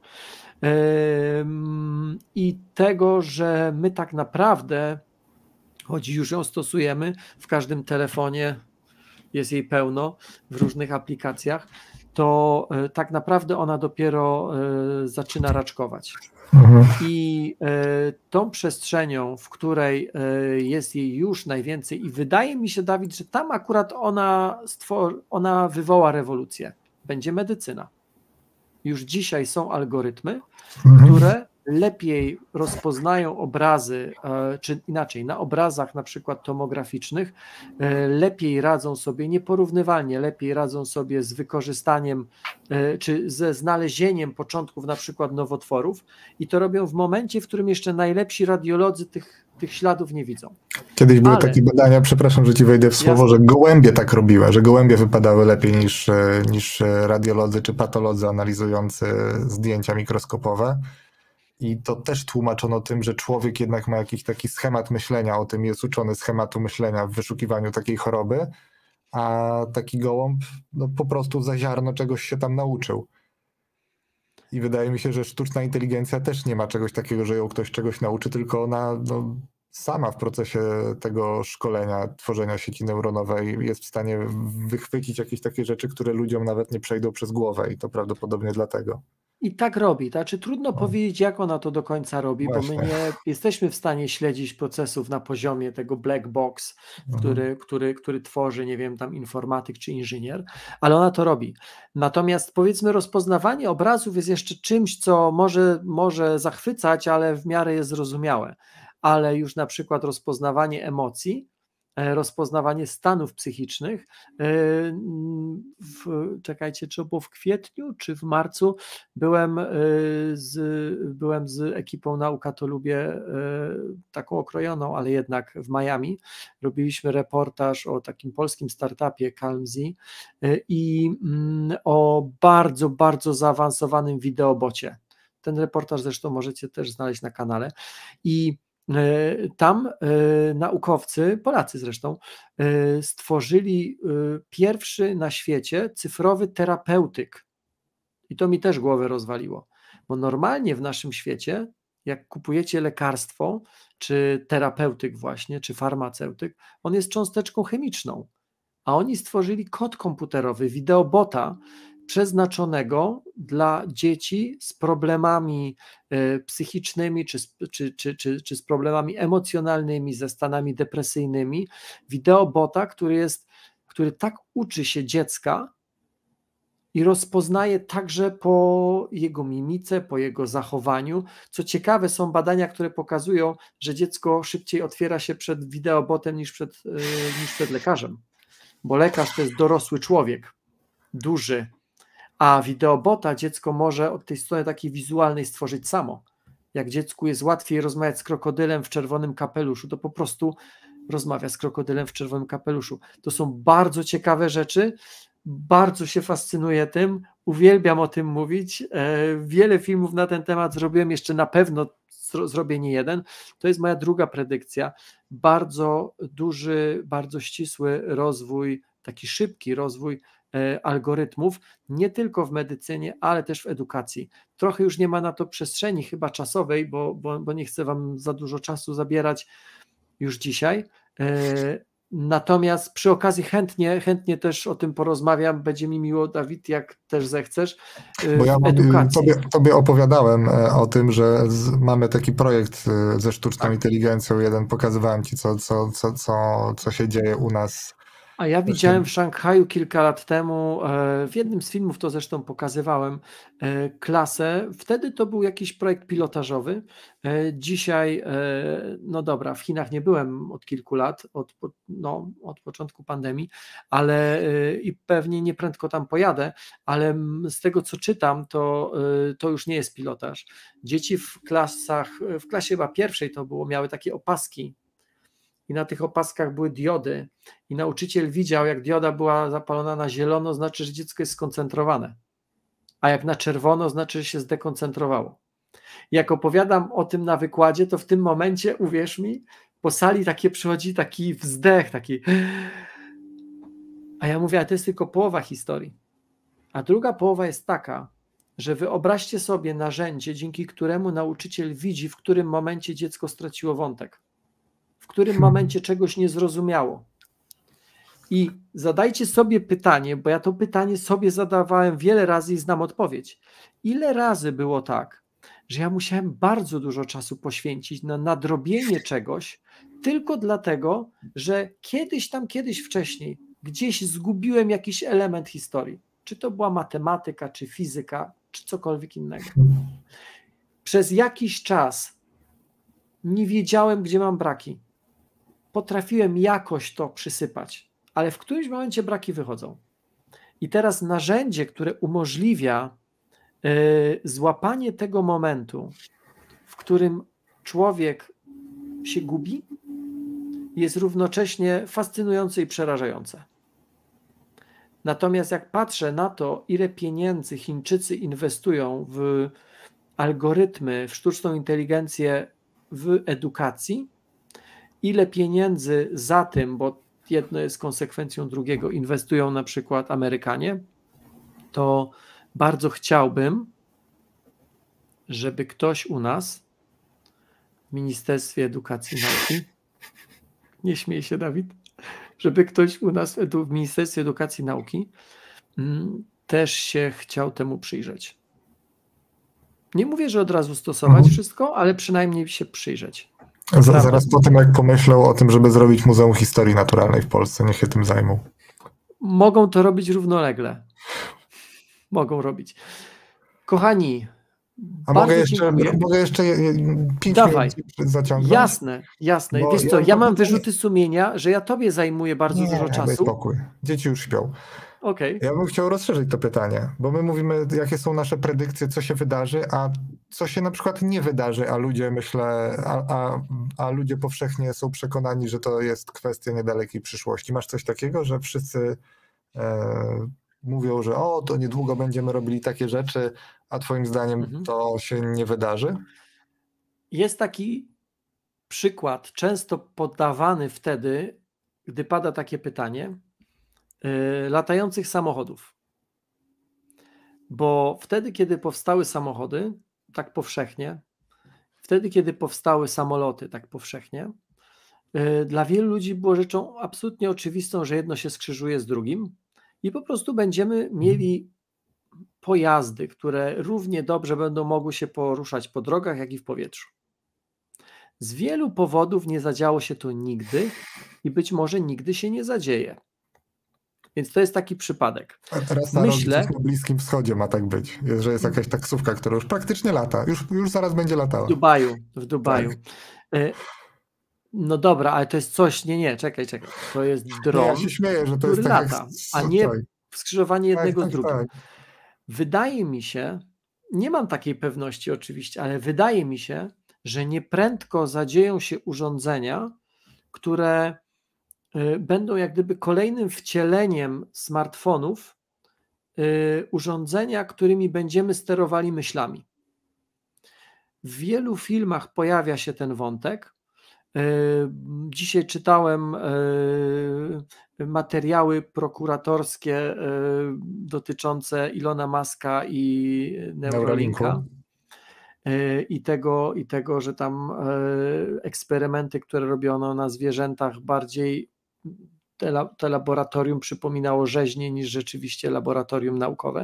i tego, że my tak naprawdę, choć już ją stosujemy w każdym telefonie, jest jej pełno w różnych aplikacjach, to tak naprawdę ona dopiero zaczyna raczkować. I tą przestrzenią, w której jest jej już najwięcej i wydaje mi się, Dawid, że tam akurat ona wywoła rewolucję. Będzie medycyna. Już dzisiaj są algorytmy, które lepiej rozpoznają obrazy, czy inaczej, na obrazach na przykład tomograficznych lepiej radzą sobie, nieporównywalnie lepiej radzą sobie z wykorzystaniem, czy ze znalezieniem początków na przykład nowotworów i to robią w momencie, w którym jeszcze najlepsi radiolodzy tych śladów nie widzą. Kiedyś były takie badania, przepraszam, że ci wejdę w słowo, że gołębie tak robiły, że gołębie wypadały lepiej niż radiolodzy czy patolodzy analizujący zdjęcia mikroskopowe. I to też tłumaczono tym, że człowiek jednak ma jakiś taki schemat myślenia o tym, jest uczony schematu myślenia w wyszukiwaniu takiej choroby, a taki gołąb no, po prostu za ziarno czegoś się tam nauczył. I wydaje mi się, że sztuczna inteligencja też nie ma czegoś takiego, że ją ktoś czegoś nauczy, tylko ona no, sama w procesie tego szkolenia, tworzenia sieci neuronowej jest w stanie wychwycić jakieś takie rzeczy, które ludziom nawet nie przejdą przez głowę i to prawdopodobnie dlatego. I tak robi. Znaczy trudno powiedzieć, jak ona to do końca robi, bo my nie jesteśmy w stanie śledzić procesów na poziomie tego black box, który tworzy, nie wiem, tam informatyk czy inżynier, ale ona to robi. Natomiast powiedzmy rozpoznawanie obrazów jest jeszcze czymś, co może zachwycać, ale w miarę jest zrozumiałe. Ale już na przykład rozpoznawanie emocji, rozpoznawanie stanów psychicznych. Czekajcie, czy było w kwietniu, czy w marcu byłem z ekipą Nauka to Lubię, taką okrojoną, ale jednak w Miami. Robiliśmy reportaż o takim polskim startupie Calmz i o bardzo, bardzo zaawansowanym wideobocie. Ten reportaż zresztą możecie też znaleźć na kanale. I tam naukowcy, Polacy zresztą, stworzyli pierwszy na świecie cyfrowy terapeutyk. I to mi też głowę rozwaliło, bo normalnie w naszym świecie, jak kupujecie lekarstwo, czy terapeutyk właśnie, czy farmaceutyk, on jest cząsteczką chemiczną, a oni stworzyli kod komputerowy, wideobota, przeznaczonego dla dzieci z problemami psychicznymi czy z problemami emocjonalnymi, ze stanami depresyjnymi, wideobota, który tak uczy się dziecka i rozpoznaje także po jego mimice, po jego zachowaniu. Co ciekawe, są badania, które pokazują, że dziecko szybciej otwiera się przed wideobotem niż przed lekarzem, bo lekarz to jest dorosły człowiek, duży, a wideobota dziecko może od tej strony takiej wizualnej stworzyć samo. Jak dziecku jest łatwiej rozmawiać z krokodylem w czerwonym kapeluszu, to po prostu rozmawia z krokodylem w czerwonym kapeluszu. To są bardzo ciekawe rzeczy, bardzo się fascynuję tym, uwielbiam o tym mówić, wiele filmów na ten temat zrobiłem, jeszcze na pewno zrobię nie jeden. To jest moja druga predykcja. Bardzo duży, bardzo ścisły rozwój, taki szybki rozwój algorytmów, nie tylko w medycynie, ale też w edukacji. Trochę już nie ma na to przestrzeni chyba czasowej, bo nie chcę wam za dużo czasu zabierać już dzisiaj. Natomiast przy okazji chętnie też o tym porozmawiam. Będzie mi miło, Dawid, jak też zechcesz. Bo ja tobie opowiadałem o tym, że mamy taki projekt ze sztuczną inteligencją. Jeden pokazywałem ci, co się dzieje u nas. A ja widziałem w Szanghaju kilka lat temu, w jednym z filmów to zresztą pokazywałem, klasę. Wtedy to był jakiś projekt pilotażowy. Dzisiaj, no dobra, w Chinach nie byłem od kilku lat, od początku pandemii, ale i pewnie nieprędko tam pojadę, ale z tego co czytam, to już nie jest pilotaż. Dzieci w klasie chyba pierwszej to było, miały takie opaski, i na tych opaskach były diody i nauczyciel widział, jak dioda była zapalona na zielono, znaczy, że dziecko jest skoncentrowane, a jak na czerwono, znaczy, że się zdekoncentrowało. Jak opowiadam o tym na wykładzie, to w tym momencie, uwierz mi, po sali przychodzi taki wzdech, a ja mówię, a to jest tylko połowa historii, a druga połowa jest taka, że wyobraźcie sobie narzędzie, dzięki któremu nauczyciel widzi, w którym momencie dziecko straciło wątek, w którym momencie czegoś nie zrozumiało. I zadajcie sobie pytanie, bo ja to pytanie sobie zadawałem wiele razy i znam odpowiedź. Ile razy było tak, że ja musiałem bardzo dużo czasu poświęcić na nadrobienie czegoś tylko dlatego, że kiedyś wcześniej gdzieś zgubiłem jakiś element historii. Czy to była matematyka, czy fizyka, czy cokolwiek innego. Przez jakiś czas nie wiedziałem, gdzie mam braki. Potrafiłem jakoś to przysypać, ale w którymś momencie braki wychodzą. I teraz narzędzie, które umożliwia złapanie tego momentu, w którym człowiek się gubi, jest równocześnie fascynujące i przerażające. Natomiast jak patrzę na to, ile pieniędzy Chińczycy inwestują w algorytmy, w sztuczną inteligencję w edukacji, ile pieniędzy za tym, bo jedno jest konsekwencją drugiego, inwestują na przykład Amerykanie, to bardzo chciałbym, żeby ktoś u nas w Ministerstwie Edukacji i Nauki, nie śmiej się, Dawid, żeby ktoś u nas w Ministerstwie Edukacji i Nauki też się chciał temu przyjrzeć. Nie mówię, że od razu stosować wszystko, ale przynajmniej się przyjrzeć. Zaraz po tym, jak pomyślał o tym, żeby zrobić Muzeum Historii Naturalnej w Polsce, niech się tym zajmą. Mogą to robić równolegle. Mogą robić. Kochani, a bardzo mogę jeszcze 5 Dawaj. minut zaciągnąć? Jasne. Bo Wiesz co, ja mam wyrzuty sumienia, że ja tobie zajmuję bardzo dużo czasu. Daj spokój. Dzieci już śpią. Okay. Ja bym chciał rozszerzyć to pytanie, bo my mówimy, jakie są nasze predykcje, co się wydarzy, a co się na przykład nie wydarzy, a ludzie, myślę, a ludzie powszechnie są przekonani, że to jest kwestia niedalekiej przyszłości. Masz coś takiego, że wszyscy mówią, że to niedługo będziemy robili takie rzeczy, a twoim zdaniem to się nie wydarzy? Jest taki przykład, często podawany wtedy, gdy pada takie pytanie, latających samochodów. Bo wtedy, kiedy powstały samochody, tak powszechnie, wtedy, kiedy powstały samoloty, tak powszechnie, dla wielu ludzi było rzeczą absolutnie oczywistą, że jedno się skrzyżuje z drugim i po prostu będziemy mieli pojazdy, które równie dobrze będą mogły się poruszać po drogach, jak i w powietrzu. Z wielu powodów nie zadziało się to nigdy i być może nigdy się nie zadzieje. Więc to jest taki przypadek. A teraz na Bliskim Wschodzie ma tak być, że jest jakaś taksówka, która już praktycznie lata, już zaraz będzie latała. W Dubaju. Tak. No dobra, ale to jest coś, nie, czekaj. To jest dron, ja się śmieję, że to który jest tak lata, a nie skrzyżowanie jednego z drugim. Tak. Wydaje mi się, nie mam takiej pewności oczywiście, ale wydaje mi się, że nieprędko zadzieją się urządzenia, które będą jak gdyby kolejnym wcieleniem smartfonów, urządzenia, którymi będziemy sterowali myślami. W wielu filmach pojawia się ten wątek. Dzisiaj czytałem materiały prokuratorskie dotyczące Ilona Muska i Neuralinka. I tego, że tam eksperymenty, które robiono na zwierzętach, bardziej te laboratorium przypominało rzeźnię niż rzeczywiście laboratorium naukowe.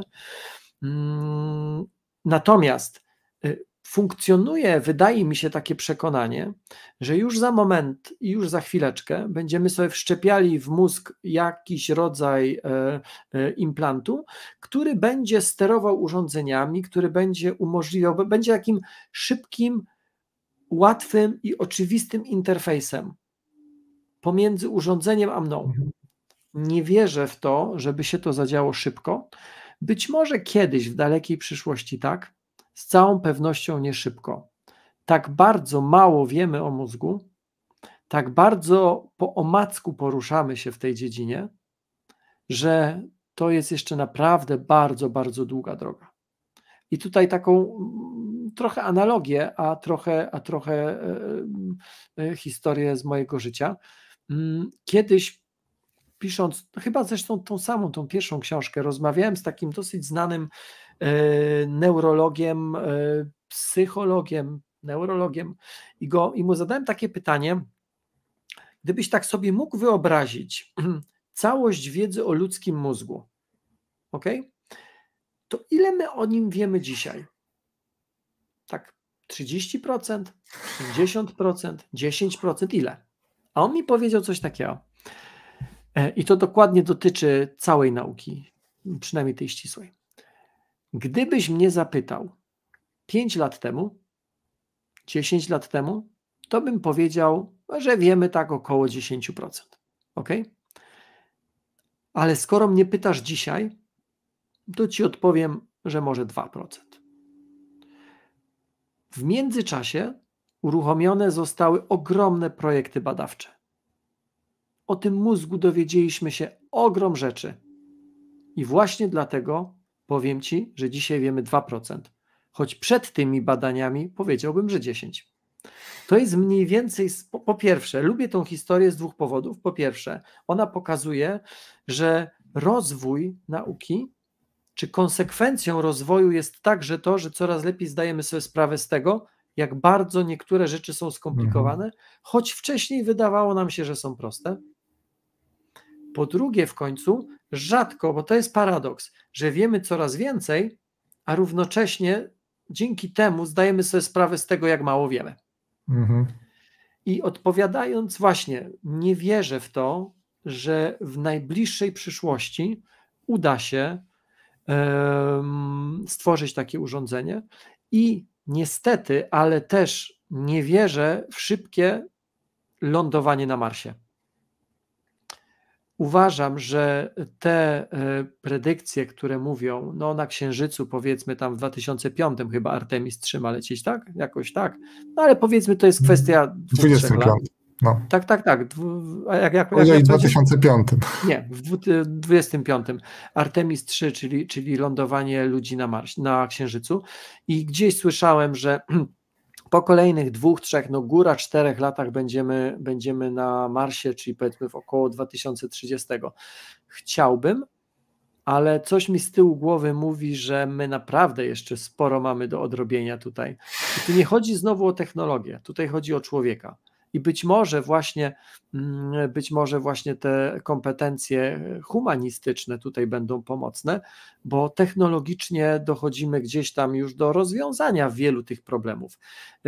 Natomiast funkcjonuje, wydaje mi się, takie przekonanie, że już za moment i już za chwileczkę będziemy sobie wszczepiali w mózg jakiś rodzaj implantu, który będzie sterował urządzeniami, który będzie umożliwiał, będzie takim szybkim, łatwym i oczywistym interfejsem pomiędzy urządzeniem a mną. Nie wierzę w to, żeby się to zadziało szybko. Być może kiedyś w dalekiej przyszłości tak, z całą pewnością nie szybko. Tak bardzo mało wiemy o mózgu, tak bardzo po omacku poruszamy się w tej dziedzinie, że to jest jeszcze naprawdę bardzo, bardzo długa droga. I tutaj taką trochę analogię, a trochę historię z mojego życia. Kiedyś pisząc, chyba zresztą tą pierwszą książkę, rozmawiałem z takim dosyć znanym neurologiem, psychologiem, neurologiem i mu zadałem takie pytanie: gdybyś tak sobie mógł wyobrazić całość wiedzy o ludzkim mózgu, to ile my o nim wiemy dzisiaj? Tak 30%, 50%, 10%, ile? A on mi powiedział coś takiego. I to dokładnie dotyczy całej nauki, przynajmniej tej ścisłej. Gdybyś mnie zapytał 5 lat temu, 10 lat temu, to bym powiedział, że wiemy tak około 10%. Ok? Ale skoro mnie pytasz dzisiaj, to ci odpowiem, że może 2%. W międzyczasie uruchomione zostały ogromne projekty badawcze. O tym mózgu dowiedzieliśmy się ogrom rzeczy. I właśnie dlatego powiem ci, że dzisiaj wiemy 2%. choć przed tymi badaniami powiedziałbym, że 10. To jest mniej więcej, po pierwsze, lubię tą historię z 2 powodów. Po pierwsze, ona pokazuje, że rozwój nauki, czy konsekwencją rozwoju jest także to, że coraz lepiej zdajemy sobie sprawę z tego, jak bardzo niektóre rzeczy są skomplikowane, choć wcześniej wydawało nam się, że są proste. Po drugie, w końcu, rzadko, bo to jest paradoks, że wiemy coraz więcej, a równocześnie dzięki temu zdajemy sobie sprawę z tego, jak mało wiemy. I odpowiadając właśnie, nie wierzę w to, że w najbliższej przyszłości uda się stworzyć takie urządzenie i niestety, ale też nie wierzę w szybkie lądowanie na Marsie. Uważam, że te predykcje, które mówią, no na Księżycu powiedzmy tam w 2005 chyba Artemis 3 ma lecieć, tak? Jakoś tak. No ale powiedzmy to jest kwestia 25. lat. No. Tak. Jak 2005. Nie, w 25. Artemis 3, czyli lądowanie ludzi na Księżycu. I gdzieś słyszałem, że po kolejnych 2, 3, no góra 4 latach będziemy na Marsie, czyli powiedzmy w około 2030. Chciałbym, ale coś mi z tyłu głowy mówi, że my naprawdę jeszcze sporo mamy do odrobienia tutaj. I tu nie chodzi znowu o technologię, tutaj chodzi o człowieka. I być może właśnie te kompetencje humanistyczne tutaj będą pomocne, bo technologicznie dochodzimy gdzieś tam już do rozwiązania wielu tych problemów.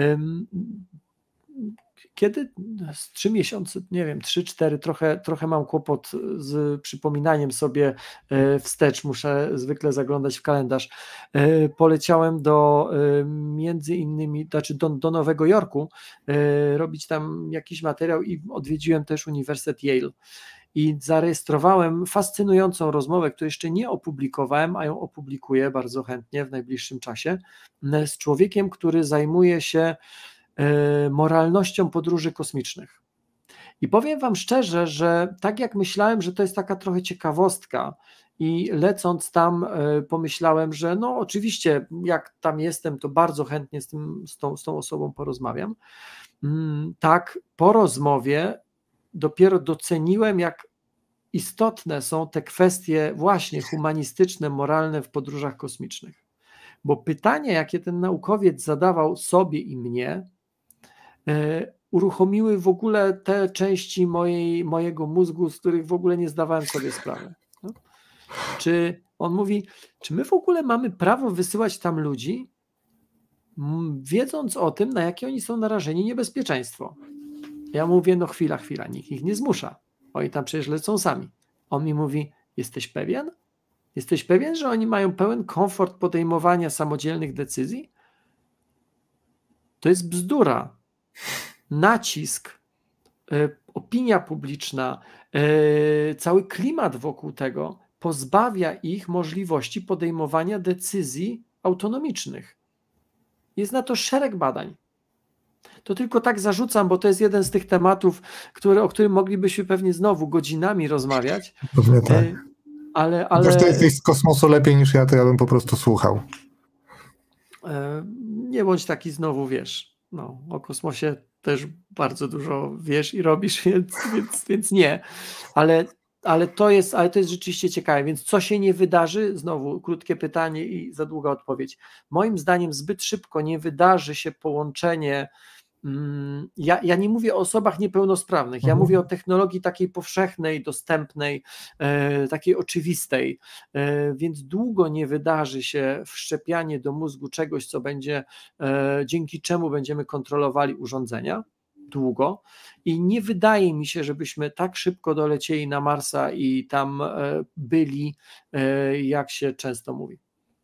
Kiedy z 3 miesiące, nie wiem, 3-4, trochę mam kłopot z przypominaniem sobie wstecz, muszę zwykle zaglądać w kalendarz. Poleciałem między innymi, do Nowego Jorku robić tam jakiś materiał i odwiedziłem też Uniwersytet Yale. I zarejestrowałem fascynującą rozmowę, którą jeszcze nie opublikowałem, a ją opublikuję bardzo chętnie w najbliższym czasie, z człowiekiem, który zajmuje się moralnością podróży kosmicznych. I powiem wam szczerze, że tak jak myślałem, że to jest taka trochę ciekawostka i lecąc tam pomyślałem, że no oczywiście jak tam jestem, to bardzo chętnie z tą osobą porozmawiam. Tak, po rozmowie dopiero doceniłem, jak istotne są te kwestie właśnie humanistyczne, moralne w podróżach kosmicznych. Bo pytania, jakie ten naukowiec zadawał sobie i mnie, uruchomiły w ogóle te części mojego mózgu, z których w ogóle nie zdawałem sobie sprawy. No? On mówi, czy my w ogóle mamy prawo wysyłać tam ludzi, wiedząc o tym, na jakie oni są narażeni niebezpieczeństwo? Ja mówię, no chwila, nikt ich nie zmusza. Oni tam przecież lecą sami. On mi mówi, jesteś pewien? Jesteś pewien, że oni mają pełen komfort podejmowania samodzielnych decyzji? To jest bzdura. Nacisk, opinia publiczna, cały klimat wokół tego pozbawia ich możliwości podejmowania decyzji autonomicznych. Jest na to szereg badań. To tylko tak zarzucam, bo to jest jeden z tych tematów, o którym moglibyśmy pewnie znowu godzinami rozmawiać. Pewnie tak. Ale Zresztą jesteś z kosmosu lepiej niż ja, to ja bym po prostu słuchał. Nie bądź taki znowu, wiesz, no, o kosmosie też bardzo dużo wiesz i robisz, więc nie. Ale to jest rzeczywiście ciekawe, więc co się nie wydarzy? Znowu krótkie pytanie i za długa odpowiedź. Moim zdaniem zbyt szybko nie wydarzy się połączenie. Ja nie mówię o osobach niepełnosprawnych, ja mówię o technologii takiej powszechnej, dostępnej, takiej oczywistej, więc długo nie wydarzy się wszczepianie do mózgu czegoś, co będzie, dzięki czemu będziemy kontrolowali urządzenia, długo, i nie wydaje mi się, żebyśmy tak szybko dolecieli na Marsa i tam byli, jak się często mówi.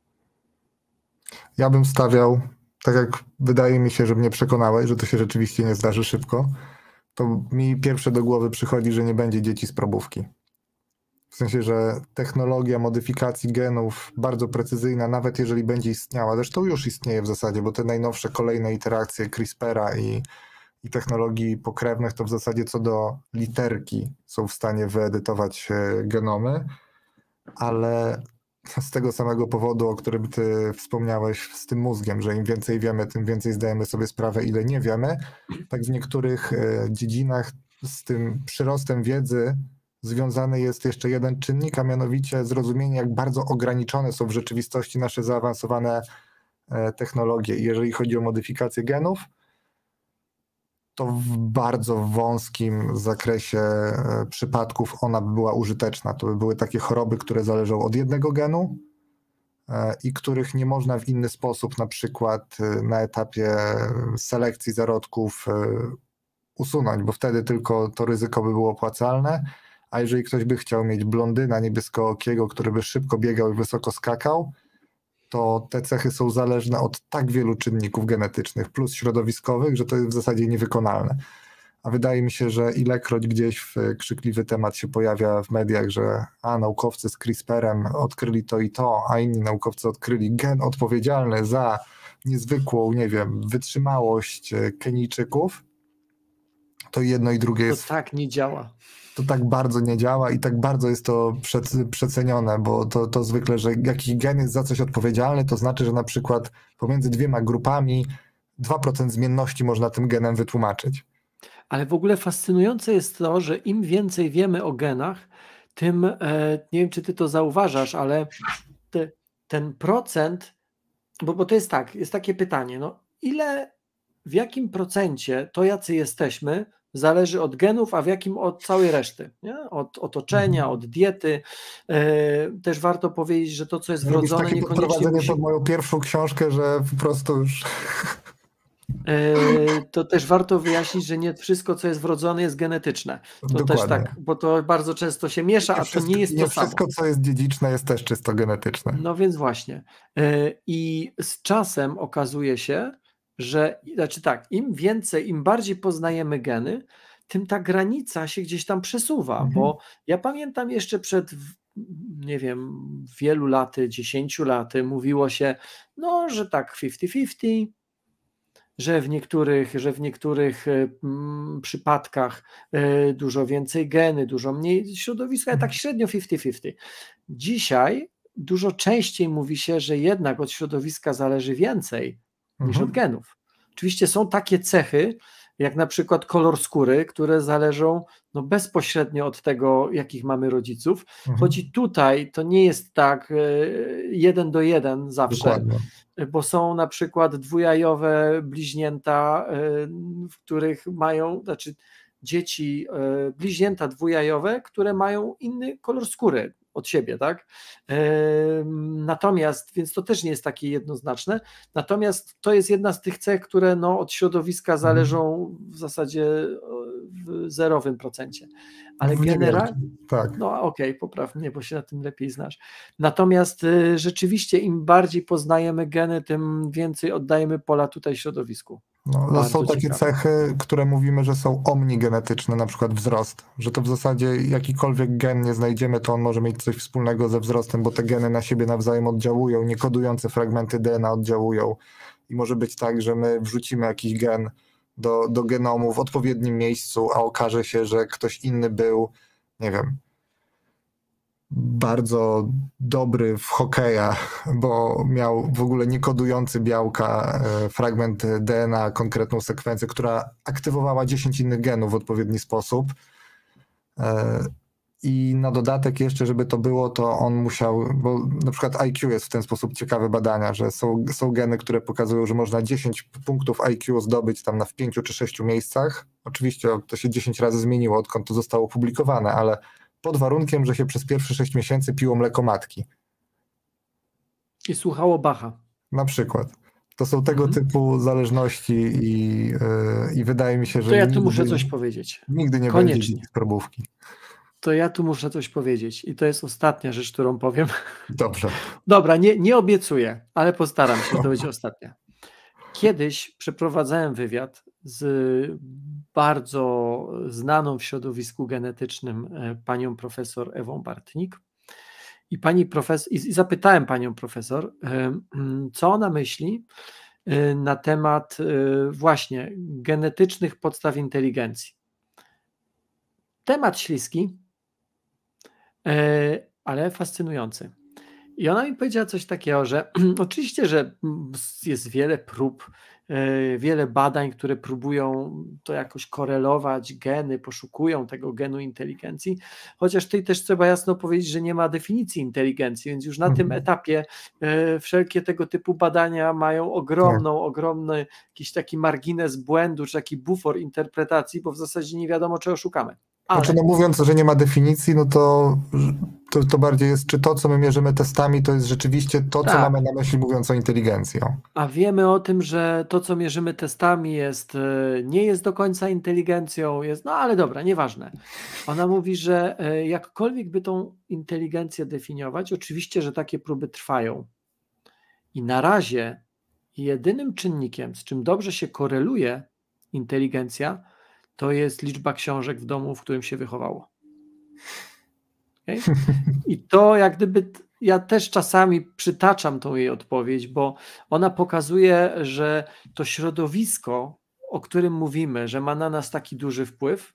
Ja bym stawiał, tak jak wydaje mi się, że mnie przekonałeś, że to się rzeczywiście nie zdarzy szybko, to mi pierwsze do głowy przychodzi, że nie będzie dzieci z probówki. W sensie, że technologia modyfikacji genów bardzo precyzyjna, nawet jeżeli będzie istniała, zresztą już istnieje w zasadzie, bo te najnowsze kolejne iteracje CRISPR-a i technologii pokrewnych to w zasadzie co do literki są w stanie wyedytować genomy, ale z tego samego powodu, o którym ty wspomniałeś z tym mózgiem, że im więcej wiemy, tym więcej zdajemy sobie sprawę, ile nie wiemy. Tak w niektórych dziedzinach z tym przyrostem wiedzy związany jest jeszcze jeden czynnik, a mianowicie zrozumienie, jak bardzo ograniczone są w rzeczywistości nasze zaawansowane technologie. I jeżeli chodzi o modyfikację genów, to w bardzo wąskim zakresie przypadków ona by była użyteczna. To by były takie choroby, które zależą od jednego genu i których nie można w inny sposób, na przykład na etapie selekcji zarodków, usunąć, bo wtedy tylko to ryzyko by było opłacalne. A jeżeli ktoś by chciał mieć blondyna niebieskookiego, który by szybko biegał i wysoko skakał, to te cechy są zależne od tak wielu czynników genetycznych plus środowiskowych, że to jest w zasadzie niewykonalne. A wydaje mi się, że ilekroć gdzieś krzykliwy temat się pojawia w mediach, że naukowcy z CRISPR-em odkryli to i to, a inni naukowcy odkryli gen odpowiedzialny za niezwykłą, nie wiem, wytrzymałość Kenijczyków, to jedno i drugie jest... To tak nie działa. To tak bardzo nie działa i tak bardzo jest to przecenione, bo to zwykle, że jakiś gen jest za coś odpowiedzialny, to znaczy, że na przykład pomiędzy dwiema grupami 2% zmienności można tym genem wytłumaczyć. Ale w ogóle fascynujące jest to, że im więcej wiemy o genach, tym, nie wiem, czy ty to zauważasz, ale ten procent, bo to jest tak, jest takie pytanie, no w jakim procencie to, jacy jesteśmy, zależy od genów, a w jakim od całej reszty, nie? Od otoczenia, od diety. Też warto powiedzieć, że to, co jest wrodzone, takie niekoniecznie musi... pod moją pierwszą książkę, że po prostu już... To też warto wyjaśnić, że nie wszystko, co jest wrodzone, jest genetyczne. To Dokładnie. też tak, bo to bardzo często się miesza, a to nie jest to samo. Wszystko, co jest dziedziczne, jest też czysto genetyczne. No więc właśnie. I z czasem okazuje się, że, znaczy tak, im bardziej poznajemy geny, tym ta granica się gdzieś tam przesuwa, bo ja pamiętam jeszcze przed, nie wiem, wielu laty, 10 laty mówiło się, no, że tak 50-50, że w niektórych przypadkach dużo więcej geny, dużo mniej środowiska, a tak średnio 50-50. Dzisiaj dużo częściej mówi się, że jednak od środowiska zależy więcej niż od genów. Oczywiście są takie cechy, jak na przykład kolor skóry, które zależą bezpośrednio od tego, jakich mamy rodziców. Choć i tutaj to nie jest tak 1:1 zawsze. Dokładnie. Bo są na przykład dwujajowe bliźnięta, w których mają, znaczy dzieci, bliźnięta dwujajowe, które mają inny kolor skóry od siebie, tak? Natomiast, więc to też nie jest takie jednoznaczne, natomiast to jest jedna z tych cech, które od środowiska zależą w zasadzie w 0%. Ale generalnie, tak. popraw mnie, bo się na tym lepiej znasz. Natomiast rzeczywiście im bardziej poznajemy geny, tym więcej oddajemy pola tutaj środowisku. Są takie cechy, które mówimy, że są omnigenetyczne, na przykład wzrost, że to w zasadzie jakikolwiek gen nie znajdziemy, to on może mieć coś wspólnego ze wzrostem, bo te geny na siebie nawzajem oddziałują, niekodujące fragmenty DNA oddziałują i może być tak, że my wrzucimy jakiś gen do genomu w odpowiednim miejscu, a okaże się, że ktoś inny był, nie wiem, bardzo dobry w hokeja, bo miał w ogóle niekodujący białka fragment DNA, konkretną sekwencję, która aktywowała 10 innych genów w odpowiedni sposób. I na dodatek jeszcze, żeby to było, to on musiał, bo na przykład IQ jest w ten sposób ciekawe badania, że są geny, które pokazują, że można 10 punktów IQ zdobyć tam w 5 czy 6 miejscach. Oczywiście to się 10 razy zmieniło, odkąd to zostało opublikowane, ale pod warunkiem, że się przez pierwsze 6 miesięcy piło mleko matki. I słuchało Bacha. Na przykład. To są tego typu zależności i wydaje mi się, że... To ja tu muszę coś powiedzieć. Nigdy nie będzie dziś probówki. To ja tu muszę coś powiedzieć i to jest ostatnia rzecz, którą powiem. Dobrze. Dobra, nie obiecuję, ale postaram się, to będzie ostatnia. Kiedyś przeprowadzałem wywiad z bardzo znaną w środowisku genetycznym panią profesor Ewą Bartnik i zapytałem panią profesor, co ona myśli na temat właśnie genetycznych podstaw inteligencji. Temat śliski, ale fascynujący. I ona mi powiedziała coś takiego, że oczywiście, że jest wiele prób, wiele badań, które próbują to jakoś korelować, geny, poszukują tego genu inteligencji, chociaż tutaj też trzeba jasno powiedzieć, że nie ma definicji inteligencji, więc już na tym etapie wszelkie tego typu badania mają ogromny jakiś taki margines błędu, czy taki bufor interpretacji, bo w zasadzie nie wiadomo, czego szukamy. Znaczy, no mówiąc, że nie ma definicji, no to bardziej jest, czy to, co my mierzymy testami, to jest rzeczywiście to, co mamy na myśli, mówiąc o inteligencji. A wiemy o tym, że to, co mierzymy testami, nie jest do końca inteligencją, no ale dobra, nieważne. Ona mówi, że jakkolwiek by tą inteligencję definiować, oczywiście, że takie próby trwają. I na razie jedynym czynnikiem, z czym dobrze się koreluje inteligencja, to jest liczba książek w domu, w którym się wychowało. Okay? I to jak gdyby, ja też czasami przytaczam tą jej odpowiedź, bo ona pokazuje, że to środowisko, o którym mówimy, że ma na nas taki duży wpływ,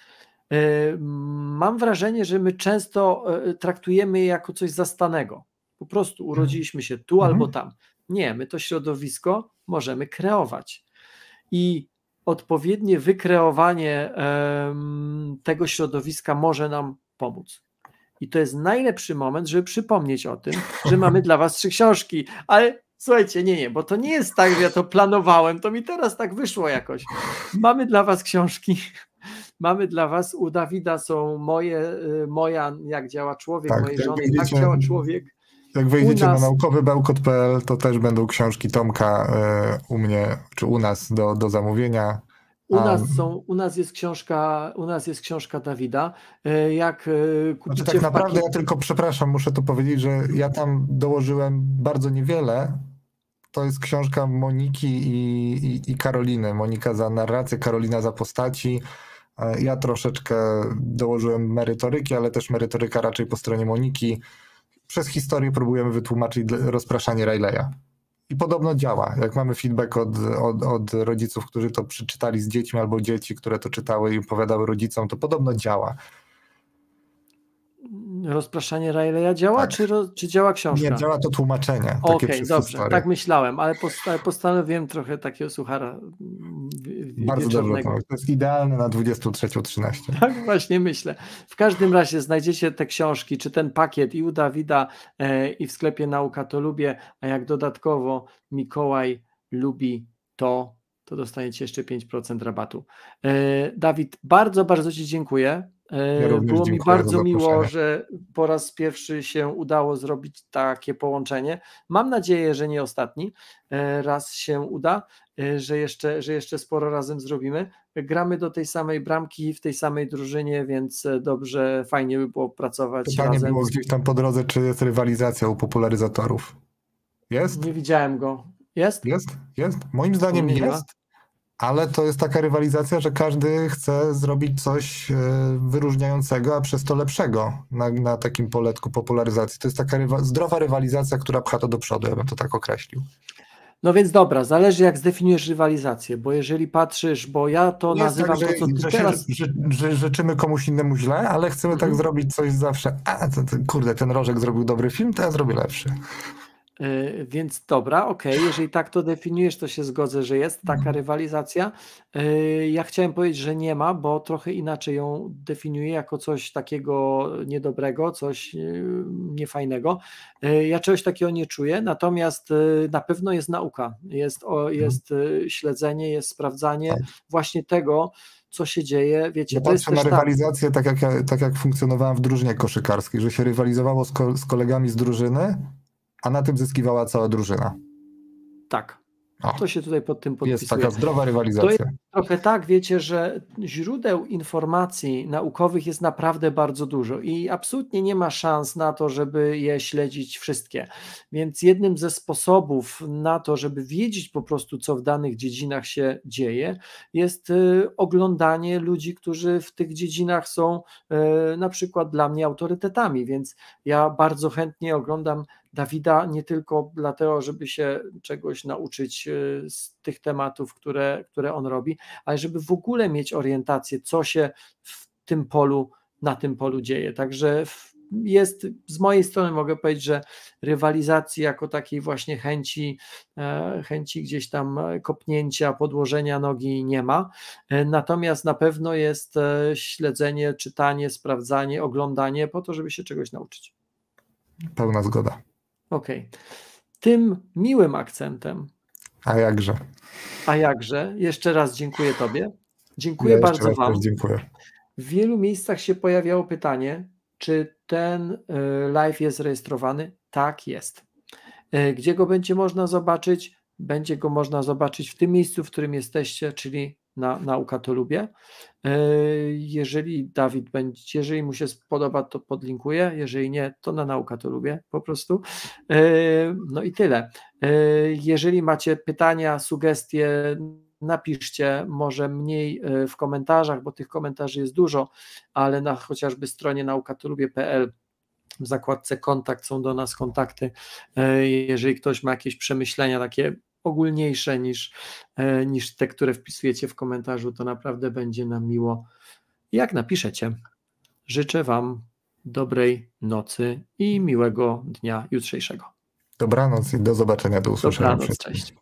mam wrażenie, że my często traktujemy je jako coś zastanego. Po prostu urodziliśmy się tu albo tam. Nie, my to środowisko możemy kreować. I odpowiednie wykreowanie tego środowiska może nam pomóc. I to jest najlepszy moment, żeby przypomnieć o tym, że mamy dla was 3 książki. Ale słuchajcie, nie, bo to nie jest tak, że ja to planowałem, to mi teraz tak wyszło jakoś. Mamy dla was książki. Mamy dla was, u Dawida są moja Jak działa człowiek, mojej żony, Jak działa człowiek. Jak wejdziecie na naukowybełkot.pl, to też będą książki Tomka u mnie, czy u nas do zamówienia. U nas jest książka Dawida. Jak kupicie tak naprawdę ja tylko, przepraszam, muszę to powiedzieć, że ja tam dołożyłem bardzo niewiele. To jest książka Moniki i Karoliny. Monika za narrację, Karolina za postaci. Ja troszeczkę dołożyłem merytoryki, ale też merytoryka raczej po stronie Moniki. Przez historię próbujemy wytłumaczyć rozpraszanie Rayleigha. I podobno działa. Jak mamy feedback od rodziców, którzy to przeczytali z dziećmi, albo dzieci, które to czytały i opowiadały rodzicom, to podobno działa. Rozpraszanie Rayleigha działa, tak. Czy działa książka? Nie, działa to tłumaczenie. Okej, dobrze, historię. Tak myślałem, ale postanowiłem trochę takiego suchara bardzo dobrze, to jest idealne na 23:13. Tak właśnie myślę. W każdym razie znajdziecie te książki, czy ten pakiet i u Dawida, i w sklepie Nauka to lubię, a jak dodatkowo Mikołaj lubi to dostaniecie jeszcze 5% rabatu. Dawid, bardzo, bardzo ci dziękuję. Było mi bardzo miło, że po raz pierwszy się udało zrobić takie połączenie. Mam nadzieję, że nie ostatni raz się uda, że jeszcze sporo razem zrobimy. Gramy do tej samej bramki, w tej samej drużynie, więc dobrze, fajnie by było pracować Pytanie razem. Było gdzieś tam po drodze, czy jest rywalizacja u popularyzatorów. Jest? Nie widziałem go. Jest? Jest. Moim zdaniem jest. Ale to jest taka rywalizacja, że każdy chce zrobić coś wyróżniającego, a przez to lepszego na takim poletku popularyzacji. To jest taka zdrowa rywalizacja, która pcha to do przodu, ja bym to tak określił. No więc dobra, zależy jak zdefiniujesz rywalizację, bo jeżeli patrzysz, bo ja to nazywam tak, to, co ty teraz... Że życzymy komuś innemu źle, ale chcemy tak zrobić coś zawsze, kurde, ten Rożek zrobił dobry film, to ja zrobię lepszy. Więc dobra, okej, jeżeli tak to definiujesz, to się zgodzę, że jest taka rywalizacja. Ja chciałem powiedzieć, że nie ma, bo trochę inaczej ją definiuję jako coś takiego niedobrego, coś niefajnego. Ja czegoś takiego nie czuję, natomiast na pewno jest nauka, jest śledzenie, jest sprawdzanie właśnie tego, co się dzieje. Wiecie, ja patrzę na rywalizację tak jak funkcjonowałem w drużynie koszykarskiej, że się rywalizowało z kolegami z drużyny, a na tym zyskiwała cała drużyna. Tak, to się tutaj pod tym podpisuje. Jest taka zdrowa rywalizacja. To jest trochę tak, wiecie, że źródeł informacji naukowych jest naprawdę bardzo dużo i absolutnie nie ma szans na to, żeby je śledzić wszystkie. Więc jednym ze sposobów na to, żeby wiedzieć po prostu, co w danych dziedzinach się dzieje, jest oglądanie ludzi, którzy w tych dziedzinach są na przykład dla mnie autorytetami, więc ja bardzo chętnie oglądam Dawida nie tylko dlatego, żeby się czegoś nauczyć z tych tematów, które on robi, ale żeby w ogóle mieć orientację, co się w tym polu, na tym polu dzieje. Także jest z mojej strony, mogę powiedzieć, że rywalizacji jako takiej właśnie chęci gdzieś tam kopnięcia, podłożenia nogi nie ma, natomiast na pewno jest śledzenie, czytanie, sprawdzanie, oglądanie po to, żeby się czegoś nauczyć. Pełna zgoda. Okej. Tym miłym akcentem. A jakże. Jeszcze raz dziękuję Tobie. Ja bardzo raz Wam. też dziękuję. W wielu miejscach się pojawiało pytanie, czy ten live jest rejestrowany? Tak, jest. Gdzie go będzie można zobaczyć? Będzie go można zobaczyć w tym miejscu, w którym jesteście, czyli na Nauka to lubię. Jeżeli Dawid jeżeli mu się spodoba, to podlinkuję, jeżeli nie, to na Nauka to lubię po prostu. No i tyle. Jeżeli macie pytania, sugestie, napiszcie, może mniej w komentarzach, bo tych komentarzy jest dużo, ale na chociażby stronie naukatolubię.pl w zakładce kontakt są do nas kontakty. Jeżeli ktoś ma jakieś przemyślenia takie ogólniejsze niż te, które wpisujecie w komentarzu, to naprawdę będzie nam miło, jak napiszecie. Życzę Wam dobrej nocy i miłego dnia jutrzejszego. Dobranoc i do zobaczenia, do usłyszenia. Dobranoc, cześć.